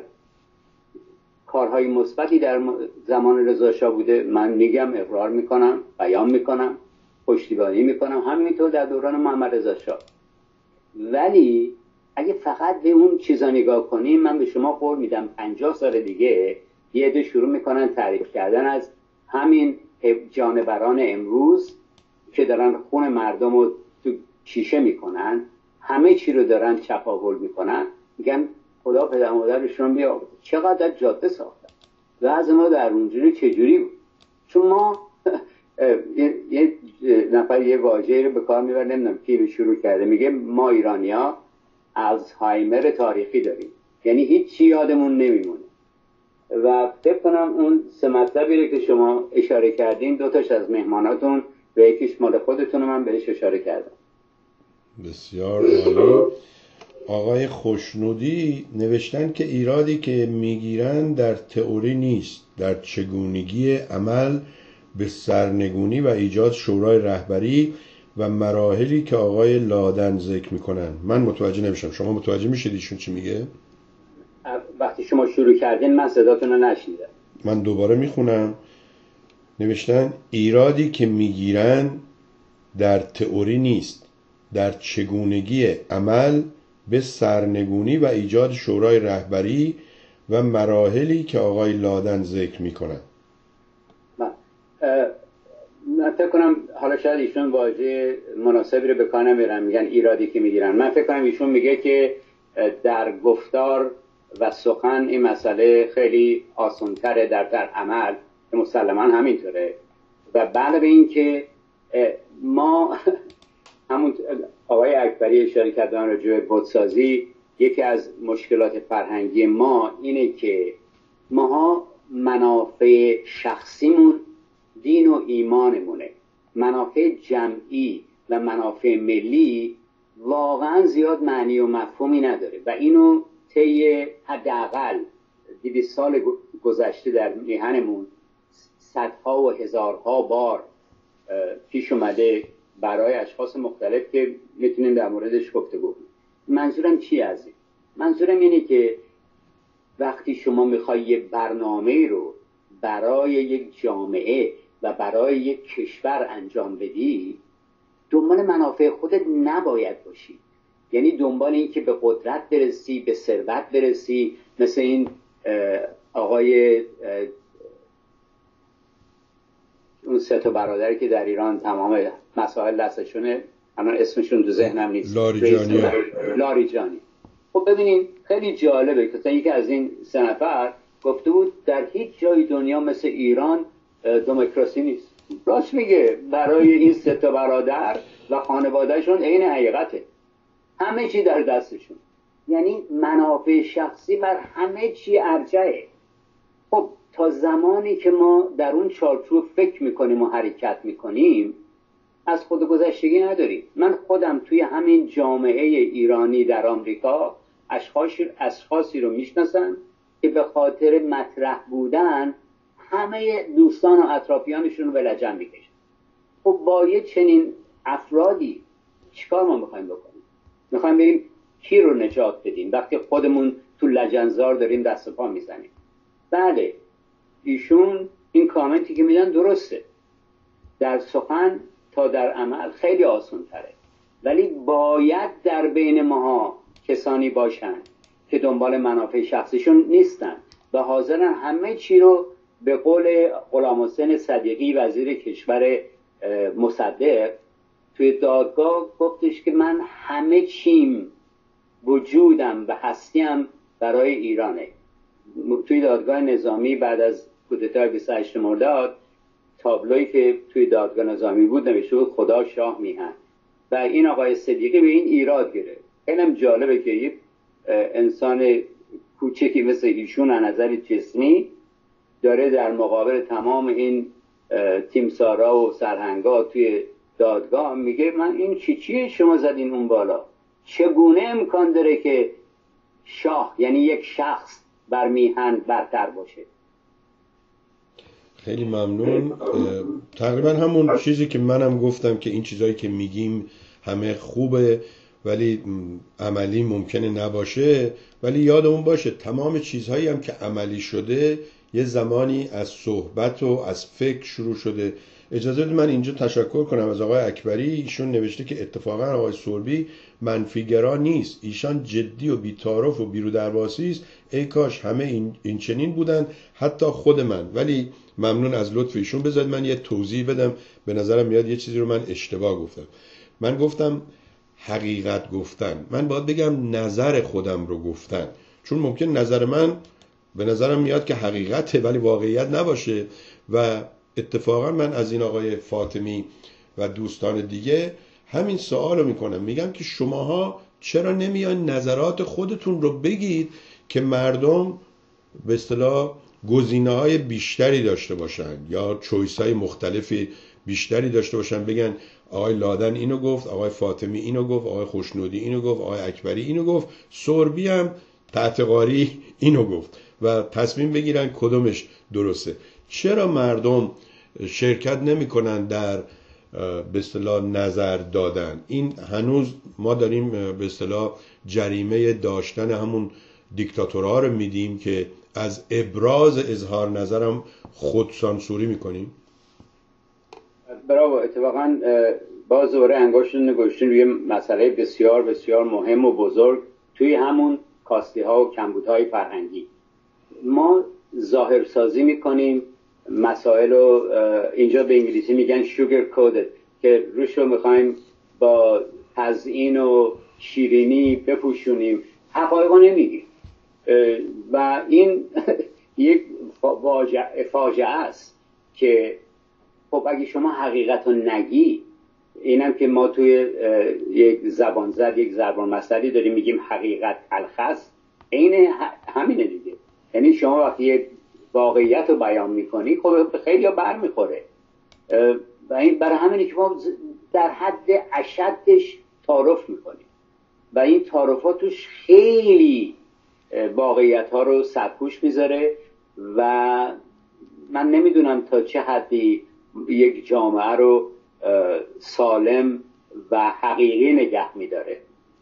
کارهای مثبتی در زمان رضا شاه بوده، من میگم، اقرار میکنم، بیان میکنم، پشتیبانی میکنم، همینطور در دوران محمد رضا شاه. ولی اگه فقط به اون چیزا نگاه کنیم، من به شما قول میدم پنجاه سال دیگه یه عده شروع میکنن تعریف کردن از همین جانوران امروز که دارن خون مردم رو تو شیشه میکنن، همه چی رو دارن چپاول میکنن، میگن خدا پدر مادرشون بیاد چقدر جاده ساختن و از ما در اونجوری چجوری بود. چون ما یه نفر یه واژه رو به کار میبره، نمیدونم کی رو شروع کرده، میگه ما ایرانیا الزایمر تاریخی داریم، یعنی هیچ چی یادمون نمیمونه. و فکر کنم اون سه مطلبی که شما اشاره کردین، دوتاش از مهماناتون و یکیش مال خودتون، من بهش اشاره کردم. بسیار عالی. آقای خوشنودی نوشتن که ایرادی که میگیرن در تئوری نیست، در چگونگی عمل به سرنگونی و ایجاد شورای رهبری و مراحلی که آقای لادن ذکر میکنن. من متوجه نمیشم، شما متوجه میشید ایشون چی میگه؟ وقتی شما شروع کردین من صداتون رو نشنیدم. من دوباره میخونم. نوشتن ایرادی که میگیرن در تئوری نیست، در چگونگی عمل به سرنگونی و ایجاد شورای رهبری و مراحلی که آقای لادن ذکر میکنن. من فکر کنم حالا شاید ایشون واژه مناسبی رو به کار نمیبرن، میگن ایرادی که میگیرن. من فکر کنم ایشون میگه که در گفتار و سخن این مسئله خیلی آسان‌تره در در عمل، که مسلماً همینطوره. و بعد به این که ما همون آقای اکبری اشاره کردن راجع به بت‌سازی، یکی از مشکلات فرهنگی ما اینه که ماها منافع شخصیمون دین و ایمانمونه، منافع جمعی و منافع ملی واقعا زیاد معنی و مفهومی نداره و اینو طی حداقل دویست سال گذشته در میهنمون صدها و هزارها بار پیش اومده برای اشخاص مختلف که میتونیم در موردش گفتگو کنیم. منظورم چی از این؟ منظورم اینه که وقتی شما میخوای یه برنامه رو برای یک جامعه و برای یک کشور انجام بدی، دنبال منافع خودت نباید باشی. یعنی دنبال این که به قدرت برسی، به ثروت برسی، مثل این آقای اون سه تا برادری که در ایران تمام مسائل دستشونه، الان اسمشون تو ذهنم نیست، لاریجانی لاریجانی خب ببینید خیلی جالبه که یکی از این سه نفر گفته بود در هیچ جای دنیا مثل ایران دموکراسی نیست. راست میگه، برای این سه تا برادر و خانوادهشون عین حقیقته، همه چی در دستشون، یعنی منافع شخصی بر همه چی ارجحه. خب تا زمانی که ما در اون چارچوب فکر میکنیم و حرکت میکنیم از خودگذشتگی نداریم. من خودم توی همین جامعه ایرانی در آمریکا اشخاصی اشخاصی رو میشناسم که به خاطر مطرح بودن همه دوستان و اطرافیانشون رو به لجن میکشن. خب با یه چنین افرادی چیکار ما میخوایم بکنیم؟ میخوایم بریم کی رو نجات بدیم وقتی خودمون تو لجنزار داریم دست و پا میزنیم؟ بله، ایشون این کامنتی که میدن درسته، در سخن تا در عمل خیلی آسان تره، ولی باید در بین ماها کسانی باشن که دنبال منافع شخصیشون نیستن و حاضرن همه چی رو به قول غلام حسین صدیقی وزیر کشور مصدق توی دادگاه گفتش که من همه چیم، وجودم و هستیم برای ایرانه. توی دادگاه نظامی بعد از کودتای بیست و هشتم مرداد تابلویی که توی دادگاه نظامی بود نوشته بود خدا شاه میهن و این آقای صدیقی به این ایراد گرفت. خیلی جالبه که یک انسان کوچکی مثل ایشون از نظر جسمی داره در مقابل تمام این تیمسارا و سرهنگا توی دادگاه میگه من این چی چیه شما زدین اون بالا؟ چگونه امکان داره که شاه یعنی یک شخص بر میهن برتر باشه؟ خیلی ممنون. تقریبا همون چیزی که منم گفتم که این چیزایی که میگیم همه خوبه ولی عملی ممکنه نباشه، ولی یادمون باشه تمام چیزهایی هم که عملی شده یه زمانی از صحبت و از فکر شروع شده. اجازه بدید من اینجا تشکر کنم از آقای اکبری. ایشون نوشته که اتفاقا آقای سوربی منفیگرا نیست، ایشان جدی و بی‌تعارف و بی‌رودرواسی است. ای کاش همه این, این چنین بودن، حتی خود من. ولی ممنون از لطف ایشون. بذارید من یه توضیح بدم، به نظرم میاد یه چیزی رو من اشتباه گفتم. من گفتم حقیقت گفتن، من باید بگم نظر خودم رو گفتن، چون ممکن نظر من به نظرم میاد که حقیقته ولی واقعیت نباشه. و اتفاقا من از این آقای فاطمی و دوستان دیگه همین سوال رو میکنم، میگم که شماها چرا نمیان نظرات خودتون رو بگید که مردم به اصطلاح گزینه‌های بیشتری داشته باشن یا چویس‌های مختلفی بیشتری داشته باشن، بگن آقای لادن اینو گفت، آقای فاطمی اینو گفت، آقای خوشنودی اینو گفت، آقای اکبری اینو گفت، سوربی هم تحتقاری اینو گفت و تصمیم بگیرن کدومش درسته. چرا مردم شرکت نمی کنن در به اصطلاح نظر دادن؟ این هنوز ما داریم به اصطلاح جریمه داشتن همون دیکتاتورها رو میدیم که از ابراز اظهار نظرم خود سانسوری میکنیم. براو، اتفاقا باز دوباره انگشتون نگوشتین روی مسئله بسیار بسیار مهم و بزرگ توی همون کاستی ها و کمبودهای فرهنگی. ما ظاهر سازی میکنیم مسائل رو، اینجا به انگلیسی میگن شوگر کودد، که روش رو میخوایم با تزیین و شیرینی بپوشونیم، حقایق رو نمیگیم و این یک فاجعه است که خب اگه شما حقیقت رو نگی، اینم که ما توی یک زبان زد یک زبان مسئله داریم میگیم حقیقت تلخ، این همینه دیگه. یعنی شما وقتی یک واقعیت رو بیان میکنی خب خیلی ها بر میخوره و این برای همینه که ما در حد اشدش تعارف میکنیم و این تعارفات توش خیلی واقعیت ها رو سرپوش میذاره و من نمیدونم تا چه حدی یک جامعه رو سالم و حقیقی نگه میداره.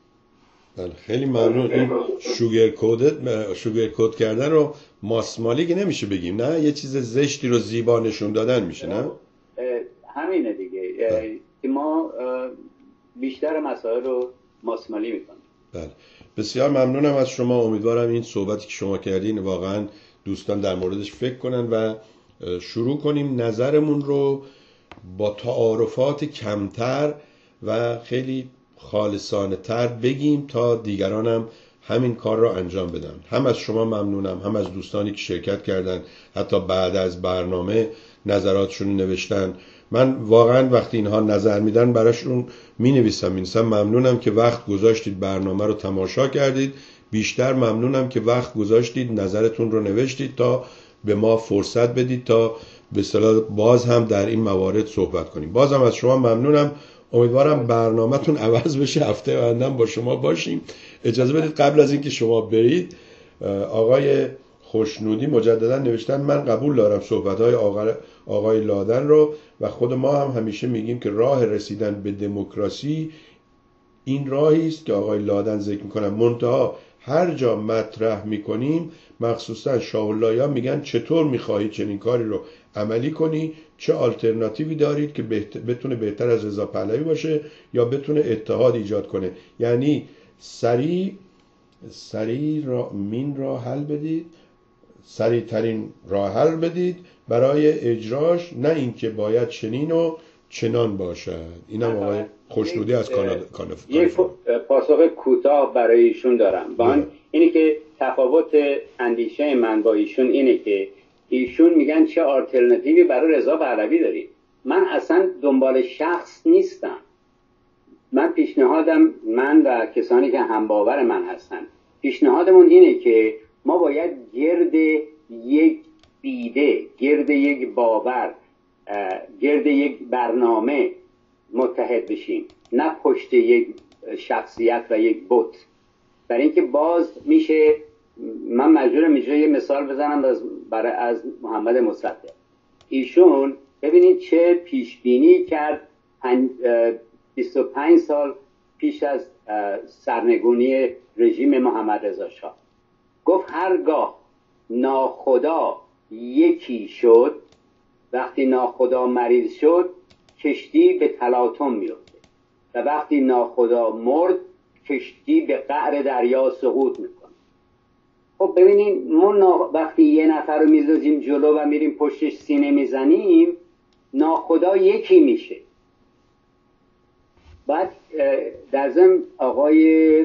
خیلی ممنون. این شوگر کودت، شوگر کود کردن رو ماسمالی که نمیشه بگیم، نه یه چیز زشتی رو زیبا نشون دادن میشه، نه همینه دیگه که ما بیشتر مسائل رو ماسمالی میکنیم. بله، بسیار ممنونم از شما. امیدوارم این صحبتی که شما کردین واقعا دوستان در موردش فکر کنن و شروع کنیم نظرمون رو با تعارفات کمتر و خیلی خالصانه تر بگیم تا دیگران هم همین کار رو انجام بدن. هم از شما ممنونم، هم از دوستانی که شرکت کردن، حتی بعد از برنامه نظراتشون نوشتن. من واقعا وقتی اینها نظر میدن براشون می نویسم می نویسم ممنونم که وقت گذاشتید برنامه رو تماشا کردید، بیشتر ممنونم که وقت گذاشتید نظرتون رو نوشتید تا به ما فرصت بدید تا به اصطلاح باز هم در این موارد صحبت کنیم. بازم از شما ممنونم. امیدوارم برنامه‌تون عوض بشه، هفته آینده با شما باشیم. اجازه بدید قبل از اینکه شما برید، آقای خوشنودی مجددا نوشتن من قبول دارم صحبت‌های آقای آقای لادن رو و خود ما هم همیشه میگیم که راه رسیدن به دموکراسی این راهی است که آقای لادن ذکر میکنن. منتها هر جا مطرح میکنیم مخصوصا شاه‌اللهیان میگن چطور میخواهید چنین کاری رو عملی کنی، چه آلترناتیوی دارید که بهت... بتونه بهتر از رضا پهلوی باشه یا بتونه اتحاد ایجاد کنه. یعنی سریع سریع را مین را حل بدید، سریع ترین راه حل بدید برای اجراش، نه اینکه باید چنین و چنان باشد. اینم آقای خوشنودی از کانادا. یک پاسخ کوتاه برای ایشون دارم. بان اینه که تفاوت اندیشه من با ایشون اینه که ایشون میگن چه آلترناتیوی برای رضا پهلوی دارید. من اصلا دنبال شخص نیستم. من پیشنهادم، من و کسانی که همباور من هستن، پیشنهادمون اینه که ما باید گرد یک ایده، گرد یک باور، گرد یک برنامه متحد بشیم، نه پشت یک شخصیت و یک بت. برای اینکه باز میشه، من مجبورم اینجا یه مثال بزنم از برای از محمد مصدق. ایشون ببینید چه پیش بینی کرد بیست و پنج سال پیش از سرنگونی رژیم محمد رضا شاه. گفت هرگاه ناخدا یکی شد، وقتی ناخدا مریض شد کشتی به تلاطم میفته و وقتی ناخدا مرد کشتی به قعر دریا سقوط میکنه. خب ببینین ما وقتی یه نفر رو میذاریم جلو و میریم پشتش سینه میزنیم، ناخدا یکی میشه. بعد در ضمن آقای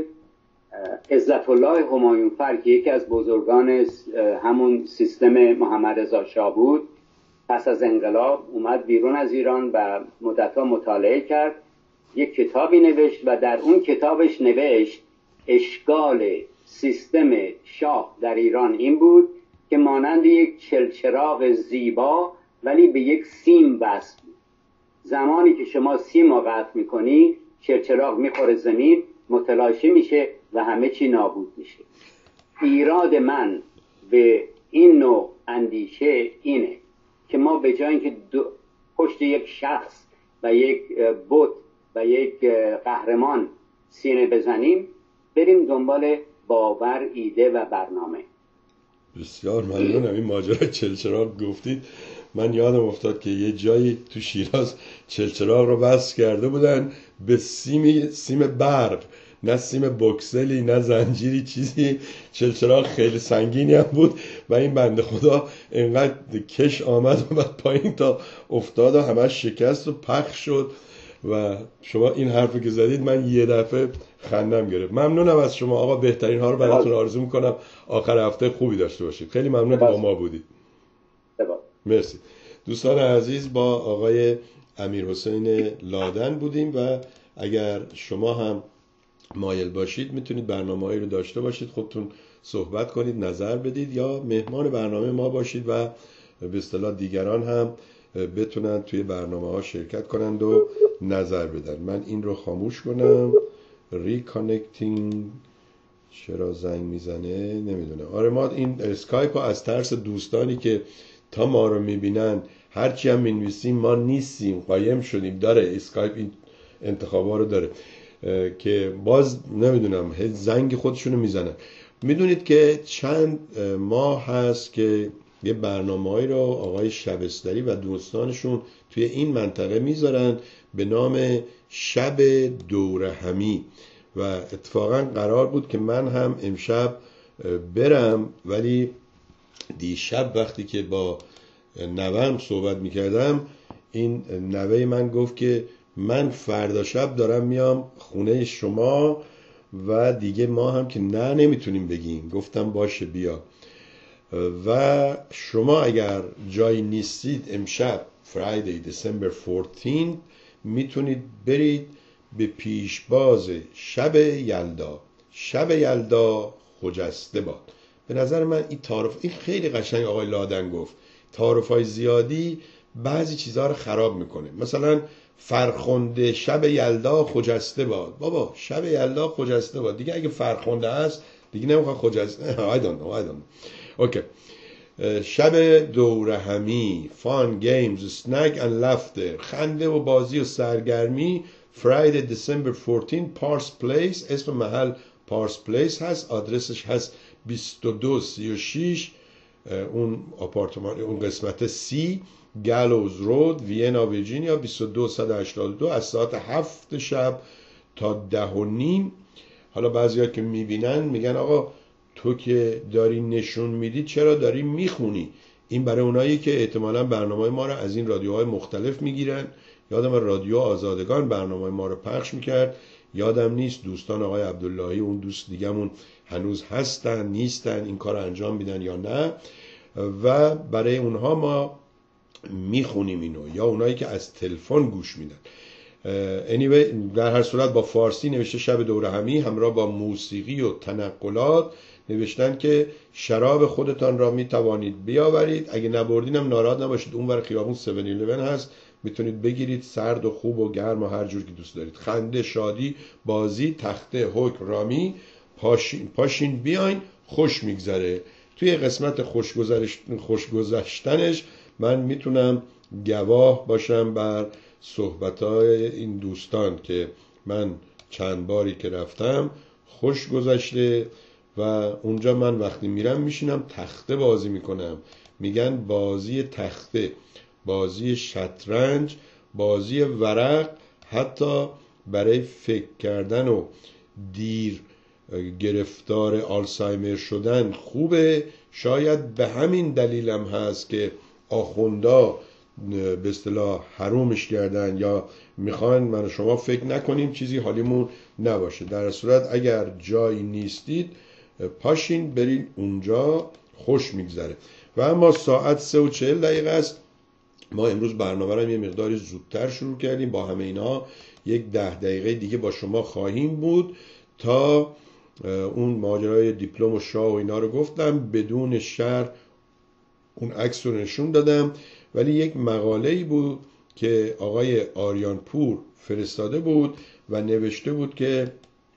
عزت الله همایونفر که یکی از بزرگان همون سیستم محمد رضا شاه بود، پس از انقلاب اومد بیرون از ایران و مدت‌ها مطالعه کرد، یک کتابی نوشت و در اون کتابش نوشت اشکال سیستم شاه در ایران این بود که مانند یک چلچراغ زیبا ولی به یک سیم وصل بود. زمانی که شما سیم رو قطع میکنی چلچراغ میخوره زمین، متلاشی میشه و همه چی نابود میشه. ایراد من به این نوع اندیشه اینه که ما به جای اینکه پشت یک شخص و یک بت و یک قهرمان سینه بزنیم، بریم دنبال باور، ایده و برنامه. بسیار ممنونم. این ماجرا چلچراغ گفتید من یادم افتاد که یه جایی تو شیراز چلچراغ رو وصل کرده بودن به سیم سیم برق، نه سیم بوکسلی نه زنجیری چیزی. چلچراغ خیلی سنگینی هم بود و این بنده خدا اینقدر کش آمد و بعد پایین تا افتاد و همش شکست و پخش شد. و شما این حرفی که زدید من یه دفعه خندم گرفت. ممنونم از شما آقا، بهترین ها رو براتون آرزو میکنم. آخر هفته خوبی داشته باشید. خیلی ممنون با ما بودید. مرسی. دوستان عزیز، با آقای امیرحسین لادن بودیم و اگر شما هم مایل باشید میتونید برنامه‌ای رو داشته باشید، خودتون صحبت کنید، نظر بدید یا مهمان برنامه ما باشید و به اصطلاح دیگران هم بتونن توی برنامه ها شرکت کنند و نظر بدن. من این رو خاموش کنم. ریکانکتینگ چرا زنگ میزنه نمیدونم. آره ما این اسکایپ ها از ترس دوستانی که تا ما رو میبینن هرچی هم مینویسیم ما نیستیم، قایم شدیم. داره اسکایپ این انتخابا رو داره که باز نمیدونم زنگ خودشونو میزنن. میدونید که چند ماه هست که یه برنامه‌ای رو آقای شبستری و دوستانشون توی این منطقه میذارن به نام شب دوره همی و اتفاقا قرار بود که من هم امشب برم، ولی دیشب وقتی که با نوه‌ام صحبت میکردم، این نوه من گفت که من فردا شب دارم میام خونه شما و دیگه ما هم که نه نمیتونیم بگیم. گفتم باشه بیا. و شما اگر جایی نیستید امشب فرایدی دسامبر چهارده میتونید برید به پیشباز شب یلدا. شب یلدا خجسته باد. به نظر من این تعارف این خیلی قشنگ آقای لادن گفت. تعارف‌های زیادی بعضی چیزها رو خراب میکنه. مثلا فرخنده شب یلدا خجسته باد. بابا شب یلدا خجسته باد دیگه، اگه فرخنده است دیگه نمیخواد خجسته. I don't know I don't know. اوکی. شب دوره همی، فان گیمز، اسنک اند لفتر، خنده و بازی و سرگرمی. فرایدی دسامبر چهارده، پارس پلیس. اسم محل پارس پلیس هست، آدرسش هست بیست و دو سی و شش، اون آپارتمان، اون قسمت سی، گالوز رود، وینا ویرجینیا، بیست و دو صد و هشتاد و دو، از ساعت هفت شب تا ده و نیم. حالا بعضیا که میبینن میگن آقا تو که داری نشون میدی چرا داری میخونی؟ این برای اونایی که احتمالاً برنامه ما رو از این رادیوهای مختلف میگیرن. یادم رادیو آزادگان برنامه ما رو پخش میکرد، یادم نیست دوستان آقای عبداللهی اون دوست دیگمون هنوز هستن نیستن، این کار انجام میدن یا نه، و برای اونها ما میخونیم اینو، یا اونایی که از تلفن گوش میدن. anyway در هر صورت با فارسی نوشته شب دوره همی همراه با موسیقی و تنقلات. نوشتن که شراب خودتان را میتوانید بیاورید، اگه نبردین هم ناراحت نباشید، اون ور خیابون هفت الیون هست، میتونید بگیرید، سرد و خوب و گرم و هر جور که دوست دارید. خنده، شادی، بازی، تخته، حکم، رامی. پاشین, پاشین بیاین، خوش میگذره. توی قسمت خوشگذشتنش من میتونم گواه باشم بر صحبتهای این دوستان که من چند باری که رفتم خوش گذشته و اونجا من وقتی میرم میشینم تخته بازی میکنم. میگن بازی تخته، بازی شطرنج، بازی ورق، حتی برای فکر کردن و دیر گرفتار آلزایمر شدن خوبه. شاید به همین دلیلم هست که آخوندا به اصطلاح حرومش کردن یا میخوان من و شما فکر نکنیم چیزی حالیمون نباشه. در صورت اگر جایی نیستید پاشین برید اونجا، خوش میگذره. و اما ساعت سه و چهل دقیقه است. ما امروز برنامه رو یه مقداری زودتر شروع کردیم. با همه اینا یک ده دقیقه دیگه با شما خواهیم بود تا اون ماجرای دیپلم و شاه و اینا رو گفتم، بدون شرح اون عکس رو نشون دادم. ولی یک مقاله‌ای بود که آقای آریان پور فرستاده بود و نوشته بود که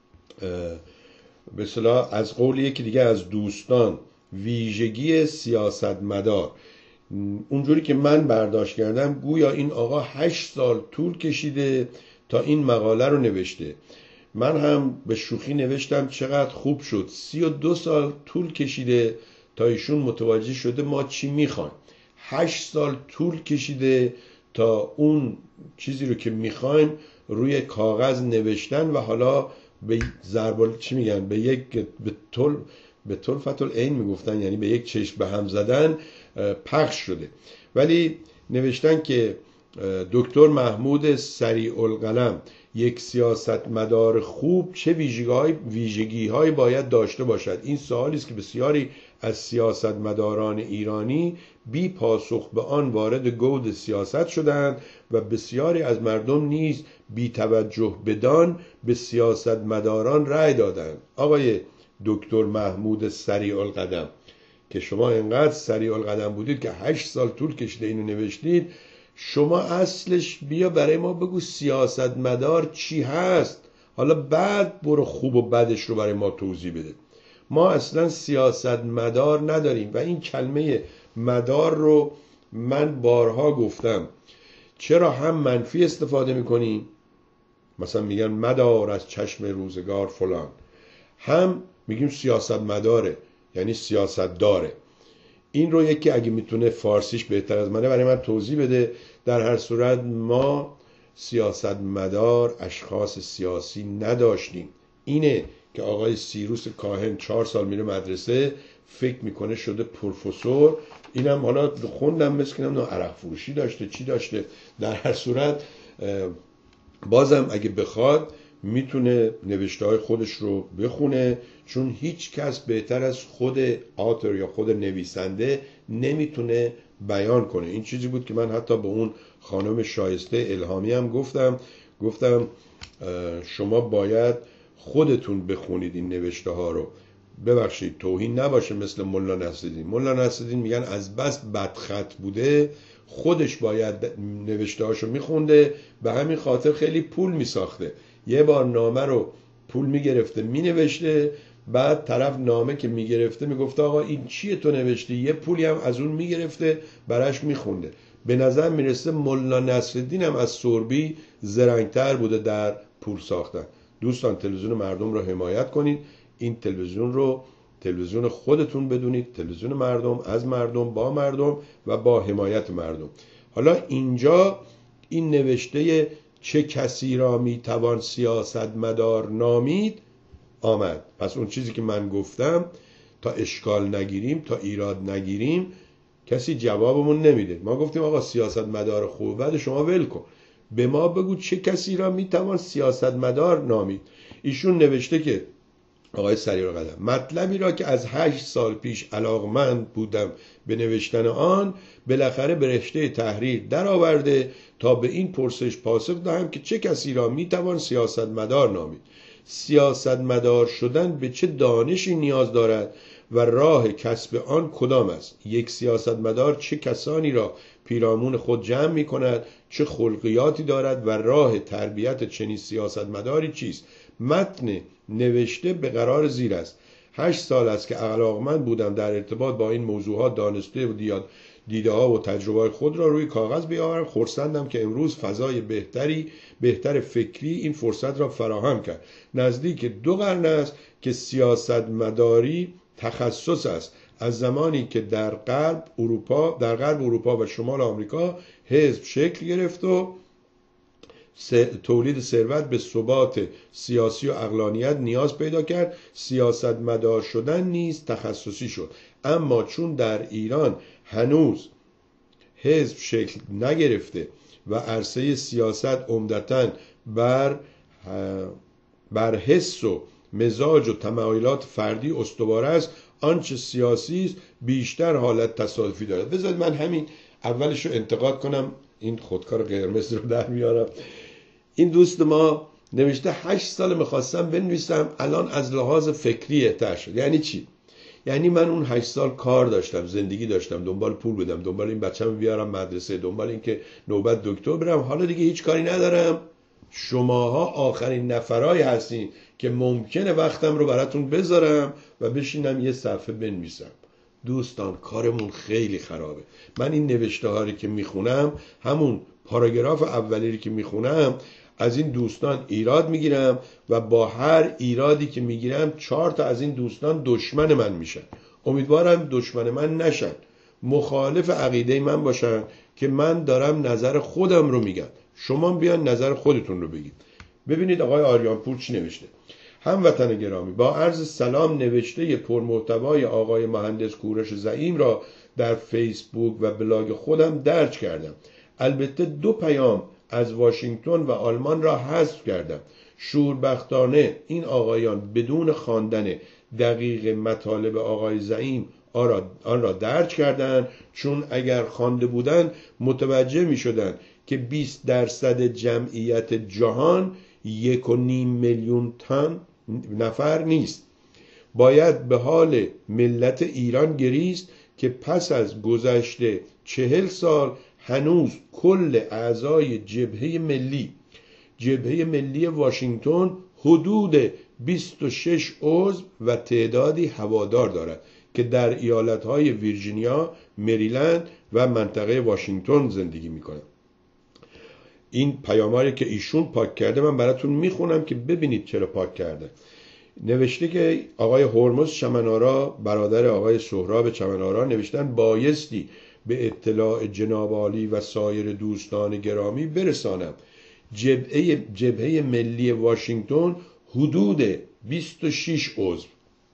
به اصطلاح از قول یکی دیگه از دوستان، ویژگی سیاستمدار. اونجوری که من برداشت کردم گویا این آقا هشت سال طول کشیده تا این مقاله رو نوشته. من هم به شوخی نوشتم چقدر خوب شد سی و دو سال طول کشیده تا ایشون متوجه شده ما چی میخوایم. هشت سال طول کشیده تا اون چیزی رو که میخوایم روی کاغذ نوشتن و حالا به ضرب چی میگن به یک به طول به طول فتل عین میگفتن، یعنی به یک چشم به هم زدن پخش شده. ولی نوشتن که دکتر محمود سریع القلم یک سیاستمدار خوب چه ویژگی های باید داشته باشد؟ این سوالی است که بسیاری از سیاستمداران ایرانی بی پاسخ به آن وارد گود سیاست شدند و بسیاری از مردم نیز بی توجه بدان به سیاستمداران رأی دادند. آقای دکتر محمود سریع القدم که شما انقدر سریع القدم بودید که هشت سال طول کشیده اینو نوشتید، شما اصلش بیا برای ما بگو سیاستمدار چی هست، حالا بعد برو خوب و بدش رو برای ما توضیح بده. ما اصلا سیاستمدار نداریم و این کلمه مدار رو من بارها گفتم. چرا هم منفی استفاده میکنیم، مثلا میگن مدار از چشم روزگار فلان، هم میگیم سیاستمداره یعنی سیاست داره. این رو یکی اگه میتونه فارسیش بهتر از منه برای من توضیح بده. در هر صورت ما سیاستمدار اشخاص سیاسی نداشتیم. اینه که آقای سیروس کاهن چهار سال میره مدرسه، فکر میکنه شده پروفسور. اینم حالا خوندم مثل کنم عرق فروشی داشته چی داشته، در هر صورت بازم اگه بخواد میتونه نوشته های خودش رو بخونه، چون هیچ کس بهتر از خود آتور یا خود نویسنده نمیتونه بیان کنه. این چیزی بود که من حتی به اون خانم شایسته الهامی هم گفتم گفتم شما باید خودتون بخونید این نوشته ها رو. ببخشید توهین نباشه مثل مولا نصرالدین. مولا نصرالدین میگن از بس بدخط بوده خودش باید نوشته هاشو میخونده، به همین خاطر خیلی پول میساخته. یه بار نامه رو پول میگرفته مینوشته، بعد طرف نامه که میگرفته میگفته آقا این چیه تو نوشتی، یه پولی هم از اون میگرفته براش میخونده. به نظر میرسه مولا نصرالدین هم از سوربی زرنگتر بوده در پول ساختن. دوستان تلویزیون مردم رو حمایت کنید. این تلویزیون رو تلویزیون خودتون بدونید، تلویزیون مردم، از مردم، با مردم و با حمایت مردم. حالا اینجا این نوشته چه کسی را میتوان سیاستمدار نامید آمد. پس اون چیزی که من گفتم تا اشکال نگیریم، تا ایراد نگیریم، کسی جوابمون نمیده. ما گفتیم آقا سیاستمدار خوب، بعد شما ول کن، به ما بگو چه کسی را میتوان سیاستمدار نامید. ایشون نوشته که آقای سریرقدم مطلبی را که از هشت سال پیش علاقمند بودم به نوشتن آن، بالاخره به رشته تحریر درآورده تا به این پرسش پاسخ دهم که چه کسی را میتوان سیاستمدار نامید. سیاستمدار شدن به چه دانشی نیاز دارد و راه کسب آن کدام است؟ یک سیاستمدار چه کسانی را پیرامون خود جمع می کند؟ چه خلقیاتی دارد و راه تربیت چنین سیاستمداری چیست؟ متن نوشته به قرار زیر است. هشت سال است که علاقمند بودم در ارتباط با این موضوعات دانسته و دیده ها و تجربه خود را روی کاغذ بیاورم. خرسندم که امروز فضای بهتری بهتر فکری این فرصت را فراهم کرد. نزدیک دو قرن است که سیاستمداری تخصص است. از زمانی که در غرب اروپا در غرب اروپا و شمال آمریکا حزب شکل گرفت و تولید ثروت به ثبات سیاسی و عقلانیت نیاز پیدا کرد، سیاستمدار شدن نیز تخصصی شد. اما چون در ایران هنوز حزب شکل نگرفته و عرصه سیاست عمدتاً بر بر حس و مزاج و تمایلات فردی استوار است، آنچه سیاسی است بیشتر حالت تصادفی دارد. بذارید من همین اولش رو انتقاد کنم، این خودکار قرمز رو در میارم. این دوست ما نوشته هشت سال میخواستم بنویسم، الان از لحاظ فکری اهتر شد. یعنی چی؟ یعنی من اون هشت سال کار داشتم، زندگی داشتم، دنبال پول بدم، دنبال این بچه‌مو بیارم مدرسه، دنبال این که نوبت دکتر برم. حالا دیگه هیچ کاری ندارم. شماها آخرین نفرایی هستین که ممکنه وقتم رو براتون بذارم و بشینم یه صفحه بنویسم. دوستان کارمون خیلی خرابه. من این نوشته هایی که میخونم، همون پاراگراف اولی که میخونم، از این دوستان ایراد میگیرم و با هر ایرادی که میگیرم چهار تا از این دوستان دشمن من میشن. امیدوارم دشمن من نشن، مخالف عقیده من باشن که من دارم نظر خودم رو میگم. شما بیان نظر خودتون رو بگید. ببینید آقای آریانپور چی نوشته. هموطن گرامی، با عرض سلام، نوشته پرمحتوای آقای مهندس کوروش زعیم را در فیسبوک و بلاگ خودم درج کردم. البته دو پیام از واشنگتن و آلمان را حذف کردم. شوربختانه این آقایان بدون خواندن دقیق مطالب آقای زعیم آن را درج کردند، چون اگر خوانده بودند متوجه می شدند که بیست درصد جمعیت جهان یک و نیم میلیون تن نفر نیست. باید به حال ملت ایران گریست که پس از گذشته چهل سال هنوز کل اعضای جبهه ملی جبهه ملی واشنگتن حدود بیست و شش عضو و تعدادی هوادار دارد که در ایالتهای ویرجینیا، مریلند و منطقه واشنگتن زندگی میکنند. این پیاماری که ایشون پاک کرده من براتون میخونم که ببینید چرا پاک کرده. نوشته که آقای هرمز چمنارا، برادر آقای سهراب چمنارا، نوشتن بایستی به اطلاع جناب عالی و سایر دوستان گرامی برسانم. جبهه, جبهه ملی واشنگتن حدود بیست و شش عضو.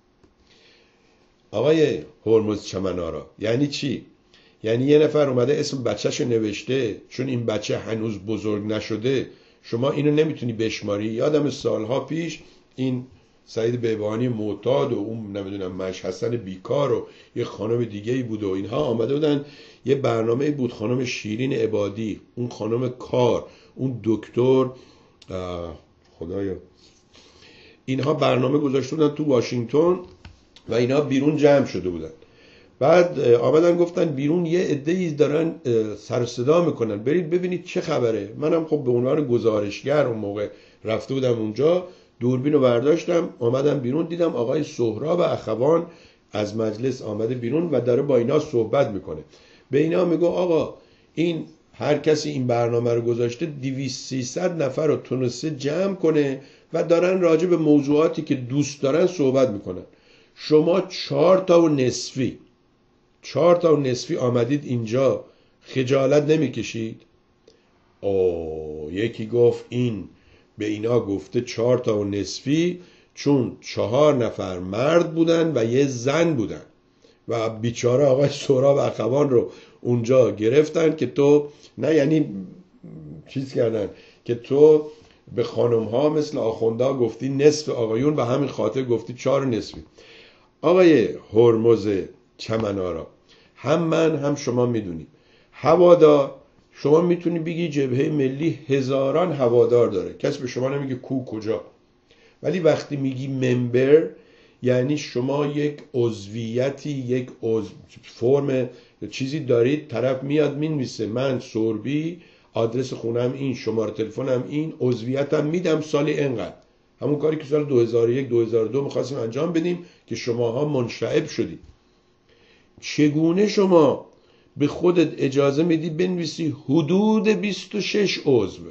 آقای هرمز چمنارا یعنی چی؟ یعنی یه نفر اومده اسم بچه‌شو نوشته، چون این بچه هنوز بزرگ نشده شما اینو نمیتونی بشماری. یادم سالها پیش این سعید بهبهانی معتاد و اون نمیدونم مش حسن بیکار و یه خانم دیگه ای بود و اینها آمده بودن، یه برنامه بود، خانم شیرین عبادی، اون خانم کار، اون دکتر خدایا، اینها برنامه گذاشته بودن تو واشنگتن و اینا بیرون جمع شده بودن. بعد آمدن گفتن بیرون یه عده‌ای دارن سر صدا میکنن، برید ببینید چه خبره. منم خب به عنوان گزارشگر اون موقع رفته بودم اونجا، دوربین رو برداشتم آمدم بیرون، دیدم آقای سهراب اخوان از مجلس آمده بیرون و داره با اینا صحبت میکنه. به اینا میگه آقا این هر کسی این برنامه رو گذاشته دویست سیصد نفر رو تونسته جمع کنه و دارن راجع به موضوعاتی که دوست دارن صحبت میکنن. شما چهار تا و نصفی چهار تا و نصفی آمدید اینجا، خجالت نمیکشید؟ اوه یکی گفت این به اینا گفته چهار تا و نصفی چون چهار نفر مرد بودن و یه زن بودن و بیچاره آقای سهراب اخوان رو اونجا گرفتن که تو نه، یعنی چیز کردن که تو به خانم ها مثل آخوندا گفتی نصف آقایون و همین خاطر گفتی چهار نصفی. آقای هرمز چمنارا هم من هم شما میدونیم هوادار، شما میتونی بگی جبهه ملی هزاران هوادار داره، کسی به شما نمیگه کو کجا، ولی وقتی میگی ممبر یعنی شما یک عضویتی، یک عضو فرم چیزی دارید، طرف میاد مینویسه من سوربی، آدرس خونم این، شماره تلفنم این، عضویتم میدم سالی اینقدر. همون کاری که سال دو هزار و یک دو هزار و دو میخواستیم انجام بدیم که شماها منشعب شدید. چگونه شما به خودت اجازه میدی بنویسی حدود بیست و شش عضو؟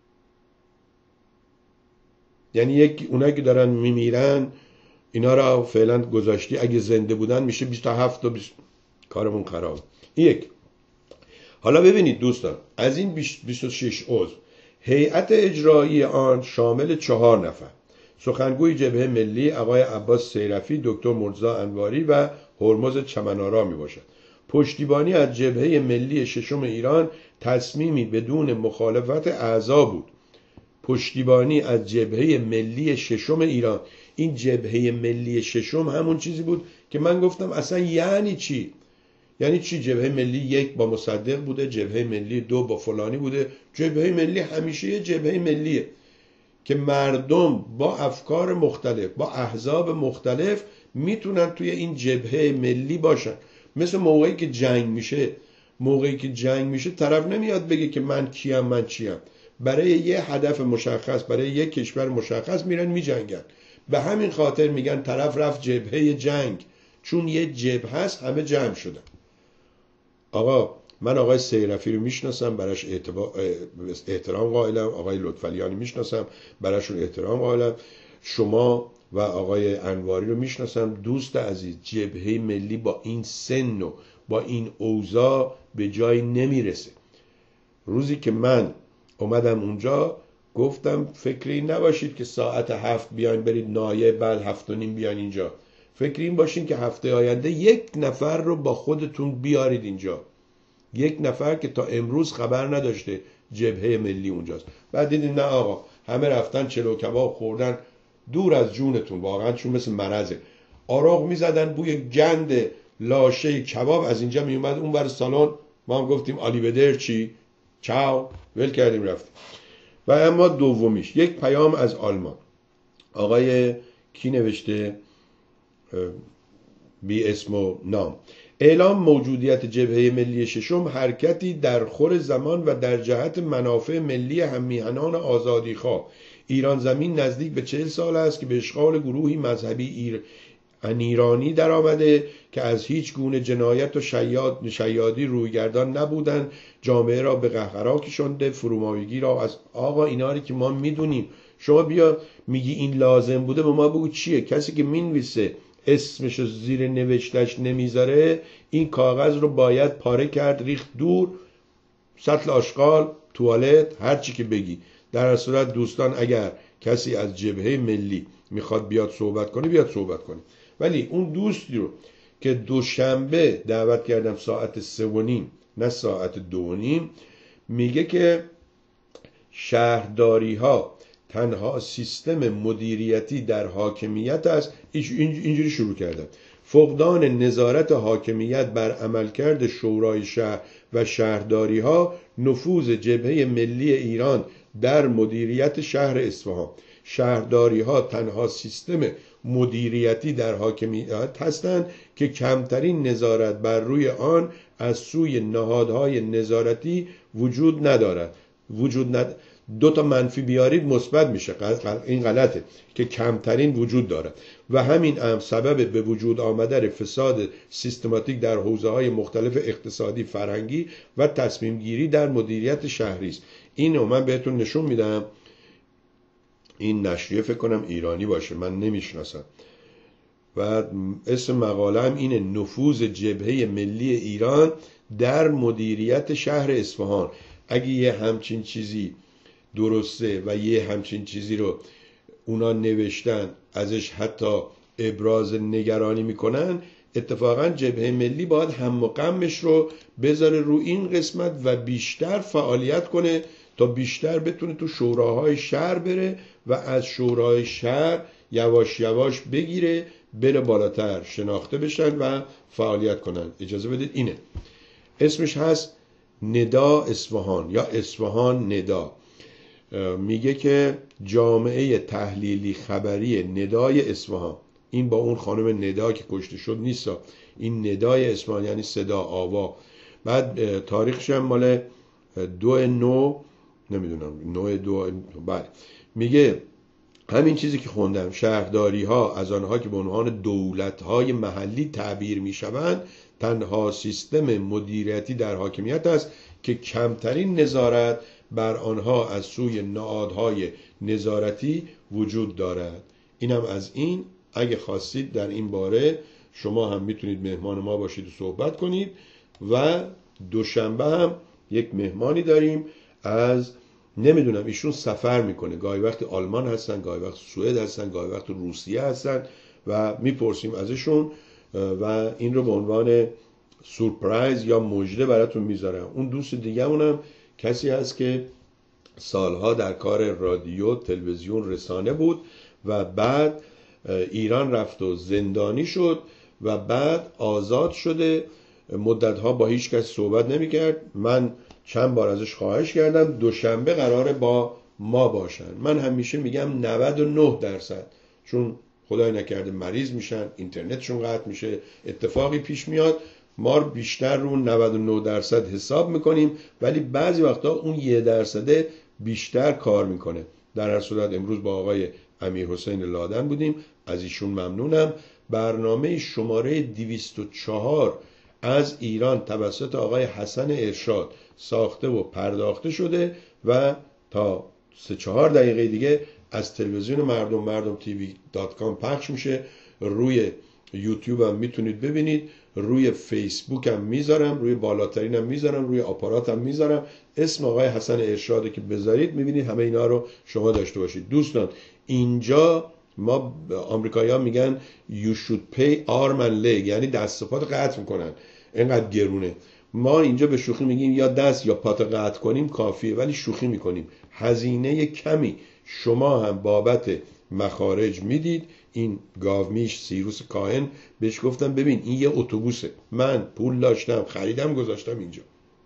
یعنی یک اونایی که دارن میمیرن اینا را فعلا گذاشتی، اگه زنده بودن میشه بیست و هفت تا بیست. کارمون خراب. یک. حالا ببینید دوستان، از این بیست و شش عضو هیئت اجرایی آن شامل چهار نفر، سخنگوی جبهه ملی آقای عباس سیرفی، دکتر مرتضی انواری و هرمز چمنارا می باشد. پشتیبانی از جبهه ملی ششم ایران تصمیمی بدون مخالفت اعضا بود. پشتیبانی از جبهه ملی ششم ایران، این جبهه ملی ششم همون چیزی بود که من گفتم اصلا یعنی چی؟ یعنی چی جبهه ملی یک با مصدق بوده، جبهه ملی دو با فلانی بوده؟ جبهه ملی همیشه یه جبهه ملیه که مردم با افکار مختلف، با احزاب مختلف میتونن توی این جبهه ملی باشن. مثل موقعی که جنگ میشه، موقعی که جنگ میشه طرف نمیاد بگه که من کیم من چیم، برای یه هدف مشخص، برای یه کشور مشخص میرن میجنگن. به همین خاطر میگن طرف رفت جبهه جنگ، چون یه جبهه هست همه جمع شدن. آقا من آقای سیرفی رو میشناسم، براش احترام قائلم، آقای لطفعلیانی میشناسم، براشون احترام قائلم، شما و آقای انواری رو میشناسم، دوست عزیز. جبهه ملی با این سن و با این اوضاع به جایی نمیرسه. روزی که من اومدم اونجا گفتم فکری نباشید که ساعت هفت بیاین برید نایه، بعد هفت و نیم بیاین اینجا. فکر این باشین که هفته آینده یک نفر رو با خودتون بیارید اینجا، یک نفر که تا امروز خبر نداشته جبهه ملی اونجاست. بعد دیدین نه آقا همه رفتن چلو کباب خوردن دور از جونتون، واقعا چون مثل مرضه. آراغ میزدن، بوی گند لاشه کباب از اینجا میومد اون بر سالن، ما هم گفتیم آلی بدر چی چاو، ول کردیم رفتیم. و اما دومیش یک پیام از آلمان، آقای کی نوشته بی اسم و نام، اعلام موجودیت جبهه ملی ششم حرکتی در خور زمان و در جهت منافع ملی هممیهنان آزادیخواه ایران زمین نزدیک به چهل سال است که به اشغال گروهی مذهبی ایر... ایرانی در آمده که از هیچ گونه جنایت و شیاد... شیادی رویگردان نبودند، جامعه را به قهقرا کشانده، فرومایگی را از آقا اینا رو که ما میدونیم. شما بیا میگی این لازم بوده، به ما بگو چیه؟ کسی که مینویسه اسمش زیر نوشتش نمیذاره، این کاغذ رو باید پاره کرد، ریخت دور، سطل آشغال، توالت، هر چی که بگی. در صورت دوستان اگر کسی از جبهه ملی میخواد بیاد صحبت کنه بیاد صحبت کنه. ولی اون دوستی رو که دوشنبه دعوت کردم ساعت سه و نیم نه ساعت دو و نیم، میگه که شهرداری ها تنها سیستم مدیریتی در حاکمیت است. اینجوری شروع کردم: فقدان نظارت حاکمیت بر عملکرد شورای شهر و شهرداری ها، نفوذ جبهه ملی ایران در مدیریت شهر اصفهان. شهرداری ها تنها سیستم مدیریتی در حاکمیت هستند که کمترین نظارت بر روی آن از سوی نهادهای نظارتی وجود ندارد. وجود ند... دو تا منفی بیارید مثبت میشه. این غلطه که کمترین وجود دارد و همین هم سبب به وجود آمدن فساد سیستماتیک در حوزه‌های مختلف اقتصادی، فرهنگی و تصمیم گیری در مدیریت شهری است. اینو من بهتون نشون میدم. این نشریه فکر کنم ایرانی باشه، من نمیشناسم، و اسم مقاله هم اینه: نفوذ جبهه ملی ایران در مدیریت شهر اصفهان. اگه یه همچین چیزی درسته و یه همچین چیزی رو اونا نوشتن، ازش حتی ابراز نگرانی میکنن، اتفاقا جبهه ملی باید هم و غمش رو بذاره رو این قسمت و بیشتر فعالیت کنه تا بیشتر بتونه تو شوراهای شهر بره و از شورای شهر یواش یواش بگیره بره بالاتر، شناخته بشن و فعالیت کنن. اجازه بدید اینه اسمش هست ندا اصفهان یا اصفهان ندا. میگه که جامعه تحلیلی خبری ندای اصفهان، این با اون خانم ندا که کشته شد نیست، این ندای اصفهان یعنی صدا، آوا. بعد تاریخش هم مال دو نو نمیدونم نو دو بعد میگه همین چیزی که خوندم: شهرداری ها از آنها که به عنوان دولت های محلی تعبیر می شوند تنها سیستم مدیریتی در حاکمیت است که کمترین نظارت بر آنها از سوی نهادهای نظارتی وجود دارد. اینم از این. اگه خواستید در این باره شما هم میتونید مهمان ما باشید و صحبت کنید. و دوشنبه هم یک مهمانی داریم از نمیدونم ایشون سفر میکنه، گاهی وقت آلمان هستن، گاهی وقت سوئد هستن، گاهی وقت روسیه هستن و میپرسیم ازشون و این رو به عنوان سورپرایز یا مژده براتون میذارم. اون دوست دیگه اونم کسی هست که سالها در کار رادیو، تلویزیون، رسانه بود و بعد ایران رفت و زندانی شد و بعد آزاد شده. مدتها با هیچ کس صحبت نمیکرد. من چند بار ازش خواهش کردم دوشنبه قراره با ما باشن. من همیشه میگم نود و نه درصد، چون خدای نکرده مریض میشن، اینترنتشون قطع میشه، اتفاقی پیش میاد، ما بیشتر رو نود و نه درصد حساب میکنیم، ولی بعضی وقتا اون یه درصده بیشتر کار میکنه. در هر صورت امروز با آقای امیرحسین لادن بودیم، از ایشون ممنونم. برنامه شماره دویست و چهار از ایران توسط آقای حسن ارشاد ساخته و پرداخته شده و تا سه چهار دقیقه دیگه از تلویزیون مردم مردم تیوی دات کام پخش میشه. روی یوتیوب هم میتونید ببینید، روی فیسبوک هم میذارم، روی بالاترین هم میذارم، روی آپارات هم میذارم. اسم آقای حسن ارشاده که بذارید میبینید همه اینا رو شما داشته باشید. دوستان اینجا ما آمریکایی ها میگن you should pay arm and leg، یعنی دست و پات قطع میکنن، اینقدر گرونه. ما اینجا به شوخی میگیم یا دست یا پات قطع کنیم کافیه، ولی شوخی میکنیم. هزینه کمی شما هم بابت مخارج میدید. این گاومیش سیروس کاهن بهش گفتم ببین این یه اتوبوسه، من پول داشتم خریدم گذاشتم اینجا،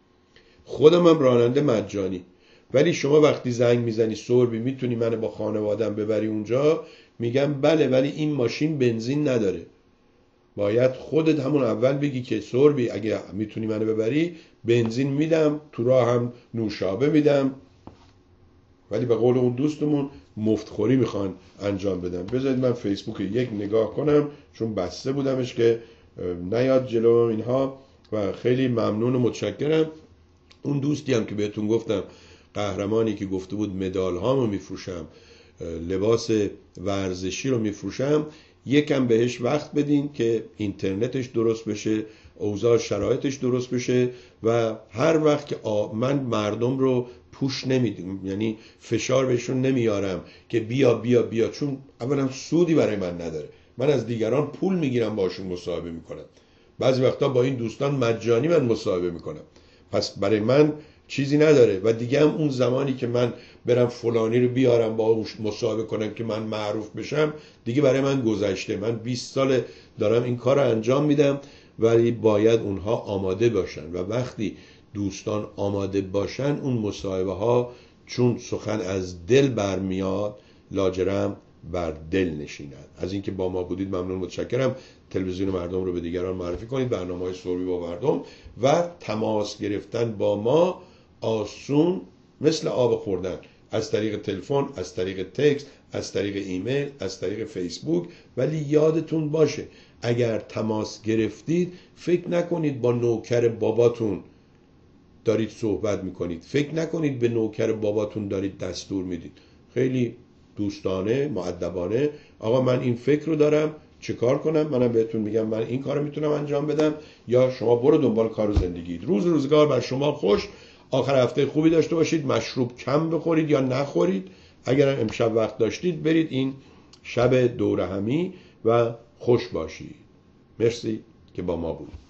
خودم هم راننده مجانی، ولی شما وقتی زنگ میزنی سوربی میتونی منو با خانوادم ببری اونجا، میگم بله ولی این ماشین بنزین نداره. باید خودت همون اول بگی که سوربی اگه میتونی منو ببری بنزین میدم، تو راه هم نوشابه میدم، ولی به قول اون دوستمون مفتخوری میخوان انجام بدن. بذارید من فیسبوک یک نگاه کنم چون بسته بودمش که نیاد جلو اینها، و خیلی ممنون و متشکرم. اون دوستی هم که بهتون گفتم قهرمانی که گفته بود مدال هامو میفروشم، لباس ورزشی رو میفروشم، یکم بهش وقت بدین که اینترنتش درست بشه اوضاع شرایطش درست بشه و هر وقت که من مردم رو پوش نمیدم، یعنی فشار بهشون نمیارم که بیا بیا بیا، چون اولا سودی برای من نداره. من از دیگران پول میگیرم باشون مصاحبه میکنم، بعضی وقتا با این دوستان مجانی من مصاحبه میکنم، پس برای من چیزی نداره. و دیگه هم اون زمانی که من برم فلانی رو بیارم با مصاحبه کنم که من معروف بشم، دیگه برای من گذشته. من بیست سال دارم این کار رو انجام میدم، ولی باید اونها آماده باشن و وقتی دوستان آماده باشن اون مصاحبه ها چون سخن از دل برمیاد لاجرم بر دل نشیند. از اینکه با ما بودید ممنون، متشکرم. تلویزیون مردم رو به دیگران معرفی کنید، برنامه‌های صلحی با مردم و تماس گرفتن با ما آسون مثل آب خوردن، از طریق تلفن، از طریق تکست، از طریق ایمیل، از طریق فیسبوک. ولی یادتون باشه اگر تماس گرفتید فکر نکنید با نوکر باباتون دارید صحبت میکنید، فکر نکنید به نوکر باباتون دارید دستور میدید. خیلی دوستانه، مؤدبانه، آقا من این فکر رو دارم چه کار کنم، منم بهتون میگم من این کارو میتونم انجام بدم، یا شما برو دنبال کار و زندگیت. روز روزگار بر شما خوش، آخر هفته خوبی داشته باشید، مشروب کم بخورید یا نخورید، اگر امشب وقت داشتید برید این شب دوره همی و خوش باشید. مرسی که با ما بود.